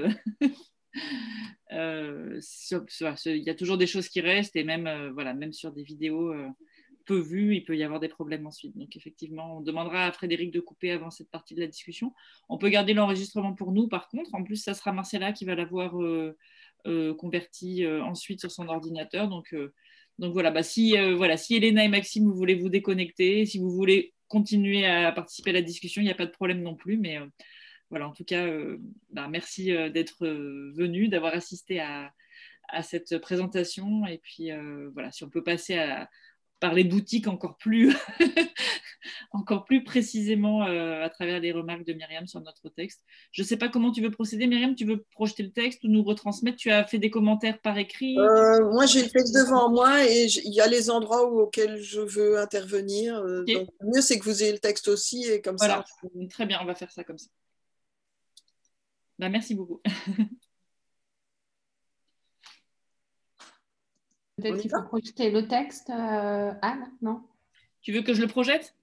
Il y a toujours des choses qui restent, et même sur des vidéos peu vues, il peut y avoir des problèmes ensuite. Donc, effectivement, on demandera à Frédéric de couper avant cette partie de la discussion. On peut garder l'enregistrement pour nous, par contre. En plus, ça sera Marcella qui va l'avoir converti ensuite sur son ordinateur. Donc voilà, si Elena et Maxime, vous voulez vous déconnecter, si vous voulez continuer à participer à la discussion, il n'y a pas de problème non plus. Mais voilà, en tout cas, merci d'être venu, d'avoir assisté à cette présentation. Et puis, si on peut passer par les boutiques encore plus précisément à travers les remarques de Myriam sur notre texte. Je ne sais pas comment tu veux procéder, Myriam. Tu veux projeter le texte ou nous retransmettre? Tu as fait des commentaires par écrit? Moi, j'ai le texte devant moi et il y a les endroits auxquels je veux intervenir. Okay. Donc, le mieux, c'est que vous ayez le texte aussi et comme ça. Très bien, on va faire ça comme ça. Merci beaucoup. Peut-être qu'il faut projeter le texte, Anne, non? Tu veux que je le projette?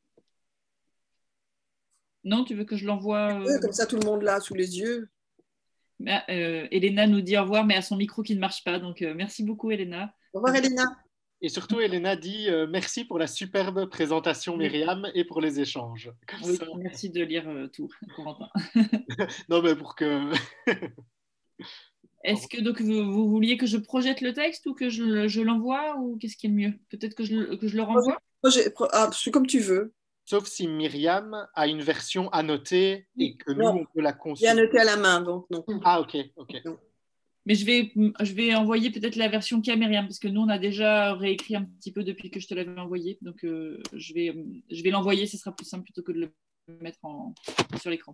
Non, tu veux que je l'envoie Comme ça, tout le monde l'a sous les yeux. Elena nous dit au revoir, mais à son micro qui ne marche pas. Donc, merci beaucoup, Elena. Au revoir, Elena. Et surtout, Elena dit merci pour la superbe présentation, Myriam, et pour les échanges. Oui, merci de lire tout, Corentin. Non, mais pour que... Est-ce que donc, vous vouliez que je projette le texte ou que je l'envoie, ou qu'est-ce qui est le mieux? Peut-être que je le renvoie? C'est comme tu veux. Sauf si Myriam a une version annotée et que nous, on peut la consulter. Il est annoté à la main, donc non. Ah, ok. Mais je vais envoyer peut-être la version qui a Myriam, parce que nous, on a déjà réécrit un petit peu depuis que je te l'avais envoyé. Donc, je vais l'envoyer, ce sera plus simple plutôt que de le mettre sur l'écran.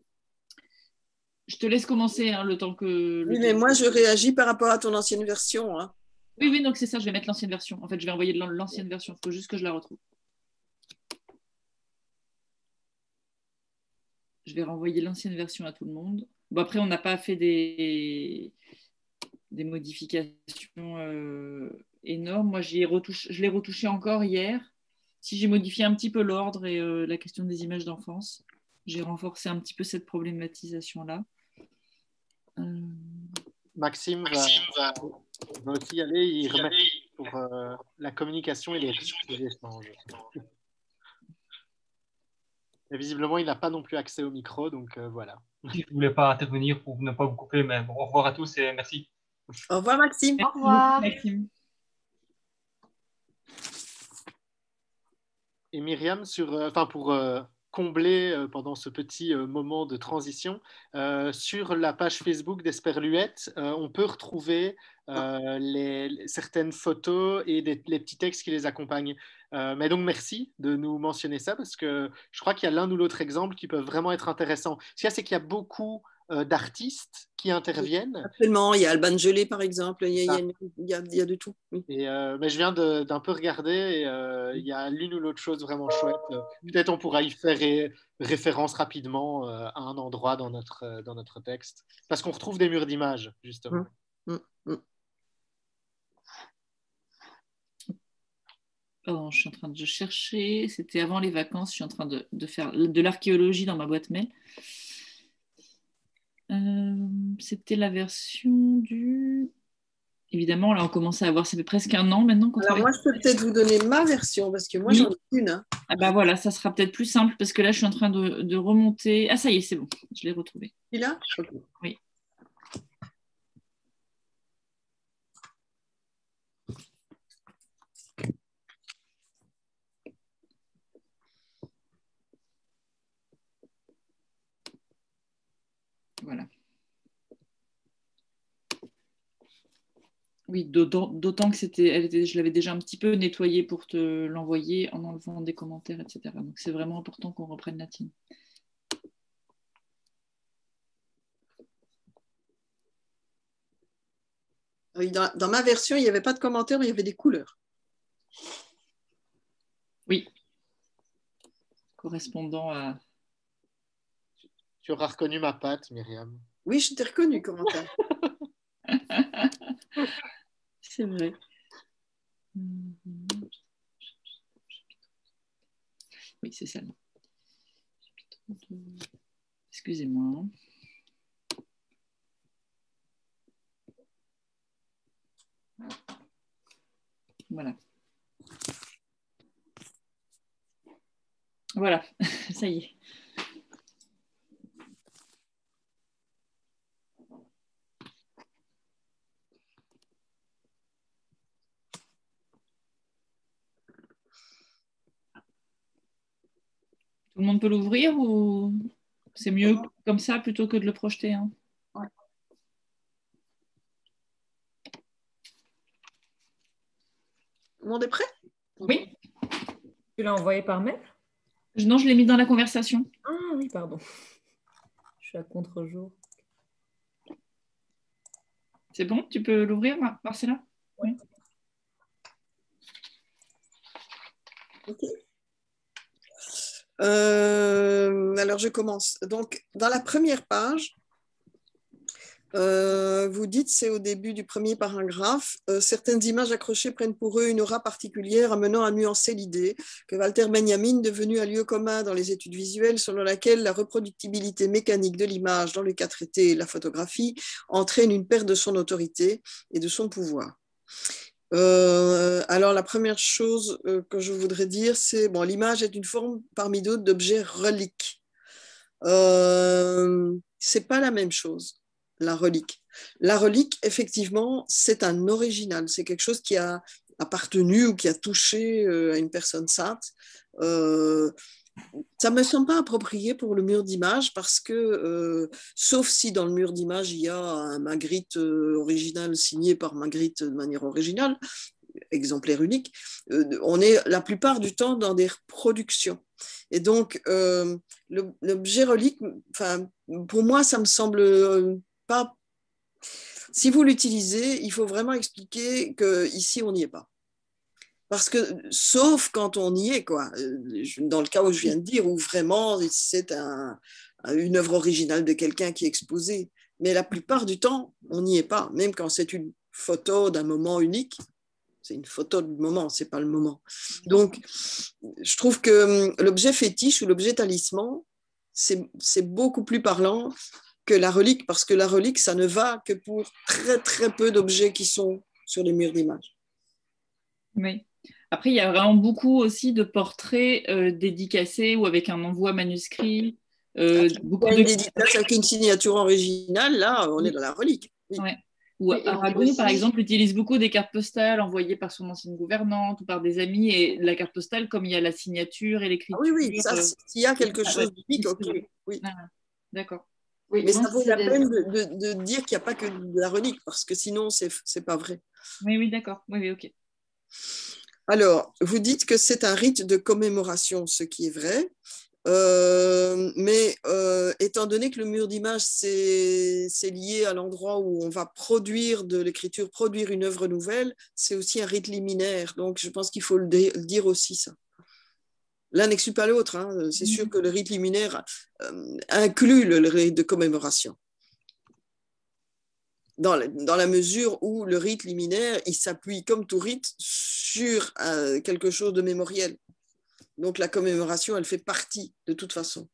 Je te laisse commencer, hein, le temps que... Oui, mais moi, je réagis par rapport à ton ancienne version. Hein. Oui, donc c'est ça, je vais mettre l'ancienne version. En fait, je vais envoyer l'ancienne version, il faut juste que je la retrouve. Je vais renvoyer l'ancienne version à tout le monde. Bon, après, on n'a pas fait des modifications énormes. Moi, je l'ai retouché encore hier. Si j'ai modifié un petit peu l'ordre et la question des images d'enfance, j'ai renforcé un petit peu cette problématisation-là. Maxime va aussi aller y remettre pour la communication et les échanges. Et visiblement, il n'a pas non plus accès au micro, donc voilà. Je ne voulais pas intervenir pour ne pas vous couper, mais bon, au revoir à tous et merci. Au revoir, Maxime. Au revoir. Maxime. Et Myriam, pour combler pendant ce petit moment de transition, sur la page Facebook d'Esperluette, on peut retrouver certaines photos et les petits textes qui les accompagnent. Mais donc, merci de nous mentionner ça, parce que je crois qu'il y a l'un ou l'autre exemple qui peuvent vraiment être intéressants. Ce qu'il y a, c'est qu'il y a beaucoup d'artistes qui interviennent. Absolument, il y a Alban Gelé par exemple, il y a de tout. Oui. Mais je viens d'un peu regarder et il y a l'une ou l'autre chose vraiment chouette. Peut-être on pourra y faire référence rapidement à un endroit dans notre texte. Parce qu'on retrouve des murs d'images, justement. Oh, je suis en train de chercher, c'était avant les vacances, je suis en train de faire de l'archéologie dans ma boîte mail. C'était la version du... Évidemment, là, on commence à avoir, ça fait presque un an maintenant. Alors moi, je peux peut-être vous donner ma version, parce que moi, j'en ai une. Hein. Ah bah voilà, ça sera peut-être plus simple, parce que là, je suis en train de remonter. Ah, ça y est, c'est bon, je l'ai retrouvé. Celui-là ? Oui. Voilà. Oui, d'autant que je l'avais déjà un petit peu nettoyé pour te l'envoyer en enlevant des commentaires, etc. Donc c'est vraiment important qu'on reprenne la tienne. Oui, dans ma version, il n'y avait pas de commentaires, mais il y avait des couleurs. Oui. Correspondant à... Tu auras reconnu ma patte, Myriam. Oui, je t'ai reconnu, Corentin. C'est vrai. Oui, c'est ça. Excusez-moi. Voilà. Voilà, ça y est. Tout le monde peut l'ouvrir ou c'est mieux comme ça plutôt que de le projeter, hein? Ouais. Tout le monde est prêt? Oui. Tu l'as envoyé par mail? Non, je l'ai mis dans la conversation. Ah oui, pardon. Je suis à contre-jour. C'est bon? Tu peux l'ouvrir, Marcella? Oui. Ok. Alors, je commence. Donc, dans la première page, Vous dites, c'est au début du premier paragraphe, certaines images accrochées prennent pour eux une aura particulière, amenant à nuancer l'idée que Walter Benjamin, devenu un lieu commun dans les études visuelles, selon laquelle la reproductibilité mécanique de l'image dans le cas traité, la photographie, entraîne une perte de son autorité et de son pouvoir. Alors, la première chose que je voudrais dire, c'est bon, l'image est une forme parmi d'autres d'objet relique. C'est pas la même chose. La relique. La relique, effectivement, c'est un original. C'est quelque chose qui a appartenu ou qui a touché à une personne sainte. Ça ne me semble pas approprié pour le mur d'image parce que, sauf si dans le mur d'image, il y a un Magritte original signé par Magritte de manière originale, exemplaire unique, on est la plupart du temps dans des reproductions. Et donc, l'objet relique, pour moi, ça me semble pas. Si vous l'utilisez, il faut vraiment expliquer qu'ici, on n'y est pas. Parce que, sauf quand on y est, quoi. Dans le cas où je viens de dire, où vraiment c'est une œuvre originale de quelqu'un qui est exposée. Mais la plupart du temps, on n'y est pas. Même quand c'est une photo d'un moment unique, c'est une photo de moment, c'est pas le moment. Donc, je trouve que l'objet fétiche ou l'objet talisman, c'est beaucoup plus parlant que la relique, parce que la relique, ça ne va que pour très, très peu d'objets qui sont sur les murs d'image. Oui. Après, il y a vraiment beaucoup aussi de portraits dédicacés ou avec un envoi manuscrit. Beaucoup de dédicaces avec une signature originale, là, on est dans la relique. Oui. Ouais. Ou Aragon, par exemple, utilise beaucoup des cartes postales envoyées par son ancienne gouvernante ou par des amis. Et la carte postale, comme il y a la signature et l'écriture. Ah oui, ça, s'il y a quelque chose d'unique, ok. Oui. Ah, d'accord. Oui, mais ça vaut la peine de dire qu'il n'y a pas que de la relique, parce que sinon, ce n'est pas vrai. Oui, d'accord. Oui, ok. Alors, vous dites que c'est un rite de commémoration, ce qui est vrai. Mais étant donné que le mur d'image, c'est lié à l'endroit où on va produire de l'écriture, produire une œuvre nouvelle, c'est aussi un rite liminaire. Donc, je pense qu'il faut le dire aussi, ça. L'un n'exclut pas l'autre. Hein. C'est sûr que le rite liminaire inclut le rite de commémoration. Dans la mesure où le rite liminaire, il s'appuie comme tout rite sur quelque chose de mémoriel. Donc la commémoration, elle fait partie de toute façon.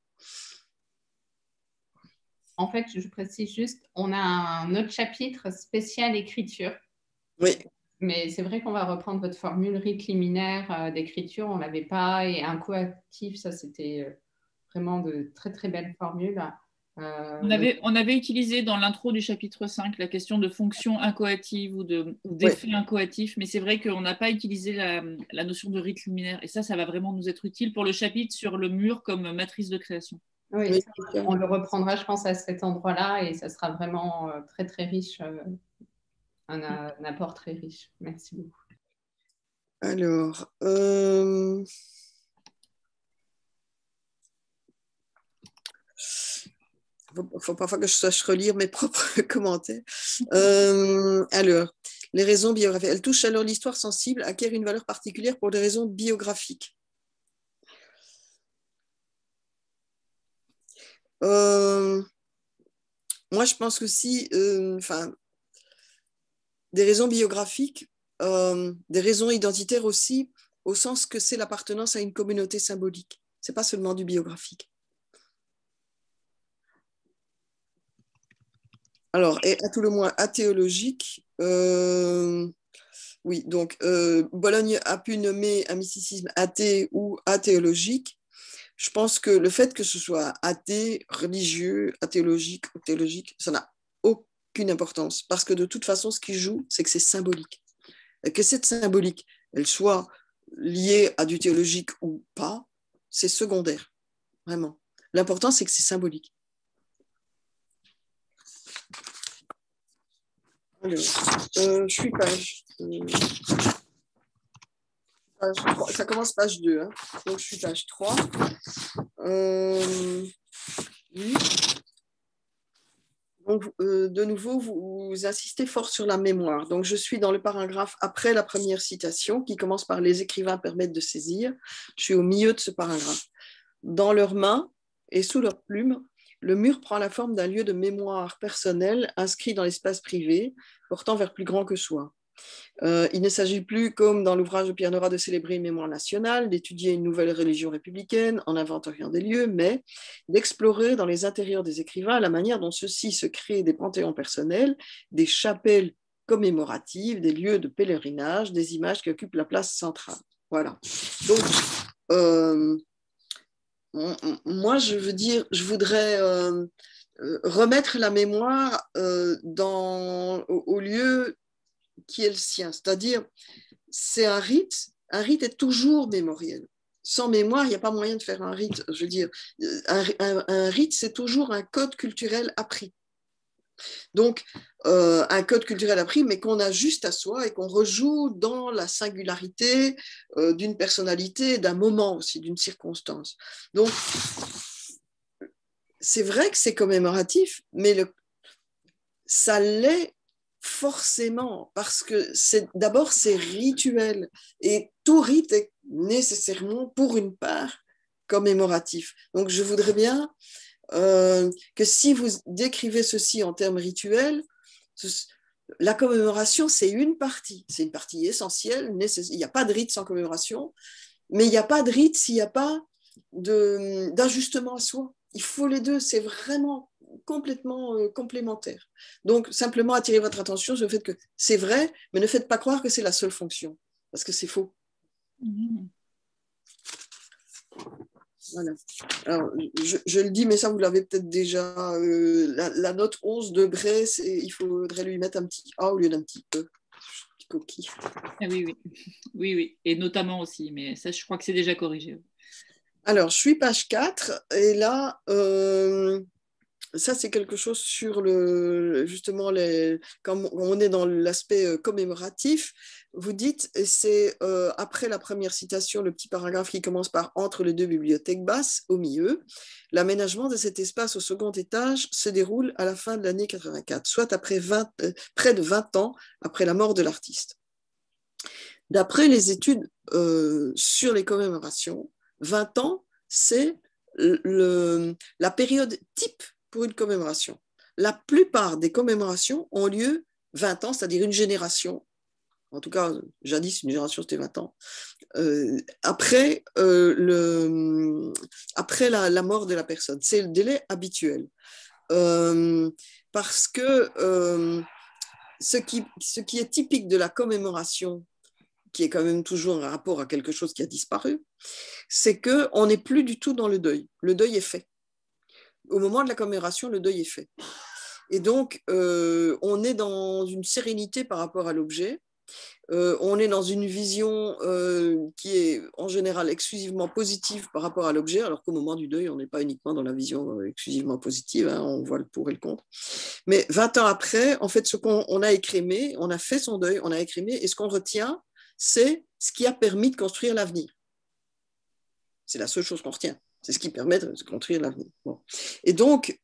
En fait, je précise juste, on a un autre chapitre spécial écriture. Oui. Mais c'est vrai qu'on va reprendre votre formule rite liminaire d'écriture, on ne l'avait pas, et incoatif, ça c'était vraiment de très très belles formules. On avait utilisé dans l'intro du chapitre 5 la question de fonction incoative ou d'effet incoatif, mais c'est vrai qu'on n'a pas utilisé la notion de rite liminaire. Et ça va vraiment nous être utile pour le chapitre sur le mur comme matrice de création. Oui, on le reprendra, je pense, à cet endroit-là et ça sera vraiment très très riche, un apport très riche. Merci beaucoup. Alors, il faut parfois que je sache relire mes propres commentaires. Alors, les raisons biographiques. Elle touche alors l'histoire sensible, acquiert une valeur particulière pour des raisons biographiques. Moi, je pense que si, des raisons biographiques, des raisons identitaires aussi, au sens que c'est l'appartenance à une communauté symbolique. Ce n'est pas seulement du biographique. Alors, et à tout le moins athéologique, oui, donc Bologne a pu nommer un mysticisme athée ou athéologique. Je pense que le fait que ce soit athée, religieux, athéologique ou théologique, ça n'a aucune importance. Parce que de toute façon, ce qui joue, c'est que c'est symbolique. Et que cette symbolique, elle soit liée à du théologique ou pas, c'est secondaire, vraiment. L'important, c'est que c'est symbolique. Alors, je suis page. Ça commence page 2, hein. Donc je suis page 3. Oui. Donc, de nouveau, vous insistez fort sur la mémoire. Donc, je suis dans le paragraphe après la première citation qui commence par « Les écrivains permettent de saisir ». Je suis au milieu de ce paragraphe. Dans leurs mains et sous leurs plumes, le mur prend la forme d'un lieu de mémoire personnel inscrit dans l'espace privé, portant vers plus grand que soi. Il ne s'agit plus, comme dans l'ouvrage de Pierre Nora, de célébrer une mémoire nationale, d'étudier une nouvelle religion républicaine en inventoriant des lieux, mais d'explorer dans les intérieurs des écrivains la manière dont ceux-ci se créent des panthéons personnels, des chapelles commémoratives, des lieux de pèlerinage, des images qui occupent la place centrale. Voilà. Donc, moi, je voudrais remettre la mémoire au lieu qui est le sien. C'est-à-dire, c'est un rite est toujours mémoriel. Sans mémoire, il n'y a pas moyen de faire un rite. Je veux dire, un rite, c'est toujours un code culturel appris. Donc, un code culturel appris, mais qu'on a juste à soi et qu'on rejoue dans la singularité d'une personnalité, d'un moment aussi, d'une circonstance. Donc, c'est vrai que c'est commémoratif, mais ça l'est forcément, parce que d'abord, c'est rituel. Et tout rite est nécessairement, pour une part, commémoratif. Donc, je voudrais bien que si vous décrivez ceci en termes rituels, la commémoration, c'est une partie essentielle. Il n'y a pas de rite sans commémoration, mais il n'y a pas de rite s'il n'y a pas d'ajustement à soi. Il faut les deux, c'est vraiment complètement complémentaire. Donc, simplement attirer votre attention sur le fait que c'est vrai, mais ne faites pas croire que c'est la seule fonction, parce que c'est faux. Voilà. Alors, je le dis, mais ça, vous l'avez peut-être déjà. La note 11 de Bray, il faudrait lui mettre un petit A au lieu d'un petit E. Petit coquille. Ah oui. Et notamment aussi, mais ça, je crois que c'est déjà corrigé. Alors, je suis page 4, et là, ça, c'est quelque chose sur justement, quand on est dans l'aspect commémoratif, vous dites, et c'est après la première citation, le petit paragraphe qui commence par « Entre les deux bibliothèques basses », au milieu, l'aménagement de cet espace au second étage se déroule à la fin de l'année 84, soit après près de 20 ans après la mort de l'artiste. D'après les études sur les commémorations, 20 ans, c'est la période type pour une commémoration. La plupart des commémorations ont lieu 20 ans, c'est-à-dire une génération. En tout cas, jadis, une génération, c'était 20 ans. Après la mort de la personne. C'est le délai habituel. Parce que ce qui est typique de la commémoration, qui est quand même toujours un rapport à quelque chose qui a disparu, c'est qu'on n'est plus du tout dans le deuil. Le deuil est fait. Au moment de la commémoration, le deuil est fait. Et donc, on est dans une sérénité par rapport à l'objet. On est dans une vision qui est en général exclusivement positive par rapport à l'objet, alors qu'au moment du deuil, on n'est pas uniquement dans la vision exclusivement positive, hein, on voit le pour et le contre. Mais 20 ans après, en fait, ce qu'on a écrémé, on a fait son deuil, on a écrémé, et ce qu'on retient, c'est ce qui a permis de construire l'avenir. C'est la seule chose qu'on retient. C'est ce qui permet de construire l'avenir. Bon. Et donc,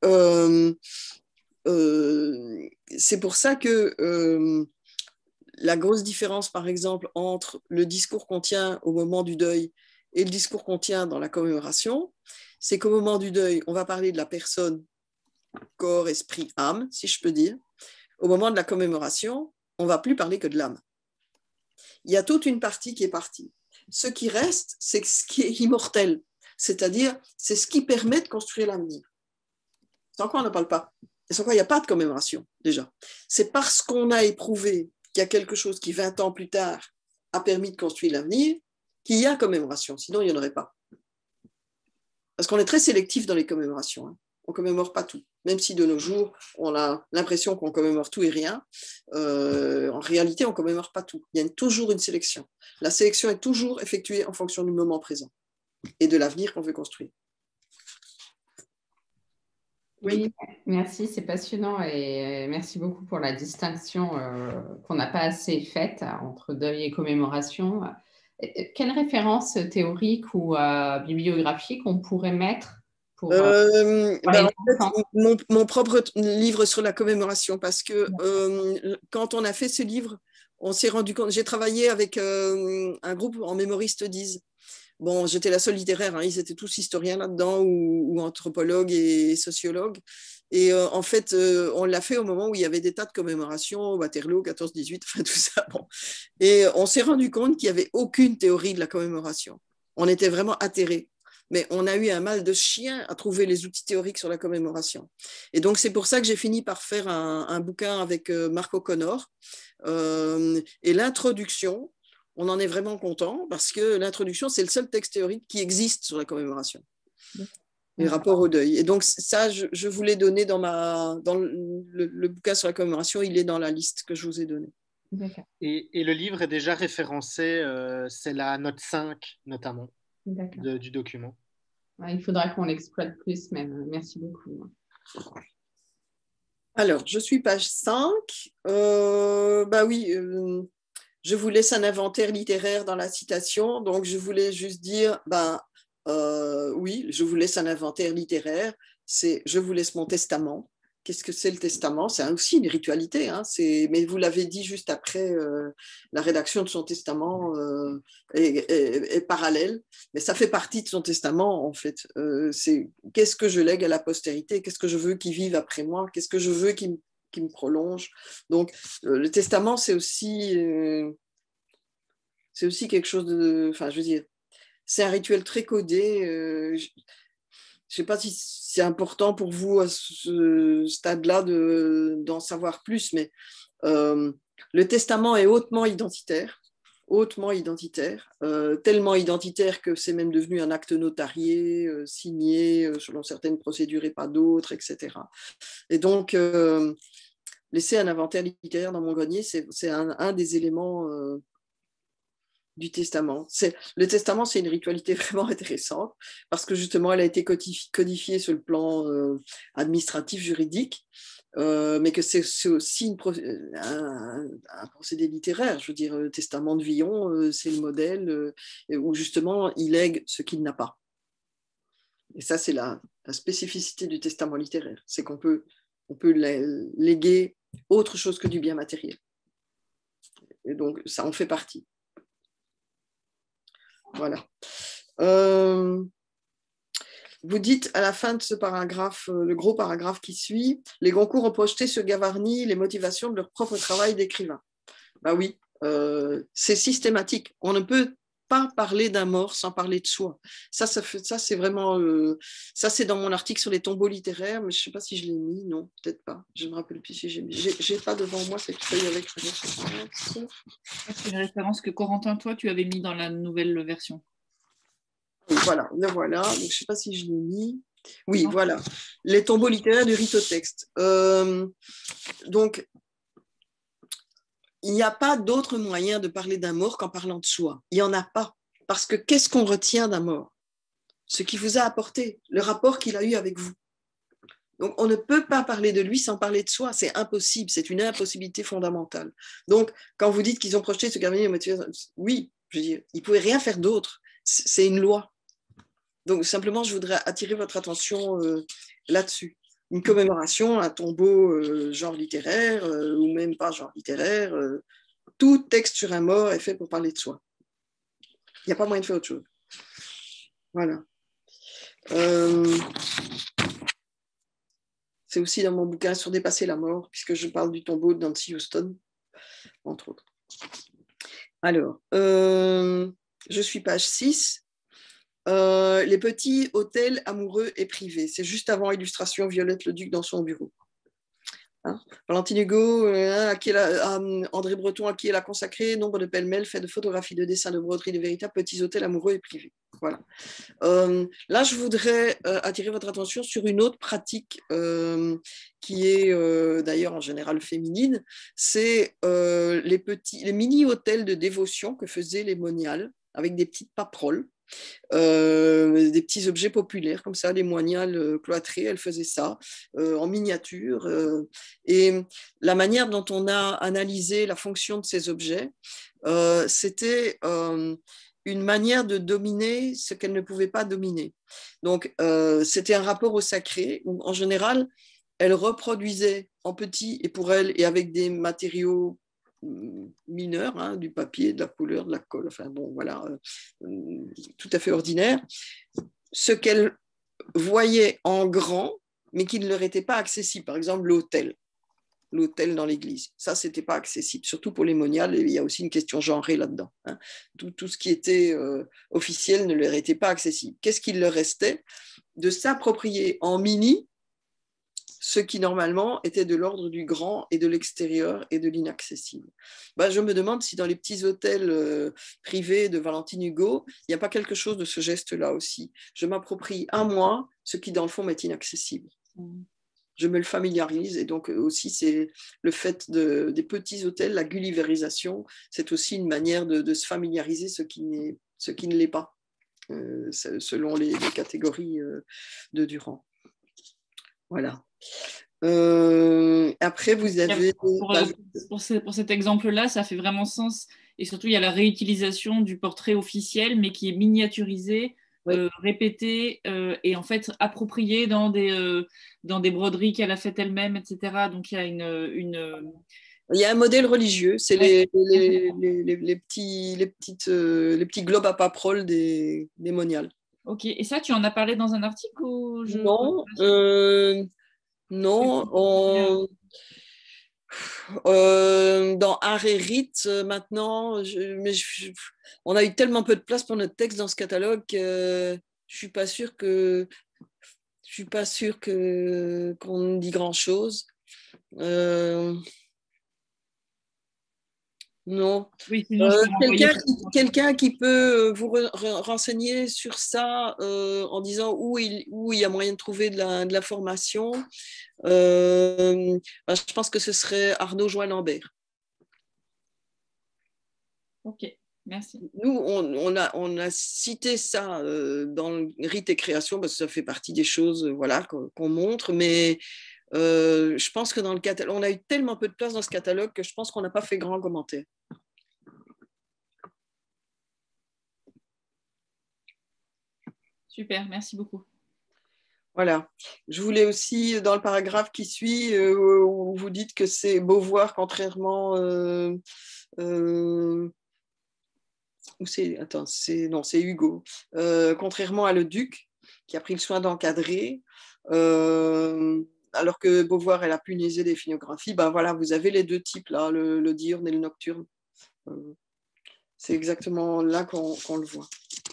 c'est pour ça que la grosse différence, par exemple, entre le discours qu'on tient au moment du deuil et le discours qu'on tient dans la commémoration, c'est qu'au moment du deuil, on va parler de la personne, corps, esprit, âme, si je peux dire. Au moment de la commémoration, on ne va plus parler que de l'âme. Il y a toute une partie qui est partie. Ce qui reste, c'est ce qui est immortel, c'est-à-dire c'est ce qui permet de construire l'avenir. Sans quoi on ne parle pas. Et sans quoi il n'y a pas de commémoration, déjà. C'est parce qu'on a éprouvé qu'il y a quelque chose qui, 20 ans plus tard, a permis de construire l'avenir, qu'il y a commémoration. Sinon, il n'y en aurait pas. Parce qu'on est très sélectif dans les commémorations. Hein. On ne commémore pas tout. Même si de nos jours, on a l'impression qu'on commémore tout et rien, en réalité, on ne commémore pas tout. Il y a toujours une sélection. La sélection est toujours effectuée en fonction du moment présent et de l'avenir qu'on veut construire. Oui, merci, c'est passionnant et merci beaucoup pour la distinction qu'on n'a pas assez faite entre deuil et commémoration. Quelle référence théorique ou bibliographique on pourrait mettre pour en fait, mon propre livre sur la commémoration, parce que quand on a fait ce livre, on s'est rendu compte, j'ai travaillé avec un groupe en Memory Studies Bon, j'étais la seule littéraire, hein, ils étaient tous historiens là-dedans ou anthropologues et sociologues. Et en fait, on l'a fait au moment où il y avait des tas de commémorations, Waterloo, 14-18, enfin tout ça. Bon. Et on s'est rendu compte qu'il n'y avait aucune théorie de la commémoration. On était vraiment atterrés. Mais on a eu un mal de chien à trouver les outils théoriques sur la commémoration. Et donc, c'est pour ça que j'ai fini par faire un bouquin avec Marc O'Connor. Et l'introduction, on en est vraiment content parce que l'introduction, c'est le seul texte théorique qui existe sur la commémoration. Les rapports au deuil. Et donc, ça, je vous l'ai donné dans le bouquin sur la commémoration, il est dans la liste que je vous ai donnée. Et le livre est déjà référencé, c'est la note 5 notamment du document. Ouais, il faudra qu'on l'exploite plus même. Merci beaucoup. Alors, je suis page 5. Bah oui, je vous laisse un inventaire littéraire dans la citation. Donc, je voulais juste dire, oui, je vous laisse un inventaire littéraire. C'est je vous laisse mon testament. Qu'est-ce que c'est le testament? C'est aussi une ritualité, hein, mais vous l'avez dit juste après, la rédaction de son testament est parallèle, mais ça fait partie de son testament en fait. C'est qu'est-ce que je lègue à la postérité? Qu'est-ce que je veux qu'ils vivent après moi? Qu'est-ce que je veux qu'ils me prolongent? Donc le testament, c'est aussi quelque chose de... Enfin, je veux dire, c'est un rituel très codé. Je ne sais pas si c'est important pour vous à ce stade-là d'en savoir plus, mais le testament est hautement identitaire, tellement identitaire que c'est même devenu un acte notarié, signé selon certaines procédures et pas d'autres, etc. Et donc, laisser un inventaire littéraire dans mon grenier, c'est un des éléments du testament. Le testament, c'est une ritualité vraiment intéressante parce que justement, elle a été codifiée sur le plan administratif, juridique, mais que c'est aussi un procédé littéraire. Je veux dire, le testament de Villon, c'est le modèle où justement, il lègue ce qu'il n'a pas. Et ça, c'est la spécificité du testament littéraire, c'est qu'on peut léguer autre chose que du bien matériel. Et donc, ça en fait partie. Voilà. Vous dites à la fin de ce paragraphe, le gros paragraphe qui suit, les Goncourt ont projeté sur Gavarni les motivations de leur propre travail d'écrivain. Ben oui, c'est systématique. On ne peut pas parler d'un mort sans parler de soi. Ça c'est vraiment... ça, c'est dans mon article sur les tombeaux littéraires, mais je ne sais pas si je l'ai mis. Non, peut-être pas. Je ne me rappelle plus si j'ai mis. J'ai pas devant moi cette feuille avec la référence. C'est une référence que Corentin, toi, tu avais mis dans la nouvelle version. Voilà, le voilà. Donc, je ne sais pas si je l'ai mis. Oui, voilà. Les tombeaux littéraires du rite au texte. Donc, il n'y a pas d'autre moyen de parler d'un mort qu'en parlant de soi. Il n'y en a pas. Parce que qu'est-ce qu'on retient d'un mort? Ce qu'il vous a apporté, le rapport qu'il a eu avec vous. Donc, on ne peut pas parler de lui sans parler de soi. C'est impossible. C'est une impossibilité fondamentale. Donc, quand vous dites qu'ils ont projeté ce Gavarni, oui, je veux dire, ils ne pouvaient rien faire d'autre. C'est une loi. Donc, simplement, je voudrais attirer votre attention là-dessus. Une commémoration, un tombeau genre littéraire ou même pas genre littéraire, tout texte sur un mort est fait pour parler de soi. Il n'y a pas moyen de faire autre chose. Voilà. C'est aussi dans mon bouquin sur dépasser la mort, puisque je parle du tombeau de Nancy Houston, entre autres. Alors, je suis page 6. Les petits hôtels amoureux et privés. C'est juste avant illustration Violette Leduc dans son bureau. Hein? Valentine Hugo, André Breton, à qui elle a consacré nombre de pêle-mêle, fait de photographies, de dessins, de broderies, de véritables petits hôtels amoureux et privés. Voilà. Là, je voudrais attirer votre attention sur une autre pratique qui est d'ailleurs en général féminine. C'est les mini-hôtels de dévotion que faisaient les moniales avec des petites paperoles. Des petits objets populaires comme ça, des moniales cloîtrées, elle faisait ça en miniature et la manière dont on a analysé la fonction de ces objets, c'était une manière de dominer ce qu'elle ne pouvait pas dominer. Donc c'était un rapport au sacré où en général elle reproduisait en petit et pour elle et avec des matériaux mineurs, hein, du papier, de la couleur, de la colle, enfin bon, voilà, tout à fait ordinaire, ce qu'elles voyaient en grand, mais qui ne leur était pas accessible. Par exemple, l'autel dans l'église. Ça, ce n'était pas accessible, surtout pour les moniales. Il y a aussi une question genrée là-dedans. Hein. Tout ce qui était officiel ne leur était pas accessible. Qu'est-ce qu'il leur restait? De s'approprier en mini ce qui normalement était de l'ordre du grand et de l'extérieur et de l'inaccessible. Je me demande si dans les petits hôtels privés de Valentine Hugo, il n'y a pas quelque chose de ce geste-là aussi. Je m'approprie à moi ce qui dans le fond m'est inaccessible. Je me le familiarise, et donc aussi c'est le fait des petits hôtels, la gulliverisation, c'est aussi une manière de se familiariser ce qui ne l'est pas, selon les catégories de Durand. Voilà. Après, vous avez... Pour cet exemple-là, ça fait vraiment sens, et surtout il y a la réutilisation du portrait officiel, mais qui est miniaturisé, oui. Répété et en fait approprié dans des broderies qu'elle a faites elle-même, etc. Donc il y a Il y a un modèle religieux, c'est les petits globes à paprol des moniales. Ok, et ça, tu en as parlé dans un article ou Non, non. Dans Art et Rite, maintenant, on a eu tellement peu de place pour notre texte dans ce catalogue que je suis pas sûre qu'on dit grand-chose. Non. Oui, quelqu'un qui peut vous renseigner sur ça en disant où il y a moyen de trouver de l'information. Je pense que ce serait Arnaud Join-Lambert. Ok, merci. Nous, on a cité ça dans le Rite et Création parce que ça fait partie des choses qu'on montre, mais je pense que dans le catalogue, on a eu tellement peu de place dans ce catalogue que je pense qu'on n'a pas fait grand commentaire. Super, merci beaucoup. Voilà. Je voulais aussi, dans le paragraphe qui suit, où vous dites que c'est Beauvoir, contrairement... c'est Hugo. Contrairement à Le Duc, qui a pris le soin d'encadrer, alors que Beauvoir, elle a punaisé des phonographies, vous avez les deux types, là, le diurne et le nocturne. C'est exactement là qu'on le voit.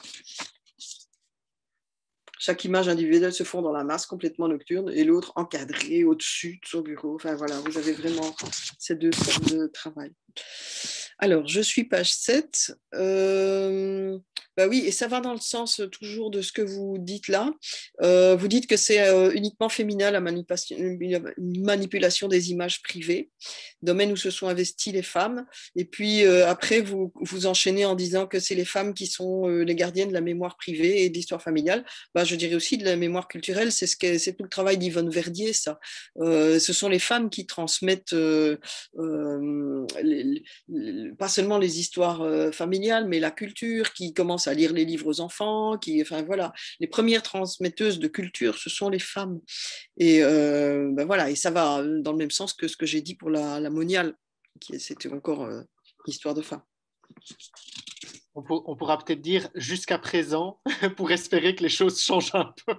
Chaque image individuelle se fond dans la masse complètement nocturne et l'autre encadrée au-dessus de son bureau. Enfin voilà, vous avez vraiment ces deux formes de travail. Alors, je suis page 7. Oui, et ça va dans le sens toujours de ce que vous dites là. Vous dites que c'est uniquement féminin la manipulation des images privées, domaine où se sont investies les femmes. Et puis après, vous enchaînez en disant que c'est les femmes qui sont les gardiennes de la mémoire privée et de l'histoire familiale. Je dirais aussi de la mémoire culturelle, c'est tout le travail d'Yvonne Verdier, ça. Ce sont les femmes qui transmettent pas seulement les histoires familiales, mais la culture, qui commencent à lire les livres aux enfants, les premières transmetteuses de culture, ce sont les femmes. Et et ça va dans le même sens que ce que j'ai dit pour la moniale, c'était encore histoire de femmes. On pourra peut-être dire jusqu'à présent pour espérer que les choses changent un peu.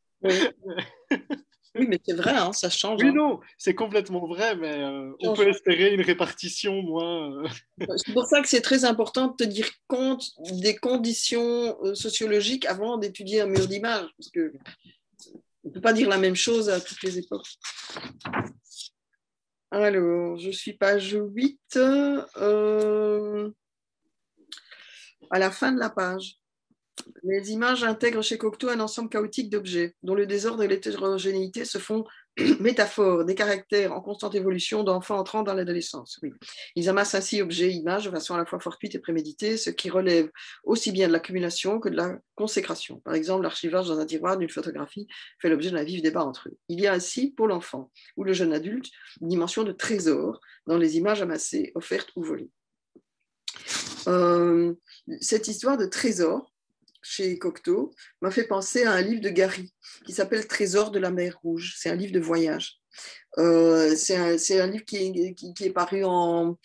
Oui, mais c'est vrai, hein, ça change. Oui, non, c'est complètement vrai, mais on peut espérer une répartition moins... C'est pour ça que c'est très important de tenir compte des conditions sociologiques avant d'étudier un mur d'image, parce qu'on ne peut pas dire la même chose à toutes les époques. Alors, je suis page 8, à la fin de la page. Les images intègrent chez Cocteau un ensemble chaotique d'objets, dont le désordre et l'hétérogénéité se font métaphores, des caractères en constante évolution d'enfants entrant dans l'adolescence. Oui. Ils amassent ainsi objets et images de façon à la fois fortuite et préméditée, ce qui relève aussi bien de l'accumulation que de la consécration. Par exemple, l'archivage dans un tiroir d'une photographie fait l'objet d'un vif débat entre eux. Il y a ainsi, pour l'enfant ou le jeune adulte, une dimension de trésor dans les images amassées, offertes ou volées. Cette histoire de trésor chez Cocteau m'a fait penser à un livre de Gary qui s'appelle Trésor de la mer Rouge. C'est un livre de voyage. C'est un livre qui est paru en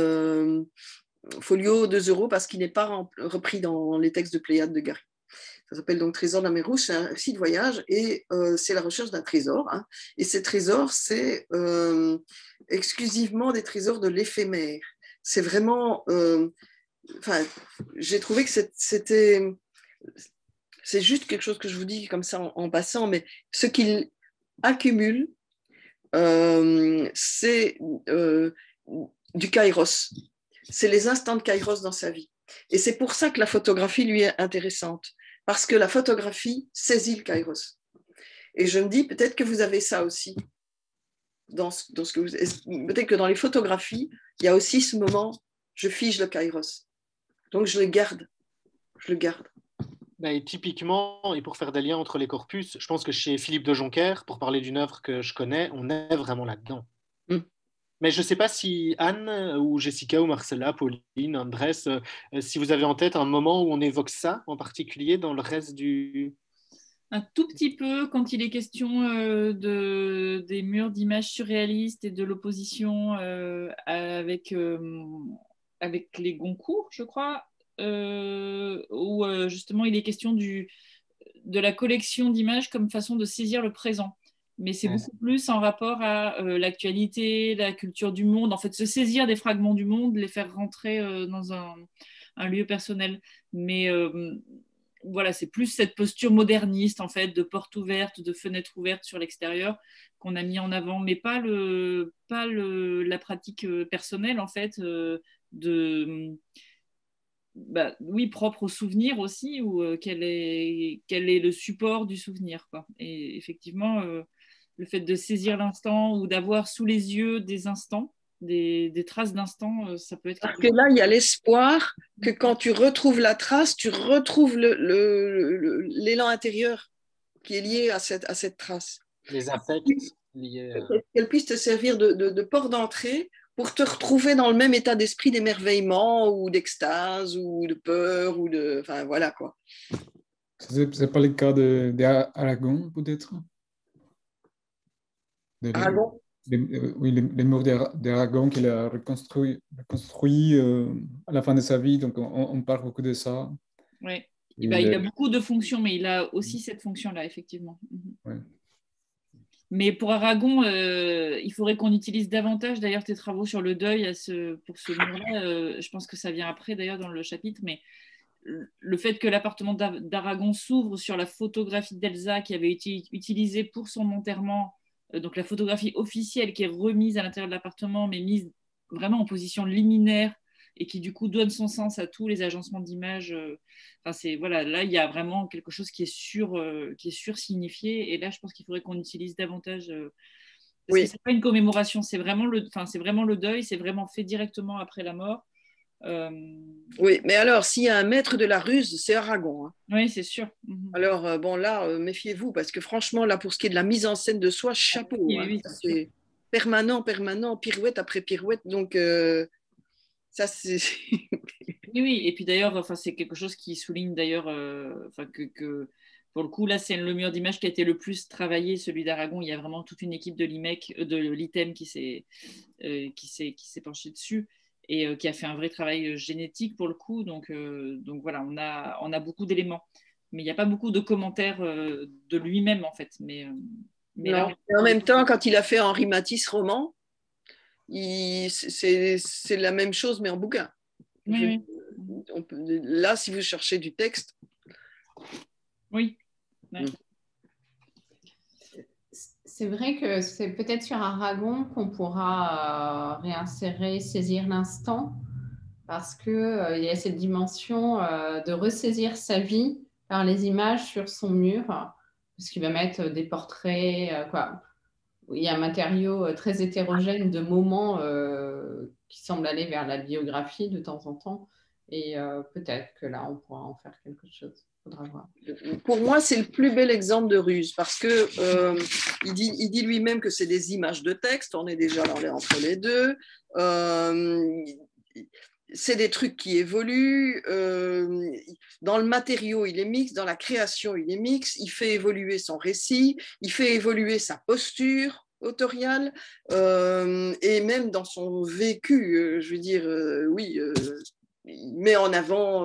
folio 2 € parce qu'il n'est pas repris dans les textes de Pléiade de Gary. Ça s'appelle donc Trésor de la mer Rouge, c'est un récit de voyage et c'est la recherche d'un trésor. Hein. Et ces trésors, c'est exclusivement des trésors de l'éphémère. C'est vraiment... j'ai trouvé que c'était... C'est juste quelque chose que je vous dis comme ça en passant, mais ce qu'il accumule, c'est du kairos. C'est les instants de kairos dans sa vie. Et c'est pour ça que la photographie, lui, est intéressante. Parce que la photographie saisit le kairos. Et je me dis, peut-être que vous avez ça aussi. Peut-être que dans les photographies, il y a aussi ce moment, je fige le kairos. Donc, je le garde. Et typiquement, et pour faire des liens entre les corpus, je pense que chez Philippe de Joncker, pour parler d'une œuvre que je connais, on est vraiment là-dedans. Mais je ne sais pas si Anne, ou Jessica, ou Marcella, Pauline, Andrés, si vous avez en tête un moment où on évoque ça en particulier dans le reste du... Un tout petit peu quand il est question des murs d'images surréalistes et de l'opposition avec les Goncourt, je crois, où justement il est question de la collection d'images comme façon de saisir le présent. Mais c'est beaucoup plus en rapport à l'actualité, la culture du monde, en fait, se saisir des fragments du monde, les faire rentrer dans un lieu personnel. Mais voilà, c'est plus cette posture moderniste, en fait, de porte ouverte, de fenêtre ouverte sur l'extérieur qu'on a mis en avant, mais pas la pratique personnelle, en fait, oui, propre au souvenir aussi, ou quel est le support du souvenir, quoi. Et effectivement, le fait de saisir l'instant ou d'avoir sous les yeux des instants, des traces d'instants, ça peut être... Parce que là, il y a l'espoir que quand tu retrouves la trace, tu retrouves l'élan intérieur qui est lié à cette trace. Les affects liés... Qu'elle puisse te servir de port d'entrée pour te retrouver dans le même état d'esprit d'émerveillement ou d'extase ou de peur ou de... Enfin, voilà, quoi. C'est pas le cas d'Aragon, peut-être? Aragon? Oui, les murs d'Aragon qu'il a reconstruit à la fin de sa vie, donc on parle beaucoup de ça. Oui, il a beaucoup de fonctions, mais il a aussi cette fonction-là, effectivement. Ouais. Mais pour Aragon, il faudrait qu'on utilise davantage d'ailleurs tes travaux sur le deuil pour ce mur-là. Je pense que ça vient après d'ailleurs dans le chapitre, mais le fait que l'appartement d'Aragon s'ouvre sur la photographie d'Elsa qui avait été utilisée pour son enterrement, donc la photographie officielle qui est remise à l'intérieur de l'appartement, mais mise vraiment en position liminaire et qui du coup donne son sens à tous les agencements d'images. Voilà, là, il y a vraiment quelque chose qui est sursignifié. Et là, je pense qu'il faudrait qu'on utilise davantage... parce que ce n'est pas une commémoration, c'est vraiment le deuil, c'est vraiment fait directement après la mort. Oui, mais alors, s'il y a un maître de la ruse, c'est Aragon. Hein. Oui, c'est sûr. Alors, bon, là, méfiez-vous, parce que franchement, là, pour ce qui est de la mise en scène de soi, chapeau. Oui, c'est permanent, pirouette après pirouette. Donc, ça, c'est... Oui, et puis d'ailleurs, c'est quelque chose qui souligne d'ailleurs que pour le coup, là, c'est le mur d'image qui a été le plus travaillé, celui d'Aragon. Il y a vraiment toute une équipe de l'ITEM qui s'est penchée dessus et qui a fait un vrai travail génétique pour le coup. Donc voilà, on a beaucoup d'éléments. Mais il n'y a pas beaucoup de commentaires de lui-même, en fait. Mais là, en même temps, quand il a fait Henri Matisse roman, c'est la même chose, mais en bouquin. Oui. Là, si vous cherchez du texte... Oui. Ouais. C'est vrai que c'est peut-être sur Aragon qu'on pourra réinsérer, saisir l'instant, parce qu'il y a cette dimension de ressaisir sa vie par les images sur son mur, parce qu'il va mettre des portraits, Il y a un matériau très hétérogène de moments qui semble aller vers la biographie de temps en temps, et peut-être que là, on pourra en faire quelque chose. Pour moi, c'est le plus bel exemple de ruse parce que il dit lui-même que c'est des images de texte. On est déjà entre les deux. C'est des trucs qui évoluent. Dans le matériau, il est mixte. Dans la création, il est mixte. Il fait évoluer son récit. Il fait évoluer sa posture. autorial, et même dans son vécu, je veux dire, oui, il met en avant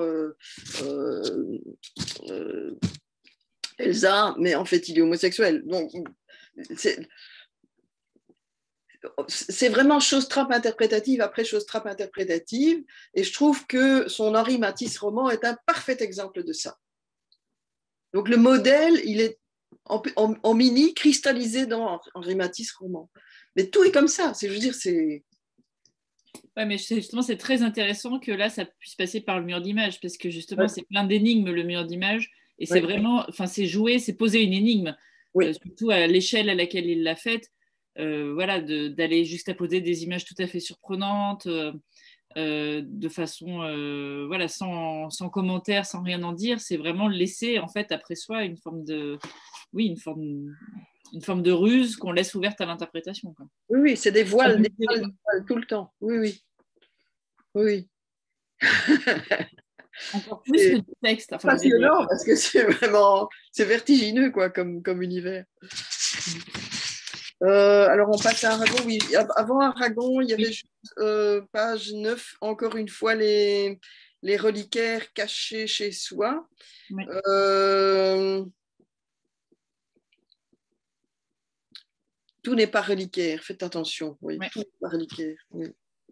Elsa, mais en fait, il est homosexuel. Donc, c'est vraiment chose trappe interprétative après chose trappe interprétative, et je trouve que son Henri Matisse roman est un parfait exemple de ça. Donc le modèle, il est en mini cristallisé dans Henri Matisse roman. Mais tout est comme ça, je veux dire, c'est... Ouais, mais justement, c'est très intéressant que là, ça puisse passer par le mur d'image, parce que justement, c'est plein d'énigmes, le mur d'image, et c'est vraiment, enfin, c'est jouer, c'est poser une énigme, surtout à l'échelle à laquelle il l'a faite, voilà, d'aller juxtaposer des images tout à fait surprenantes, de façon, voilà, sans commentaire, sans rien en dire, c'est vraiment laisser, en fait, après soi, une forme de, oui, une forme de ruse qu'on laisse ouverte à l'interprétation. Oui, oui, c'est des voiles, des voiles tout le temps. Oui, oui. Oui. Encore plus que du texte. Enfin, passionnant, parce que c'est vraiment, c'est vertigineux, quoi, comme univers. Alors, on passe à Aragon. Oui, avant Aragon, il y avait juste, page 9, encore une fois, les reliquaires cachés chez soi. Oui. Tout n'est pas reliquaire, faites attention. Oui, tout n'est pas reliquaire. Oui.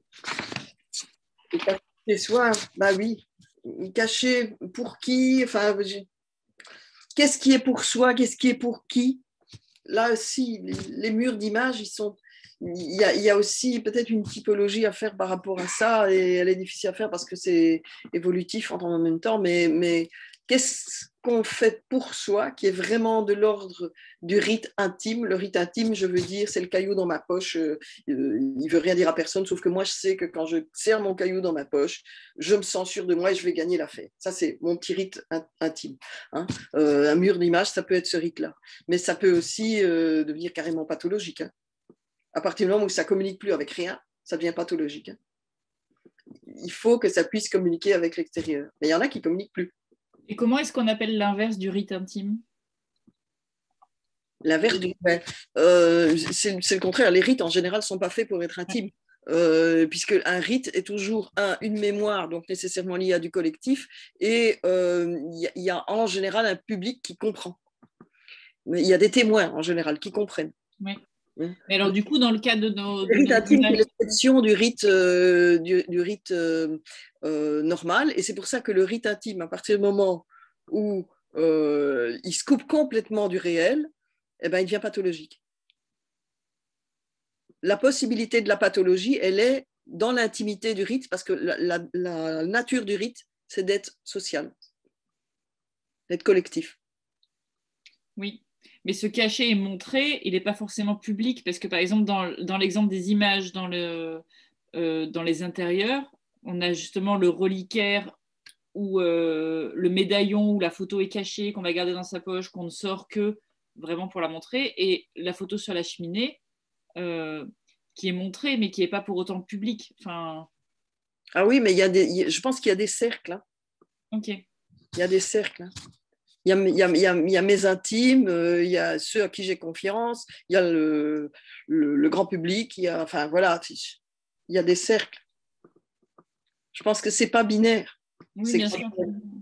Et caché chez soi, bah oui. Caché pour qui? Enfin, qu'est-ce qui est pour soi? Qu'est-ce qui est pour qui? Là aussi, les murs d'image, il y a aussi peut-être une typologie à faire par rapport à ça, et elle est difficile à faire parce que c'est évolutif en même temps, mais qu'est-ce qu'on fait pour soi qui est vraiment de l'ordre du rite intime? Le rite intime, je veux dire, c'est le caillou dans ma poche, il ne veut rien dire à personne, sauf que moi, je sais que quand je serre mon caillou dans ma poche, je me sens sûr de moi et je vais gagner l'affaire. Ça, c'est mon petit rite intime. Hein. Un mur d'image, ça peut être ce rite-là. Mais ça peut aussi devenir carrément pathologique. Hein. À partir du moment où ça ne communique plus avec rien, ça devient pathologique. Hein. Il faut que ça puisse communiquer avec l'extérieur. Mais il y en a qui ne communiquent plus. Et comment est-ce qu'on appelle l'inverse du rite intime? L'inverse du c'est le contraire. Les rites, en général, ne sont pas faits pour être intimes. Puisque un rite est toujours une mémoire, donc nécessairement liée à du collectif, et il y a en général un public qui comprend. Mais il y a des témoins, en général, qui comprennent. Oui. Mais alors, du coup, dans le cas de nos... Le rite intime, c'est l'exception du rite, normal, et c'est pour ça que le rite intime, à partir du moment où il se coupe complètement du réel, eh ben, il devient pathologique. La possibilité de la pathologie, elle est dans l'intimité du rite, parce que la nature du rite, c'est d'être social, d'être collectif. Oui. Mais ce caché est montré, il n'est pas forcément public, parce que par exemple, dans l'exemple des images dans les intérieurs, on a justement le reliquaire où le médaillon ou la photo est cachée, qu'on va garder dans sa poche, qu'on ne sort que vraiment pour la montrer, et la photo sur la cheminée qui est montrée, mais qui n'est pas pour autant publique. Enfin... Ah oui, mais je pense qu'il y a des cercles. Hein. Ok. Il y a des cercles. Hein. Il y a mes intimes, il y a ceux à qui j'ai confiance, il y a le grand public, enfin voilà, il y a des cercles. Je pense que c'est pas binaire. Oui, bien sûr.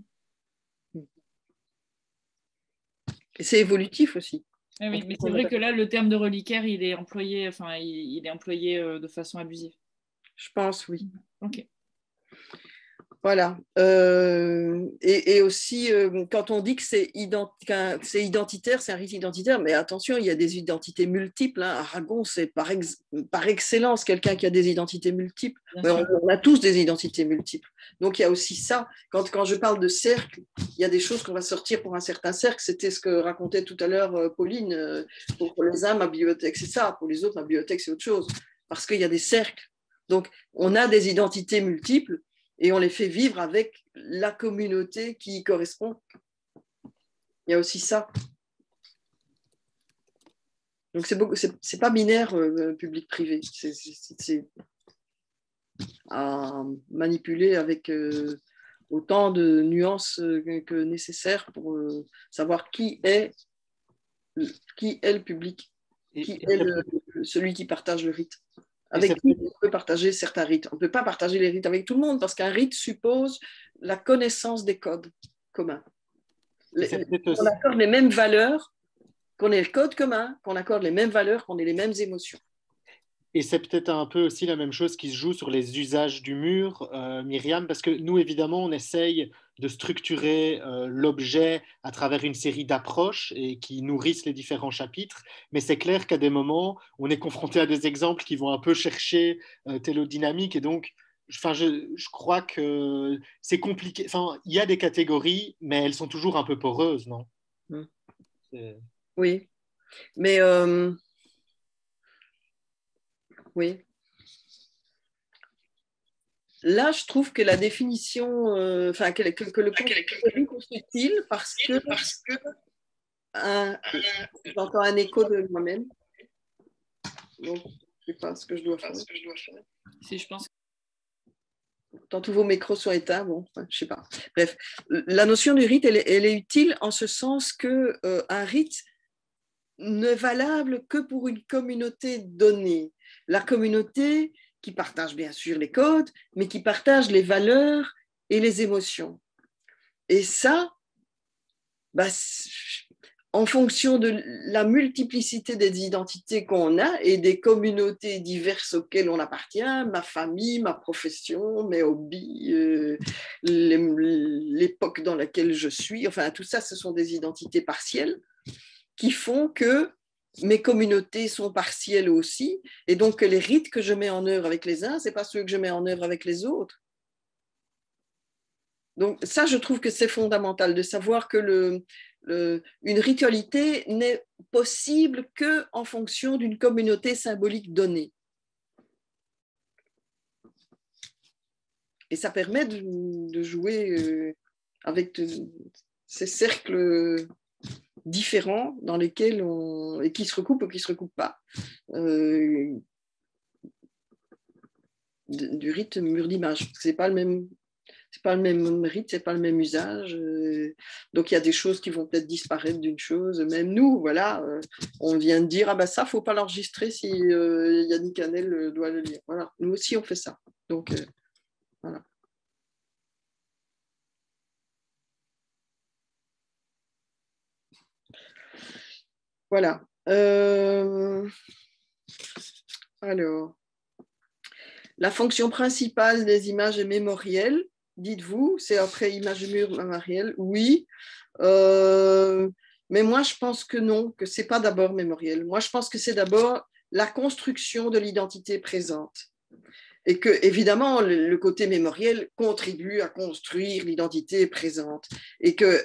Et c'est évolutif aussi. Oui, mais c'est vrai que là, le terme de reliquaire, il est employé, de façon abusive. Je pense, oui. Ok. Voilà. Et aussi, quand on dit que c'est identitaire, c'est un rite identitaire, mais attention, il y a des identités multiples. Hein. Aragon, c'est par excellence quelqu'un qui a des identités multiples. On a tous des identités multiples. Donc, il y a aussi ça. Quand je parle de cercle, il y a des choses qu'on va sortir pour un certain cercle. C'était ce que racontait tout à l'heure Pauline. Pour les uns, ma bibliothèque, c'est ça. Pour les autres, ma bibliothèque, c'est autre chose. Parce qu'il y a des cercles. Donc, on a des identités multiples. Et on les fait vivre avec la communauté qui y correspond. Il y a aussi ça. Donc, c'est pas binaire, public-privé. C'est à manipuler avec autant de nuances que nécessaire pour savoir qui est le public. qui est celui qui partage le rite. Avec qui on peut partager certains rites. On ne peut pas partager les rites avec tout le monde parce qu'un rite suppose la connaissance des codes communs. Qu'on accorde les mêmes valeurs, qu'on ait le code commun, qu'on accorde les mêmes valeurs, qu'on ait les mêmes émotions. Et c'est peut-être un peu aussi la même chose qui se joue sur les usages du mur, Myriam, parce que nous, évidemment, on essaye de structurer l'objet à travers une série d'approches et qui nourrissent les différents chapitres, mais c'est clair qu'à des moments, on est confronté à des exemples qui vont un peu chercher telle dynamique, et donc, je crois que c'est compliqué. Enfin, il y a des catégories, mais elles sont toujours un peu poreuses, non? Oui, mais... Oui. Là, je trouve que la définition, que le concept est utile parce que j'entends un écho de moi-même. Donc, je ne sais pas ce que je dois faire. Si je pense. Tant tous vos micros sont éteints, bon, je ne sais pas. Bref, la notion du rite, elle est utile en ce sens que un rite n'est valable que pour une communauté donnée. La communauté qui partage bien sûr les codes, mais qui partage les valeurs et les émotions. Et ça, en fonction de la multiplicité des identités qu'on a et des communautés diverses auxquelles on appartient, ma famille, ma profession, mes hobbies, l'époque dans laquelle je suis, enfin tout ça, ce sont des identités partielles qui font que mes communautés sont partielles aussi, et donc que les rites que je mets en œuvre avec les uns, ce n'est pas ceux que je mets en œuvre avec les autres. Donc ça, je trouve que c'est fondamental de savoir que une ritualité n'est possible qu'en fonction d'une communauté symbolique donnée. Et ça permet de jouer avec ces cercles différents dans lesquels et qui se recoupent ou qui ne se recoupent pas. Du rite mur d'image. C'est pas le même rite, c'est pas le même usage. Donc il y a des choses qui vont peut-être disparaître d'une chose. Même nous, voilà, on vient de dire ah ben ça, faut pas l'enregistrer si Yannick Hanel doit le lire. Voilà, nous aussi on fait ça. Donc voilà. Voilà. Alors, la fonction principale des images est mémorielle, dites-vous, c'est après image mur mémorielle, oui. Mais moi, je pense que non, que ce n'est pas d'abord mémoriel. Moi, je pense que c'est d'abord la construction de l'identité présente. Et que, évidemment, le côté mémoriel contribue à construire l'identité présente. Et que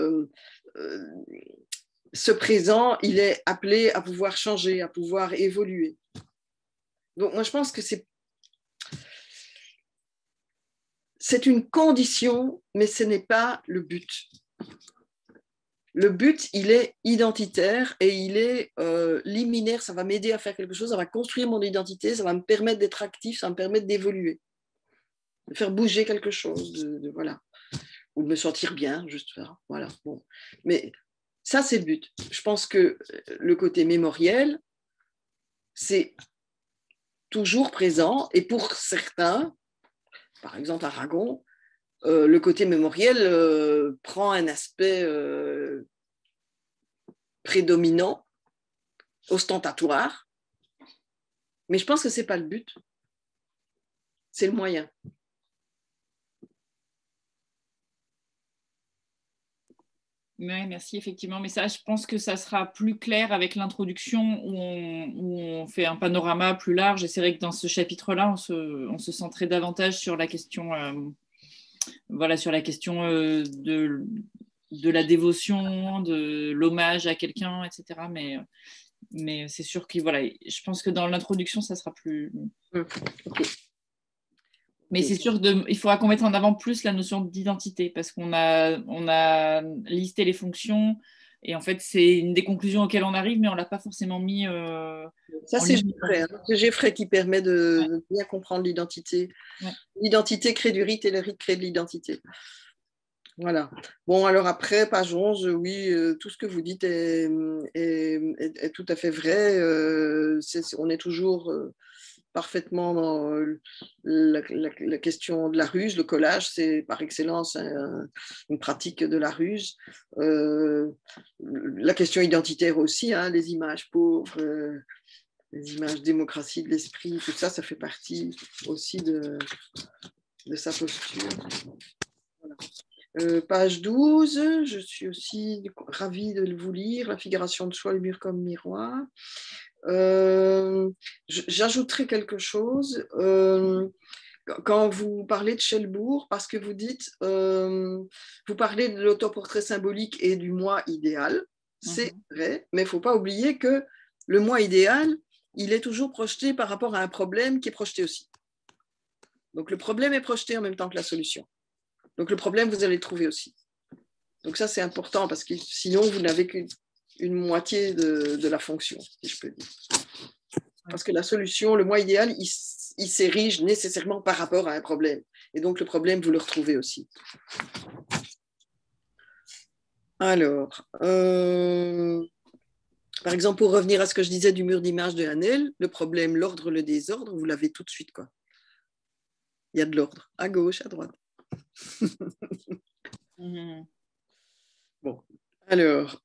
ce présent, il est appelé à pouvoir changer, à pouvoir évoluer. Donc, moi, je pense que c'est une condition, mais ce n'est pas le but. Le but, il est identitaire et il est liminaire. Ça va m'aider à faire quelque chose, ça va construire mon identité, ça va me permettre d'être actif, ça va me permettre d'évoluer, de faire bouger quelque chose, voilà, ou de me sentir bien, juste ça. Voilà. Bon. Mais ça, c'est le but. Je pense que le côté mémoriel, c'est toujours présent. Et pour certains, par exemple Aragon, le côté mémoriel prend un aspect prédominant, ostentatoire. Mais je pense que ce n'est pas le but. C'est le moyen. Oui, merci, effectivement. Mais ça, je pense que ça sera plus clair avec l'introduction où on fait un panorama plus large. Et c'est vrai que dans ce chapitre-là, on se centrait davantage sur la question, sur la question de la dévotion, de l'hommage à quelqu'un, etc. Mais c'est sûr que voilà, je pense que dans l'introduction, ça sera plus... Okay. Mais c'est sûr il faudra qu'on mette en avant plus la notion d'identité parce qu'on a listé les fonctions et en fait, c'est une des conclusions auxquelles on arrive, mais on ne l'a pas forcément mis. Ça, c'est Geffray qui permet de bien comprendre l'identité. Ouais. L'identité crée du rite et le rite crée de l'identité. Voilà. Bon, alors après, page 11, oui, tout ce que vous dites est tout à fait vrai. On est toujours parfaitement dans la question de la ruse. Le collage, c'est par excellence une pratique de la ruse. La question identitaire aussi, hein, les images pauvres, les images démocratie de l'esprit, tout ça, ça fait partie aussi de sa posture. Voilà. Page 12, je suis aussi ravie de vous lire, la figuration de soi, le mur comme miroir. J'ajouterai quelque chose. Quand vous parlez de Chelbourg, parce que vous dites, vous parlez de l'autoportrait symbolique et du moi idéal, c'est vrai, mais il ne faut pas oublier que le moi idéal, il est toujours projeté par rapport à un problème qui est projeté aussi. Donc le problème est projeté en même temps que la solution. Donc le problème, vous allez le trouver aussi. Donc ça, c'est important parce que sinon, vous n'avez qu'une moitié de la fonction, si je peux dire. Parce que la solution, le moi idéal, il s'érige nécessairement par rapport à un problème. Et donc le problème, vous le retrouvez aussi. Alors, par exemple, pour revenir à ce que je disais du mur d'image de Hanel, le problème, l'ordre, le désordre, vous l'avez tout de suite, quoi. Il y a de l'ordre, à gauche, à droite. Bon, alors,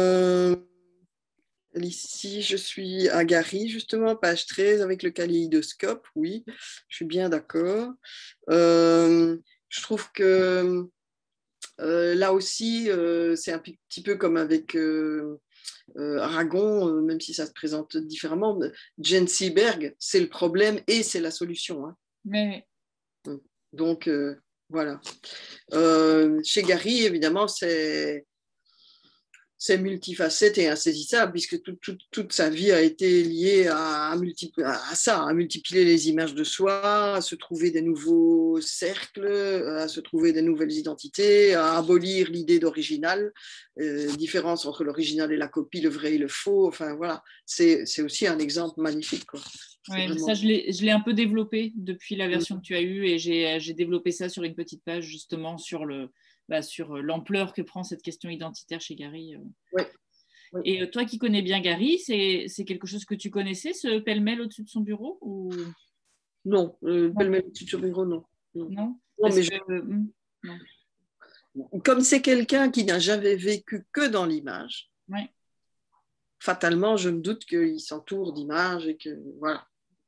ici, je suis à Gary, justement, page 13, avec le kaléidoscope, oui, je suis bien d'accord. Je trouve que là aussi, c'est un petit peu comme avec Aragon, même si ça se présente différemment. Jane Seberg, c'est le problème et c'est la solution. Hein. Mais... Donc, voilà. Chez Gary, évidemment, c'est multifacette et insaisissable, puisque toute sa vie a été liée à ça, à multiplier les images de soi, à se trouver des nouveaux cercles, à se trouver des nouvelles identités, à abolir l'idée d'original, différence entre l'original et la copie, le vrai et le faux. Enfin, voilà, c'est aussi un exemple magnifique, quoi. Ouais, vraiment... Ça, je l'ai un peu développé depuis la version que tu as eue, et j'ai développé ça sur une petite page, justement, sur l'ampleur que prend cette question identitaire chez Gary. Oui. Oui. Et toi qui connais bien Gary, c'est quelque chose que tu connaissais, ce pêle-mêle au-dessus de son bureau ou... Non, pêle-mêle au-dessus de son bureau, non. Non, non. Comme c'est quelqu'un qui n'a jamais vécu que dans l'image, ouais. Fatalement, je me doute qu'il s'entoure d'images et que voilà.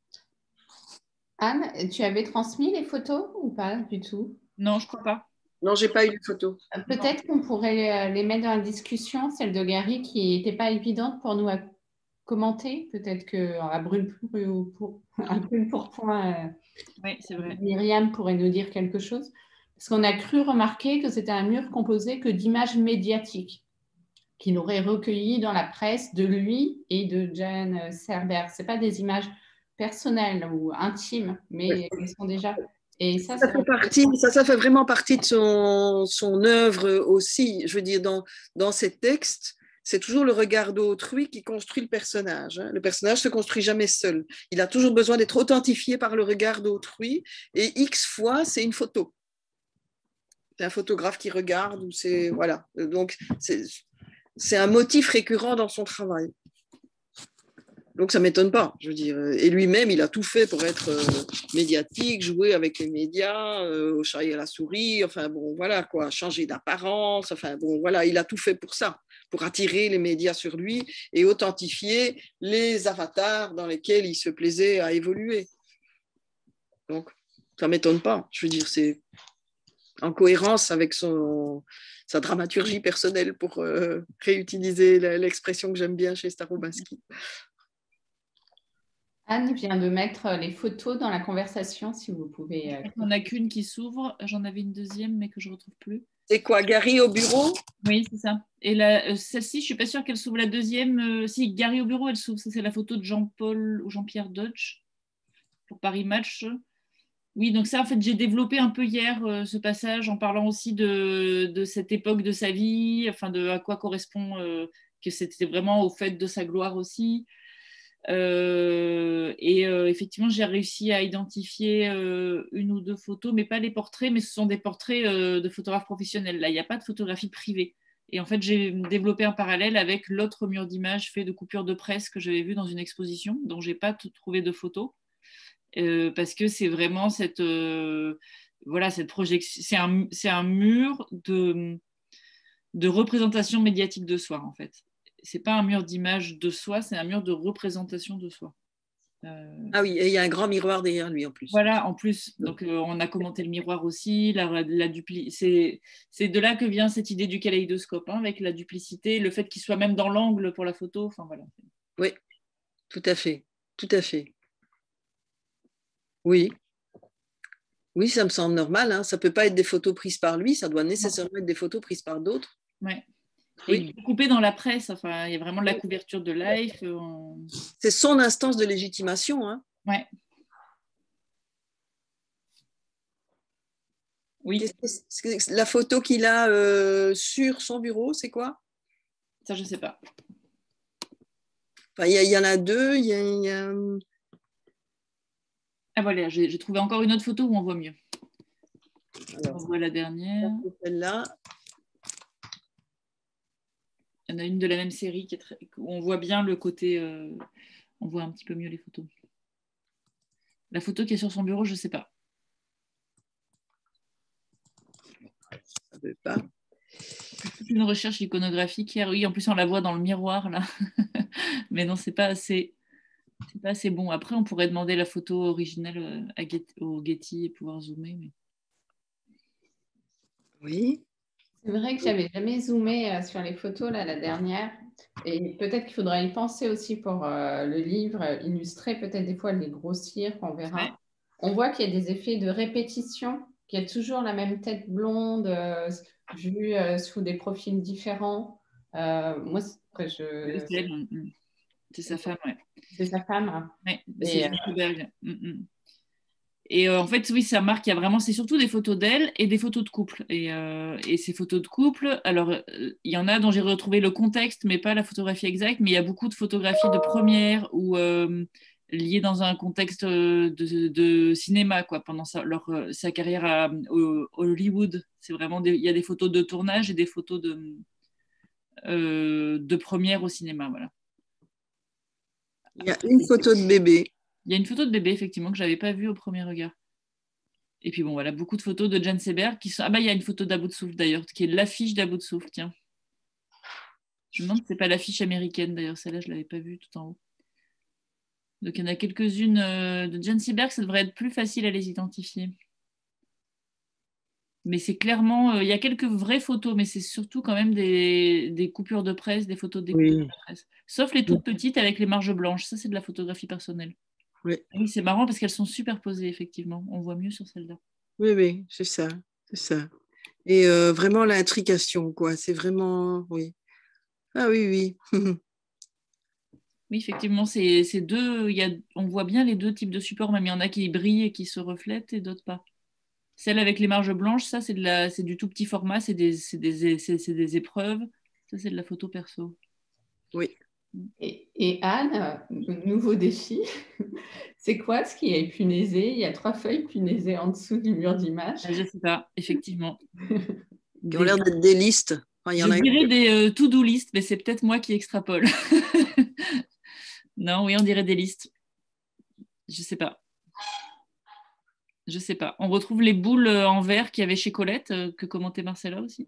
Anne, tu avais transmis les photos ou pas du tout? Non, je crois pas. Non, j'ai pas eu les photos. Peut-être qu'on pourrait les mettre dans la discussion, celle de Gary qui n'était pas évidente pour nous à commenter. Peut-être qu'à brûle pour point, oui, c'est vrai. Myriam pourrait nous dire quelque chose. Parce qu'on a cru remarquer que c'était un mur composé que d'images médiatiques qu'il aurait recueillies dans la presse de lui et de Jane Seberg. Ce n'est pas des images personnelles ou intimes, mais elles sont déjà... Et ça fait vraiment partie de son œuvre aussi. Je veux dire, dans ses textes, c'est toujours le regard d'autrui qui construit le personnage. Hein. Le personnage ne se construit jamais seul. Il a toujours besoin d'être authentifié par le regard d'autrui. Et X fois, c'est une photo. C'est un photographe qui regarde. Voilà. Donc, c'est un motif récurrent dans son travail. Donc ça ne m'étonne pas, je veux dire. Et lui-même, il a tout fait pour être médiatique, jouer avec les médias, au chat et à la souris, enfin bon, voilà quoi, changer d'apparence, enfin bon, voilà, il a tout fait pour ça, pour attirer les médias sur lui et authentifier les avatars dans lesquels il se plaisait à évoluer. Donc ça ne m'étonne pas, je veux dire, c'est en cohérence avec sa dramaturgie personnelle pour réutiliser l'expression que j'aime bien chez Starobinsky. Anne vient de mettre les photos dans la conversation, si vous pouvez... On n'a qu'une qui s'ouvre. J'en avais une deuxième, mais que je ne retrouve plus. C'est quoi, Gary au bureau? Oui, c'est ça. Et celle-ci, je ne suis pas sûre qu'elle s'ouvre la deuxième. Si, Gary au bureau, elle s'ouvre. Ça, c'est la photo de Jean-Paul ou Jean-Pierre Dodge pour Paris Match. Oui, donc ça, en fait, j'ai développé un peu hier ce passage en parlant aussi de cette époque de sa vie, enfin, de à quoi correspond que c'était vraiment au fait de sa gloire aussi. Effectivement, j'ai réussi à identifier une ou deux photos, mais pas les portraits, mais ce sont des portraits de photographes professionnels. Là, il n'y a pas de photographie privée. Et en fait, j'ai développé un parallèle avec l'autre mur d'image fait de coupures de presse que j'avais vu dans une exposition, dont je n'ai pas trouvé de photos, parce que c'est vraiment cette projection. C'est un mur de représentation médiatique de soi, en fait. C'est pas un mur d'image de soi, c'est un mur de représentation de soi. Ah oui, et il y a un grand miroir derrière lui en plus. Voilà, en plus. Donc, on a commenté le miroir aussi. C'est de là que vient cette idée du kaléidoscope, hein, avec la duplicité, le fait qu'il soit même dans l'angle pour la photo. Enfin, voilà. Oui, tout à fait. Tout à fait. Oui. Oui, ça me semble normal. Hein. Ça ne peut pas être des photos prises par lui, ça doit nécessairement être des photos prises par d'autres. Ouais. Oui. Et coupé dans la presse, enfin, il y a vraiment de la couverture de Life. C'est son instance de légitimation. Hein. Ouais. Oui. La photo qu'il a sur son bureau, c'est quoi? Ça, je ne sais pas. Enfin, il y en a deux. Ah voilà, j'ai trouvé encore une autre photo où on voit mieux. Alors, on voit la dernière. Celle-là. Il y en a une de la même série où on voit bien le côté. On voit un petit peu mieux les photos. La photo qui est sur son bureau, je ne sais pas. Ça veut pas. C'est une recherche iconographique hier. Oui, en plus on la voit dans le miroir là. Mais non, c'est pas assez bon. Après, on pourrait demander la photo originale au Getty et pouvoir zoomer. Mais... Oui. C'est vrai que j'avais jamais zoomé sur les photos là, la dernière. Et peut-être qu'il faudra y penser aussi pour le livre, illustrer, peut-être des fois les grossir, on verra. Ouais. On voit qu'il y a des effets de répétition, qu'il y a toujours la même tête blonde vue sous des profils différents. Moi, c'est sa femme, ouais. C'est sa femme. Ouais, c'est Zuckerberg. Et en fait, oui, ça marque, il y a vraiment, c'est surtout des photos d'elle et des photos de couple. Et ces photos de couple, alors, il y en a dont j'ai retrouvé le contexte, mais pas la photographie exacte, mais il y a beaucoup de photographies de première ou liées dans un contexte de cinéma, quoi, pendant sa carrière à Hollywood. C'est vraiment, il y a des photos de tournage et des photos de première au cinéma, voilà. Il y a une photo de bébé. Il y a une photo de bébé, effectivement, que je n'avais pas vue au premier regard. Et puis bon, voilà, beaucoup de photos de Jane Seberg qui sont... Ah bah, il y a une photo d'À bout de souffle, d'ailleurs, qui est l'affiche d'À bout de souffle, tiens. Je me demande si ce n'est pas l'affiche américaine, d'ailleurs. Celle-là, je ne l'avais pas vue tout en haut. Donc, il y en a quelques-unes de Jane Seberg, ça devrait être plus facile à les identifier. Mais c'est clairement... il y a quelques vraies photos, mais c'est surtout quand même des coupures de presse, des photos de coupures de presse. Sauf les toutes petites avec les marges blanches. Ça, c'est de la photographie personnelle. Oui, c'est marrant parce qu'elles sont superposées, effectivement. On voit mieux sur celle-là. Oui, c'est ça. Et vraiment l'intrication, quoi. C'est vraiment... Oui. Ah oui. Oui, effectivement, c'est deux... on voit bien les deux types de supports, même il y en a qui brillent et qui se reflètent et d'autres pas. Celle avec les marges blanches, ça, c'est du tout petit format, c'est des épreuves. Ça, c'est de la photo perso. Oui. Et Anne, nouveau défi, c'est quoi ce qui est punaisé? Il y a 3 feuilles punaisées en dessous du mur d'image. Je ne sais pas, effectivement. Qui ont l'air d'être des listes. Enfin, je dirais des to-do list, mais c'est peut-être moi qui extrapole. Non, oui, on dirait des listes. Je sais pas. On retrouve les boules en verre qu'il y avait chez Colette, que commentait Marcella aussi.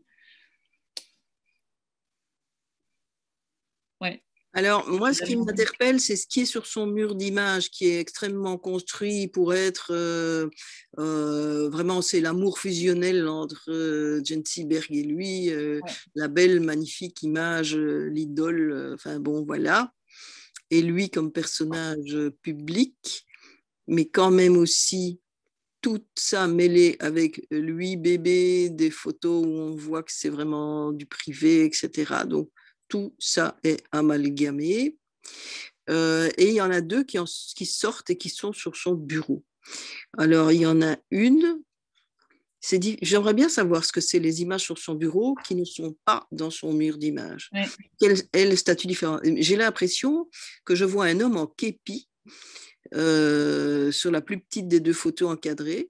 Ouais. Alors, moi, ce qui m'interpelle, c'est ce qui est sur son mur d'image, qui est extrêmement construit pour être vraiment, c'est l'amour fusionnel entre Jane Seberg et lui, la belle, magnifique image, l'idole, enfin bon, voilà. Et lui comme personnage public, mais quand même aussi tout ça mêlé avec lui, bébé, des photos où on voit que c'est vraiment du privé, etc. Donc, tout ça est amalgamé. Et il y en a deux qui sortent et qui sont sur son bureau. Alors, il y en a une, J'aimerais bien savoir ce que c'est les images sur son bureau qui ne sont pas dans son mur d'images. Ouais. Quel est le statut différent? J'ai l'impression que je vois un homme en képi sur la plus petite des 2 photos encadrées.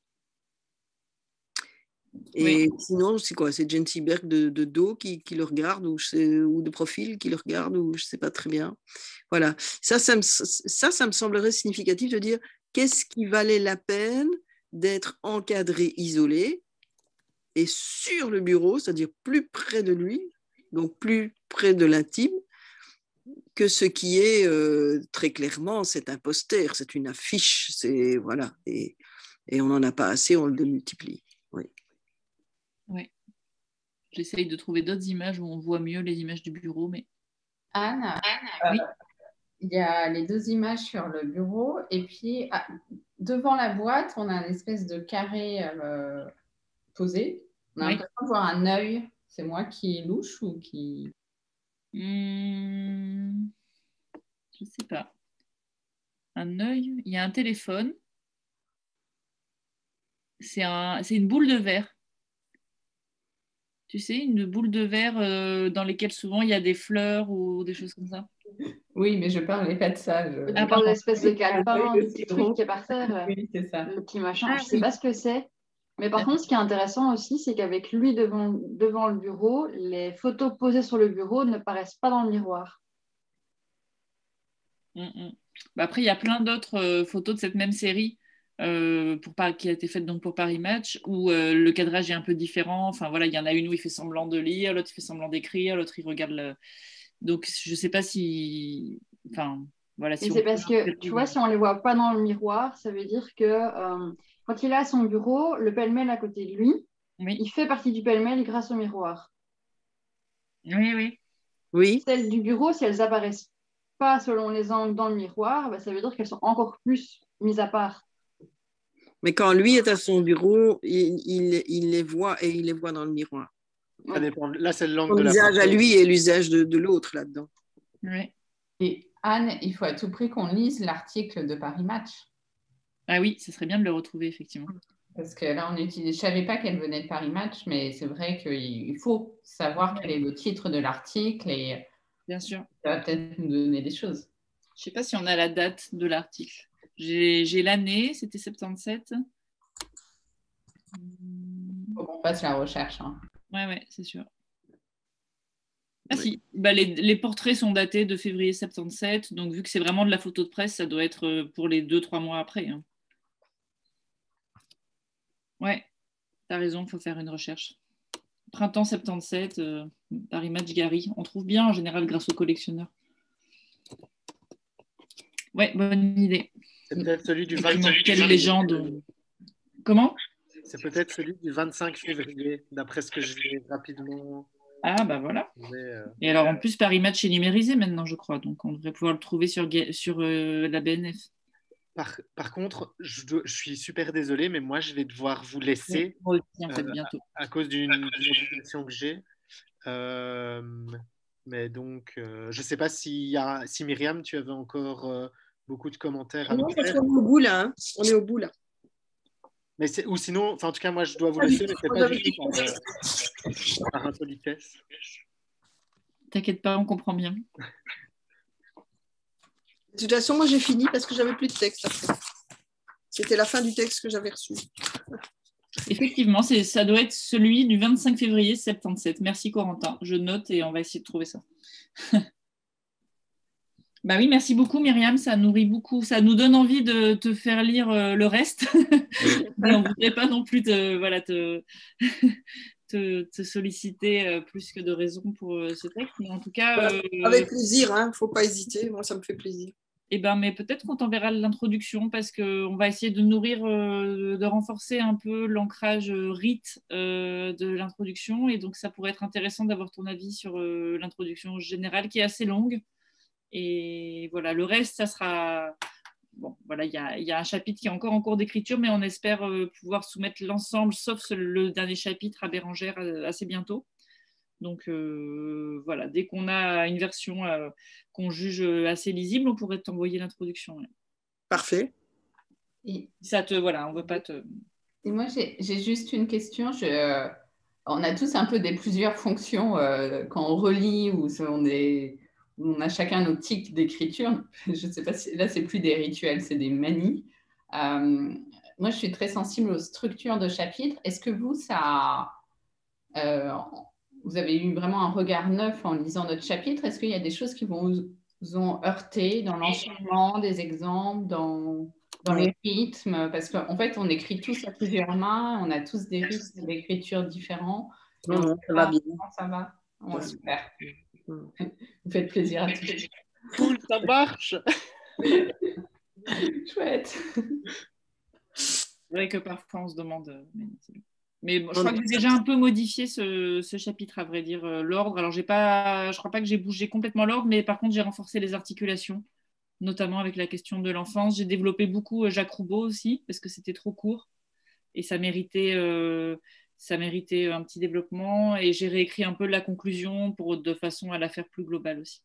Et sinon, c'est quoi? C'est Jane Seberg de dos qui le regarde ou de profil qui le regarde ou je ne sais pas très bien. Voilà. Ça me semblerait significatif de dire qu'est-ce qui valait la peine d'être encadré, isolé et sur le bureau, c'est-à-dire plus près de lui, donc plus près de l'intime, que ce qui est très clairement, c'est un poster, c'est une affiche, c'est voilà, et on n'en a pas assez, on le démultiplie. Oui. Ouais. J'essaye de trouver d'autres images où on voit mieux les images du bureau, mais Anne, oui. Il y a les 2 images sur le bureau et puis devant la boîte, on a une espèce de carré posé. On a l'impression de voir un œil. C'est moi qui louche ou qui... Je sais pas. Un œil. Il y a un téléphone. C'est une boule de verre. Tu sais, une boule de verre dans lesquelles souvent il y a des fleurs ou des choses comme ça. Oui, mais je parlais pas de ça. Tu parles de l'espèce de calepin, le petit truc qui est par terre, Oui, c'est ça. le petit machin. Je ne sais pas ce que c'est. Mais par contre, ce qui est intéressant aussi, c'est qu'avec lui devant le bureau, les photos posées sur le bureau ne paraissent pas dans le miroir. Bah après, il y a plein d'autres photos de cette même série qui a été faite donc pour Paris Match, où le cadrage est un peu différent. Enfin voilà, il y en a une où il fait semblant de lire, l'autre il fait semblant d'écrire, l'autre il regarde le... Donc je ne sais pas si... Enfin voilà. Si c'est parce que, tu vois, si on ne les voit pas dans le miroir, ça veut dire que quand il est à son bureau, le pêle-mêle à côté de lui, il fait partie du pêle-mêle grâce au miroir. Oui. Celles du bureau, si elles apparaissent pas selon les angles dans le miroir, bah, ça veut dire qu'elles sont encore plus mises à part. Mais quand lui est à son bureau, il les voit et il les voit dans le miroir. Ça dépend. Là, c'est l'angle de la l'usage à lui et l'usage de l'autre là-dedans. Oui. Et Anne, il faut à tout prix qu'on lise l'article de Paris Match. Ah oui, ce serait bien de le retrouver, effectivement. Parce que là, je ne savais pas qu'elle venait de Paris Match, mais c'est vrai qu'il faut savoir quel est le titre de l'article et bien sûr. Ça va peut-être nous donner des choses. Je ne sais pas si on a la date de l'article. J'ai l'année, c'était 77. Faut qu'on fasse la recherche. Hein. Ouais, c'est sûr. Ah si, bah, les portraits sont datés de février 77, donc vu que c'est vraiment de la photo de presse, ça doit être pour les 2-3 mois après. Hein. Ouais, t'as raison, il faut faire une recherche. Printemps 77, Paris Match Gary. On trouve bien en général grâce aux collectionneurs. Ouais, bonne idée. C'est peut-être celui du 25. Quelle légende. Comment? C'est peut-être celui du 25 février, d'après ce que je vais rapidement. Ah bah voilà. Et alors en plus Paris Match est numérisé maintenant, je crois, donc on devrait pouvoir le trouver sur la BNF. Par contre, je suis super désolé, mais moi je vais devoir vous laisser oui, en fait, bientôt. à cause d'une obligation que j'ai. Mais donc, je ne sais pas si Myriam, tu avais encore beaucoup de commentaires à non, nous parce faire. qu'on est au bout là. Hein. On est au bout là. Mais ou sinon, en tout cas, moi je dois vous laisser, mais c'est pas du tout par impolitesse. T'inquiète pas, on comprend bien. De toute façon, moi j'ai fini parce que j'avais plus de texte après. C'était la fin du texte que j'avais reçu. Effectivement, ça doit être celui du 25 février 77. Merci Corentin. Je note et on va essayer de trouver ça. Bah oui, merci beaucoup Myriam, ça nourrit beaucoup, ça nous donne envie de te faire lire le reste. Mais on ne voudrait pas non plus te solliciter plus que de raison pour ce texte. Mais en tout cas, avec plaisir, hein, faut pas hésiter, moi ça me fait plaisir. Eh ben, mais peut-être qu'on t'enverra l'introduction parce qu'on va essayer de nourrir, de renforcer un peu l'ancrage rite de l'introduction. Et donc, ça pourrait être intéressant d'avoir ton avis sur l'introduction générale qui est assez longue. Et voilà, le reste, ça sera... Bon, voilà, il y a un chapitre qui est encore en cours d'écriture, mais on espère pouvoir soumettre l'ensemble, sauf le dernier chapitre à Bérengère assez bientôt. Donc voilà, dès qu'on a une version qu'on juge assez lisible, on pourrait t'envoyer l'introduction. Ouais. Parfait. Et ça te, voilà, on ne veut pas te... Et moi, j'ai juste une question. On a tous un peu plusieurs fonctions quand on relit ou on a chacun nos tics d'écriture. Je ne sais pas si là, c'est plus des rituels, c'est des manies. Moi, je suis très sensible aux structures de chapitres. Est-ce que vous, vous avez eu vraiment un regard neuf en lisant notre chapitre? Est-ce qu'il y a des choses qui vous ont heurté dans l'enchaînement des exemples, dans les rythmes? Parce qu'en fait, on écrit tous à plusieurs mains, on a tous des rythmes d'écriture différents. Non, ça va bien. Ça va. Ouais, super. Vous faites plaisir à tous. Cool, ça marche. Chouette. C'est vrai que parfois on se demande. Mais bon, je crois que j'ai déjà un peu modifié ce chapitre, à vrai dire, l'ordre. Alors, je crois pas que j'ai bougé complètement l'ordre, mais par contre, j'ai renforcé les articulations, notamment avec la question de l'enfance. J'ai développé beaucoup Jacques Roubaud aussi, parce que c'était trop court et ça méritait un petit développement. Et j'ai réécrit un peu la conclusion de façon à la faire plus globale aussi.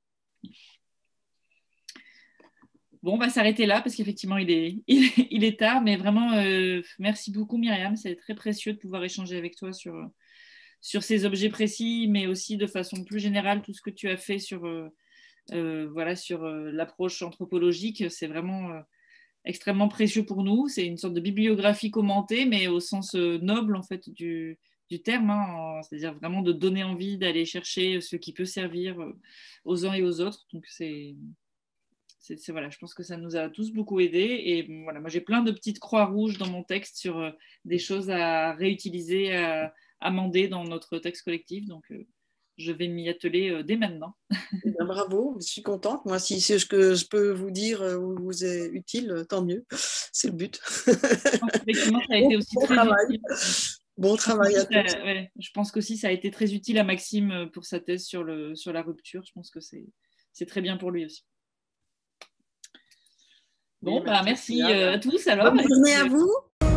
Bon, on va s'arrêter là parce qu'effectivement, il est tard, mais vraiment, merci beaucoup Myriam. C'est très précieux de pouvoir échanger avec toi sur ces objets précis, mais aussi de façon plus générale, tout ce que tu as fait sur l'approche anthropologique. C'est vraiment extrêmement précieux pour nous. C'est une sorte de bibliographie commentée, mais au sens noble en fait du terme, hein, c'est-à-dire vraiment de donner envie d'aller chercher ce qui peut servir aux uns et aux autres. Donc voilà, je pense que ça nous a tous beaucoup aidés. Et voilà, moi j'ai plein de petites croix rouges dans mon texte sur des choses à réutiliser, à amender dans notre texte collectif. Donc je vais m'y atteler dès maintenant. Bien, bravo, je suis contente. Moi, si ce que je peux vous dire vous est utile, tant mieux. C'est le but. Effectivement, ça a été aussi bon très travail. utile. Bon travail à tous. Je pense qu'aussi ça a été très utile à Maxime pour sa thèse sur la rupture. Je pense que c'est très bien pour lui aussi. Bon, merci à tous alors. Bonne journée à vous.